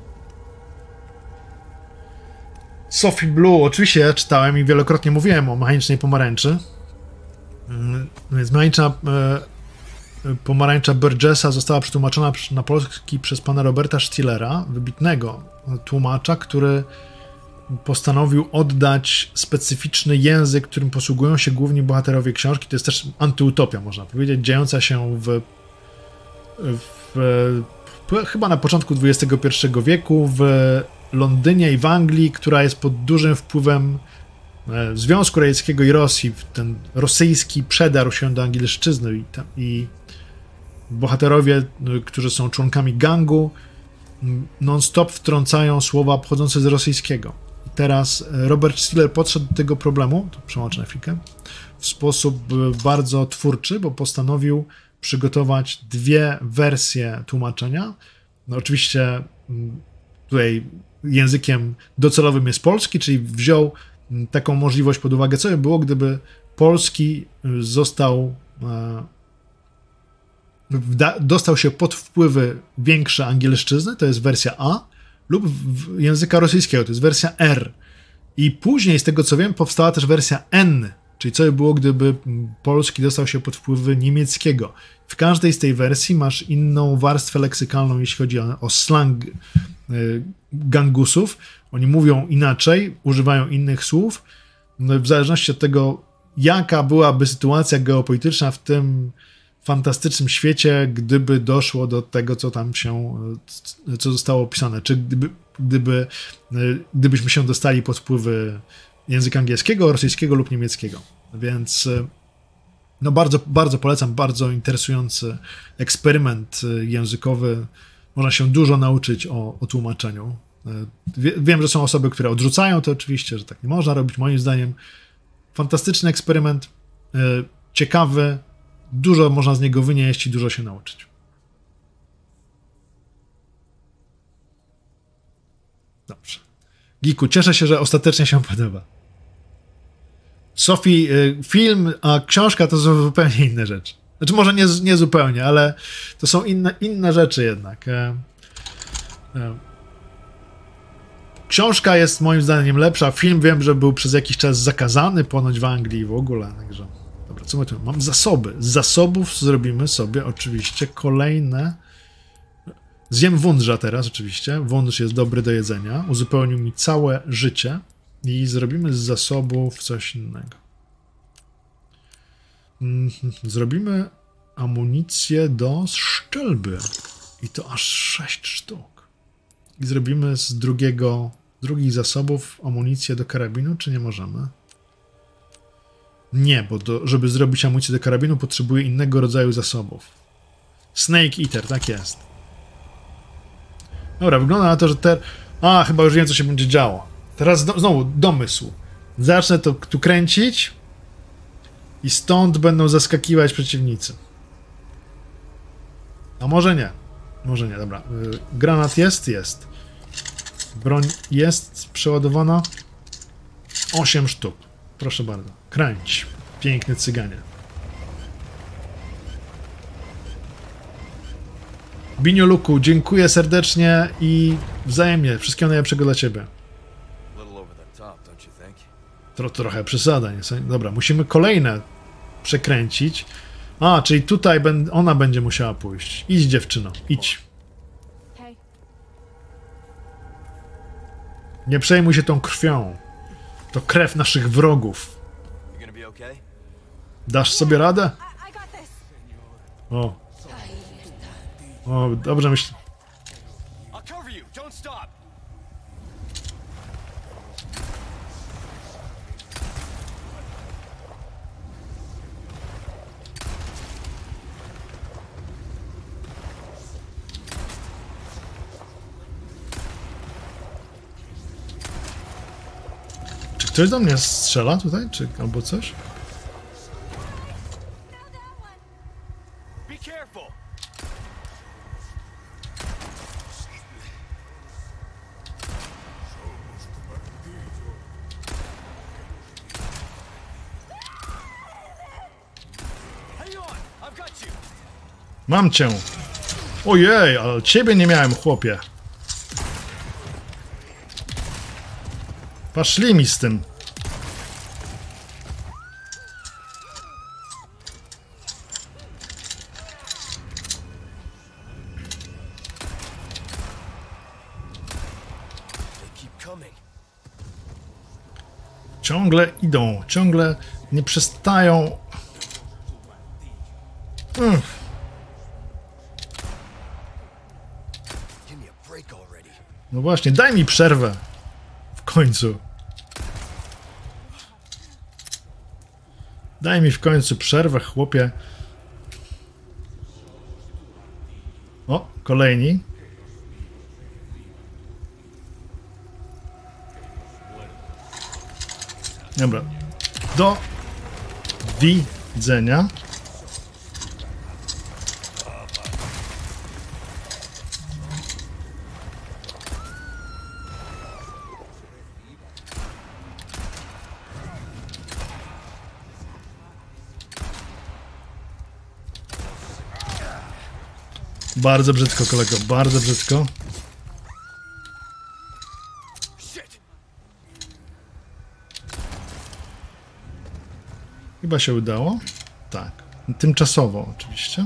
Sophie Blue, oczywiście ja czytałem i wielokrotnie mówiłem o mechanicznej pomarańczy. Y, więc mechaniczna y, pomarańcza Burgessa została przetłumaczona na polski przez pana Roberta Stillera, wybitnego tłumacza, który postanowił oddać specyficzny język, którym posługują się główni bohaterowie książki. To jest też antyutopia, można powiedzieć, dziejąca się w, w, w chyba na początku dwudziestego pierwszego wieku w Londynie i w Anglii, która jest pod dużym wpływem Związku Radzieckiego i Rosji. Ten rosyjski przedarł się do angielszczyzny i, tam, i bohaterowie, którzy są członkami gangu, non-stop wtrącają słowa pochodzące z rosyjskiego. I teraz Robert Stiller podszedł do tego problemu, to przełączę na chwilkę, w sposób bardzo twórczy, bo postanowił przygotować dwie wersje tłumaczenia. No oczywiście tutaj językiem docelowym jest polski, czyli wziął taką możliwość pod uwagę, co by było, gdyby polski został dostał się pod wpływy większe angielszczyzny, to jest wersja A, lub języka rosyjskiego, to jest wersja R. I później, z tego co wiem, powstała też wersja N, czyli co by było, gdyby polski dostał się pod wpływy niemieckiego. W każdej z tej wersji masz inną warstwę leksykalną, jeśli chodzi o, o slang y, gangusów. Oni mówią inaczej, używają innych słów. No, w zależności od tego, jaka byłaby sytuacja geopolityczna w tym fantastycznym świecie, gdyby doszło do tego, co tam się, co zostało opisane. Czy gdyby, gdyby, gdybyśmy się dostali pod wpływy języka angielskiego, rosyjskiego lub niemieckiego. Więc no bardzo, bardzo polecam, bardzo interesujący eksperyment językowy. Można się dużo nauczyć o, o tłumaczeniu. Wiem, że są osoby, które odrzucają to oczywiście, że tak nie można robić. Moim zdaniem fantastyczny eksperyment, ciekawy, dużo można z niego wynieść i dużo się nauczyć. Dobrze. Giku, cieszę się, że ostatecznie się podoba. Sophie, film, a książka to są zupełnie inne rzeczy. Znaczy może nie, nie zupełnie, ale to są inne, inne rzeczy jednak. Książka jest moim zdaniem lepsza. Film wiem, że był przez jakiś czas zakazany ponoć w Anglii w ogóle, także... Dobra, co my tu mamy? Zasoby. Z zasobów zrobimy sobie oczywiście kolejne... Zjem wundrza teraz oczywiście. Wundrz jest dobry do jedzenia. Uzupełnił mi całe życie. I zrobimy z zasobów coś innego. Zrobimy amunicję do szczelby. I to aż sześć sztuk. I zrobimy z drugiego, z drugich zasobów amunicję do karabinu, czy nie możemy? Nie, bo do, żeby zrobić amunicję do karabinu, potrzebuję innego rodzaju zasobów. Snake Eater, tak jest. Dobra, wygląda na to, że ter... A, chyba już wiem, co się będzie działo. Teraz do, znowu domysł. Zacznę to tu kręcić i stąd będą zaskakiwać przeciwnicy. A może nie. Może nie, dobra. Granat jest? Jest. Broń jest przeładowana. osiem sztuk. Proszę bardzo. Kręć. Piękny cyganie. Binio Luku, dziękuję serdecznie i wzajemnie. Wszystkiego najlepszego dla ciebie. Tro, trochę przesada, nie? Dobra, musimy kolejne przekręcić. A, czyli tutaj ben, ona będzie musiała pójść. Idź, dziewczyno, idź. Nie przejmuj się tą krwią. To krew naszych wrogów. Dasz sobie radę? O. O, dobrze myślę. Czy ktoś do mnie strzela tutaj, czy albo coś? Mam cię. Ojej, ale ciebie nie miałem, chłopie. Paszli mi z tym. Ciągle idą, ciągle nie przestają. Mm. No właśnie, daj mi przerwę. W końcu. Daj mi w końcu przerwę, chłopie. O, kolejni. Dobra. Do widzenia. Bardzo brzydko, kolego, bardzo brzydko. Chyba się udało. Tak. Tymczasowo oczywiście.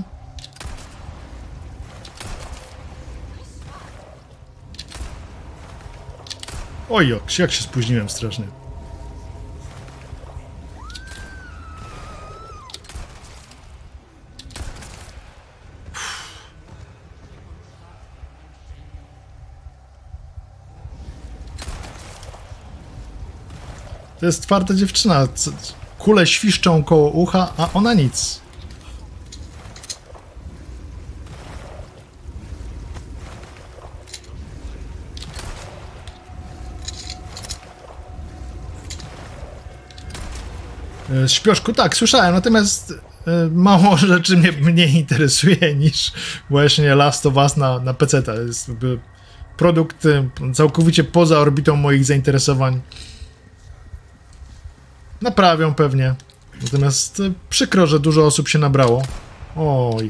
Oj, jak, jak się spóźniłem strasznie. To jest twarda dziewczyna. Kule świszczą koło ucha, a ona nic. Śpioszku, tak, słyszałem, natomiast e, mało rzeczy mnie mniej interesuje niż właśnie Last of Us na, na P C. To jest jakby produkt całkowicie poza orbitą moich zainteresowań. Naprawią pewnie. Natomiast e, przykro, że dużo osób się nabrało. Oj.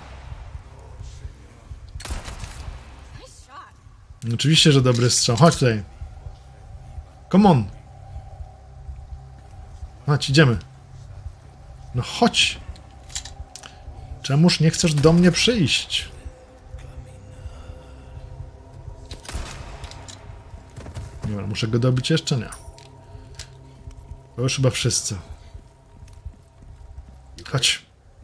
Oczywiście, że dobry strzał. Chodź tutaj. Come on. Chodź, idziemy. No chodź. Czemuż nie chcesz do mnie przyjść? Nie wiem, muszę go dobić jeszcze? Nie. To już chyba wszyscy. Chodź.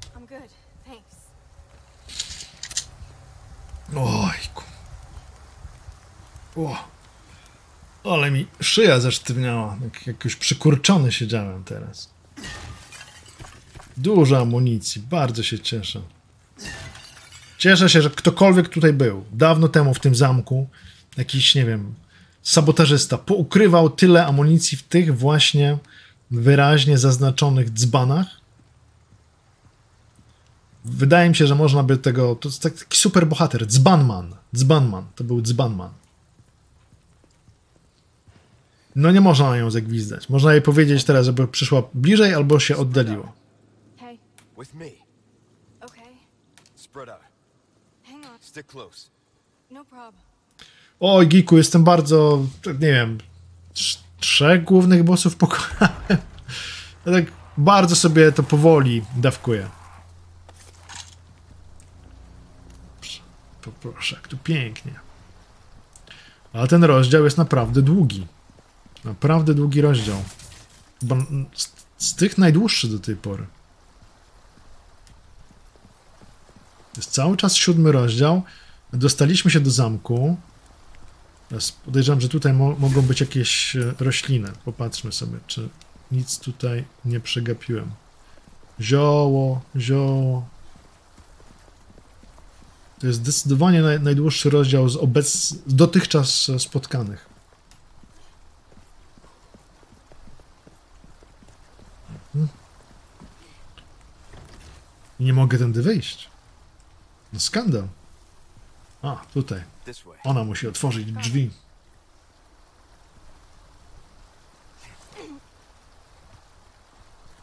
Ojku. O. Ale mi szyja zasztywniała. Jak jakoś przykurczony siedziałem teraz. Dużo amunicji. Bardzo się cieszę. Cieszę się, że ktokolwiek tutaj był. Dawno temu w tym zamku jakiś, nie wiem, sabotażysta poukrywał tyle amunicji w tych właśnie wyraźnie zaznaczonych dzbanach. Wydaje mi się, że można by tego... To jest taki super bohater. Dzbanman. Dzbanman. To był dzbanman. No nie można na ją zagwizdać. Można jej powiedzieć teraz, żeby przyszła bliżej albo się oddaliło. Hey. With me. Okay. Spread out. Hang on. Stick close. No problem. Oj, Giku, jestem bardzo... nie wiem... trz- trzech głównych bossów pokonałem. Ja tak bardzo sobie to powoli dawkuję. Poproszę, jak tu pięknie. Ale ten rozdział jest naprawdę długi. Naprawdę długi rozdział. Chyba z, z tych najdłuższy do tej pory. Jest cały czas siódmy rozdział. Dostaliśmy się do zamku. Teraz podejrzewam, że tutaj mo mogą być jakieś rośliny. Popatrzmy sobie, czy nic tutaj nie przegapiłem. Zioło, zioło. To jest zdecydowanie naj najdłuższy rozdział z, obec z dotychczas spotkanych. Hmm. I nie mogę tędy wyjść. No skandal. A, tutaj. Ona musi otworzyć drzwi.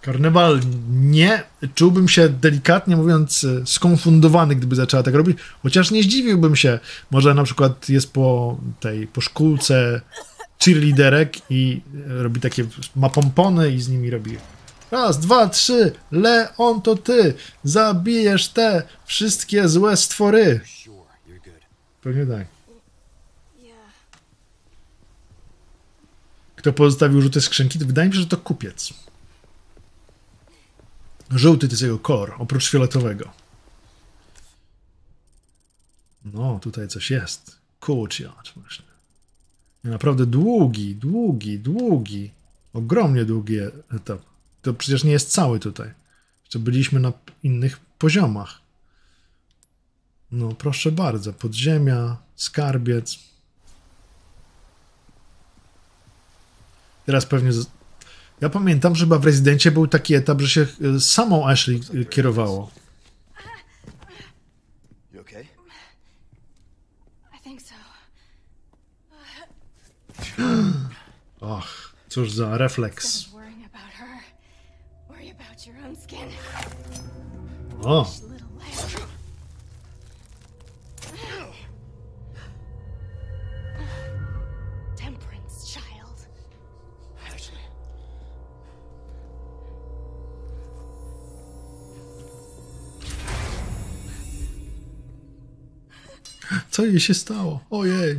Karnewal nie, czułbym się delikatnie mówiąc skonfundowany, gdyby zaczęła tak robić, chociaż nie zdziwiłbym się, może na przykład jest po tej, po szkółce cheerleaderek i robi takie, ma pompony i z nimi robi raz, dwa, trzy, Leon to ty, zabijesz te wszystkie złe stwory. Pewnie tak. Kto pozostawił żółte skrzynki, to wydaje mi się, że to kupiec. Żółty to jest jego kolor, oprócz fioletowego. No, tutaj coś jest. Courtyard właśnie. Naprawdę długi, długi, długi. Ogromnie długi etap. To przecież nie jest cały tutaj. Jeszcze byliśmy na innych poziomach. No, proszę bardzo. Podziemia, skarbiec. Teraz pewnie... Z... Ja pamiętam, że chyba w Rezydencie był taki etap, że się samą Ashley kierowało. You okay? I think so. Och, cóż za refleks. Instead of worrying about her, worry about your own skin. O, Little lamb. Temperance, child. Ashley. co jej się stało? Ojej.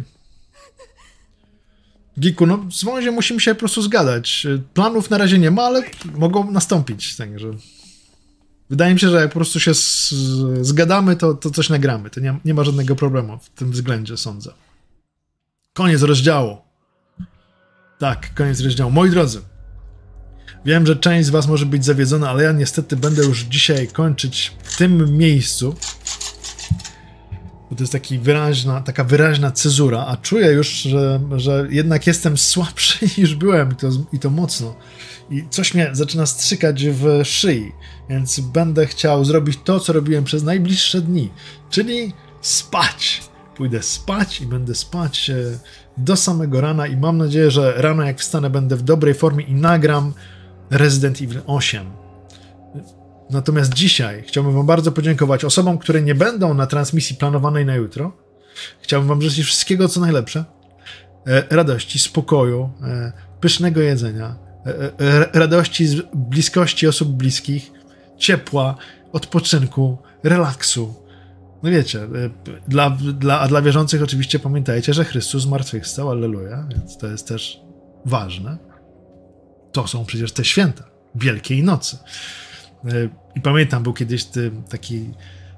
Giku, no z wązie musimy się po prostu zgadać. Planów na razie nie ma, ale mogą nastąpić. Także wydaje mi się, że jak po prostu się z, zgadamy, to, to coś nagramy. To nie, nie ma żadnego problemu w tym względzie, sądzę. Koniec rozdziału. Tak, koniec rozdziału. Moi drodzy, wiem, że część z was może być zawiedzona, ale ja niestety będę już dzisiaj kończyć w tym miejscu. Bo to jest taki wyraźna, taka wyraźna cezura, a czuję już, że, że jednak jestem słabszy niż byłem i to, i to mocno. I coś mnie zaczyna strzykać w szyi, więc będę chciał zrobić to, co robiłem przez najbliższe dni, czyli spać. Pójdę spać i będę spać do samego rana i mam nadzieję, że rano jak wstanę będę w dobrej formie i nagram Resident Evil osiem. Natomiast dzisiaj chciałbym wam bardzo podziękować osobom, które nie będą na transmisji planowanej na jutro. Chciałbym wam życzyć wszystkiego, co najlepsze. Radości, spokoju, pysznego jedzenia, radości z bliskości osób bliskich, ciepła, odpoczynku, relaksu. No wiecie, dla, dla, a dla wierzących oczywiście pamiętajcie, że Chrystus zmartwychwstał, alleluja, więc to jest też ważne. To są przecież te święta Wielkiej Nocy. I pamiętam, był kiedyś taki e,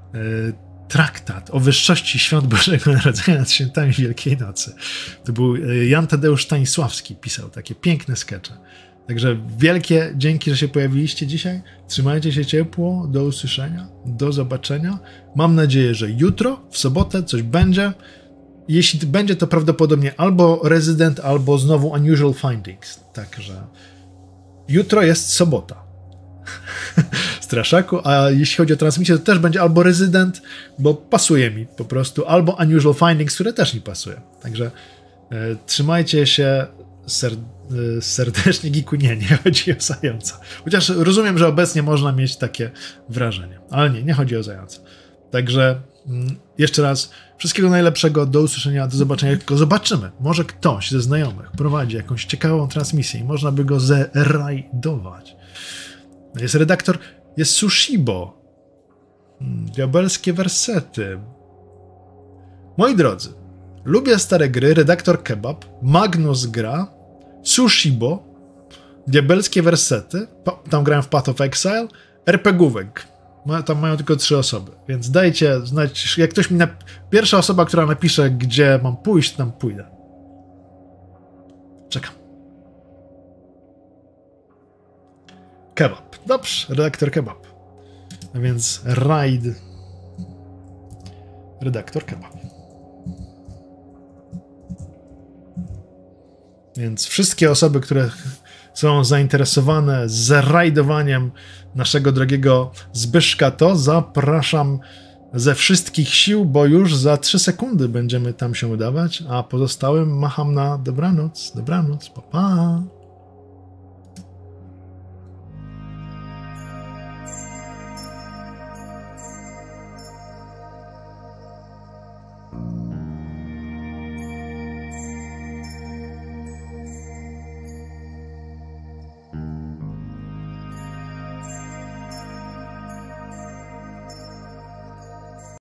traktat o wyższości świąt Bożego Narodzenia nad świętami Wielkiej Nocy. To był Jan Tadeusz Stanisławski, pisał takie piękne skecze. Także wielkie dzięki, że się pojawiliście dzisiaj. Trzymajcie się ciepło, do usłyszenia, do zobaczenia. Mam nadzieję, że jutro, w sobotę coś będzie. Jeśli będzie, to prawdopodobnie albo Resident, albo znowu Unusual Findings. Także jutro jest sobota. Straszaku, a jeśli chodzi o transmisję, to też będzie albo Resident, bo pasuje mi po prostu, albo Unusual Findings, które też mi pasuje. Także e, trzymajcie się ser, e, serdecznie, Giku, nie, nie chodzi o zająca. Chociaż rozumiem, że obecnie można mieć takie wrażenie, ale nie, nie chodzi o zająca. Także mm, jeszcze raz wszystkiego najlepszego, do usłyszenia, do zobaczenia, tylko zobaczymy, może ktoś ze znajomych prowadzi jakąś ciekawą transmisję i można by go zerajdować. Jest redaktor, jest Sushibo. Diabelskie wersety. Moi drodzy, lubię stare gry, redaktor Kebab, Magnus gra, Sushibo, Diabelskie wersety, tam grałem w Path of Exile, RPGówek. Tam mają tylko trzy osoby, więc dajcie znać, jak ktoś mi nap... Pierwsza osoba, która napisze, gdzie mam pójść, tam pójdę. Czekam. Kebab. Dobrze, redaktor Kebab. A więc raid. Redaktor Kebab. Więc wszystkie osoby, które są zainteresowane zrajdowaniem naszego drogiego Zbyszka, to zapraszam ze wszystkich sił, bo już za trzy sekundy będziemy tam się udawać, a pozostałym macham na dobranoc. Dobranoc, pa pa.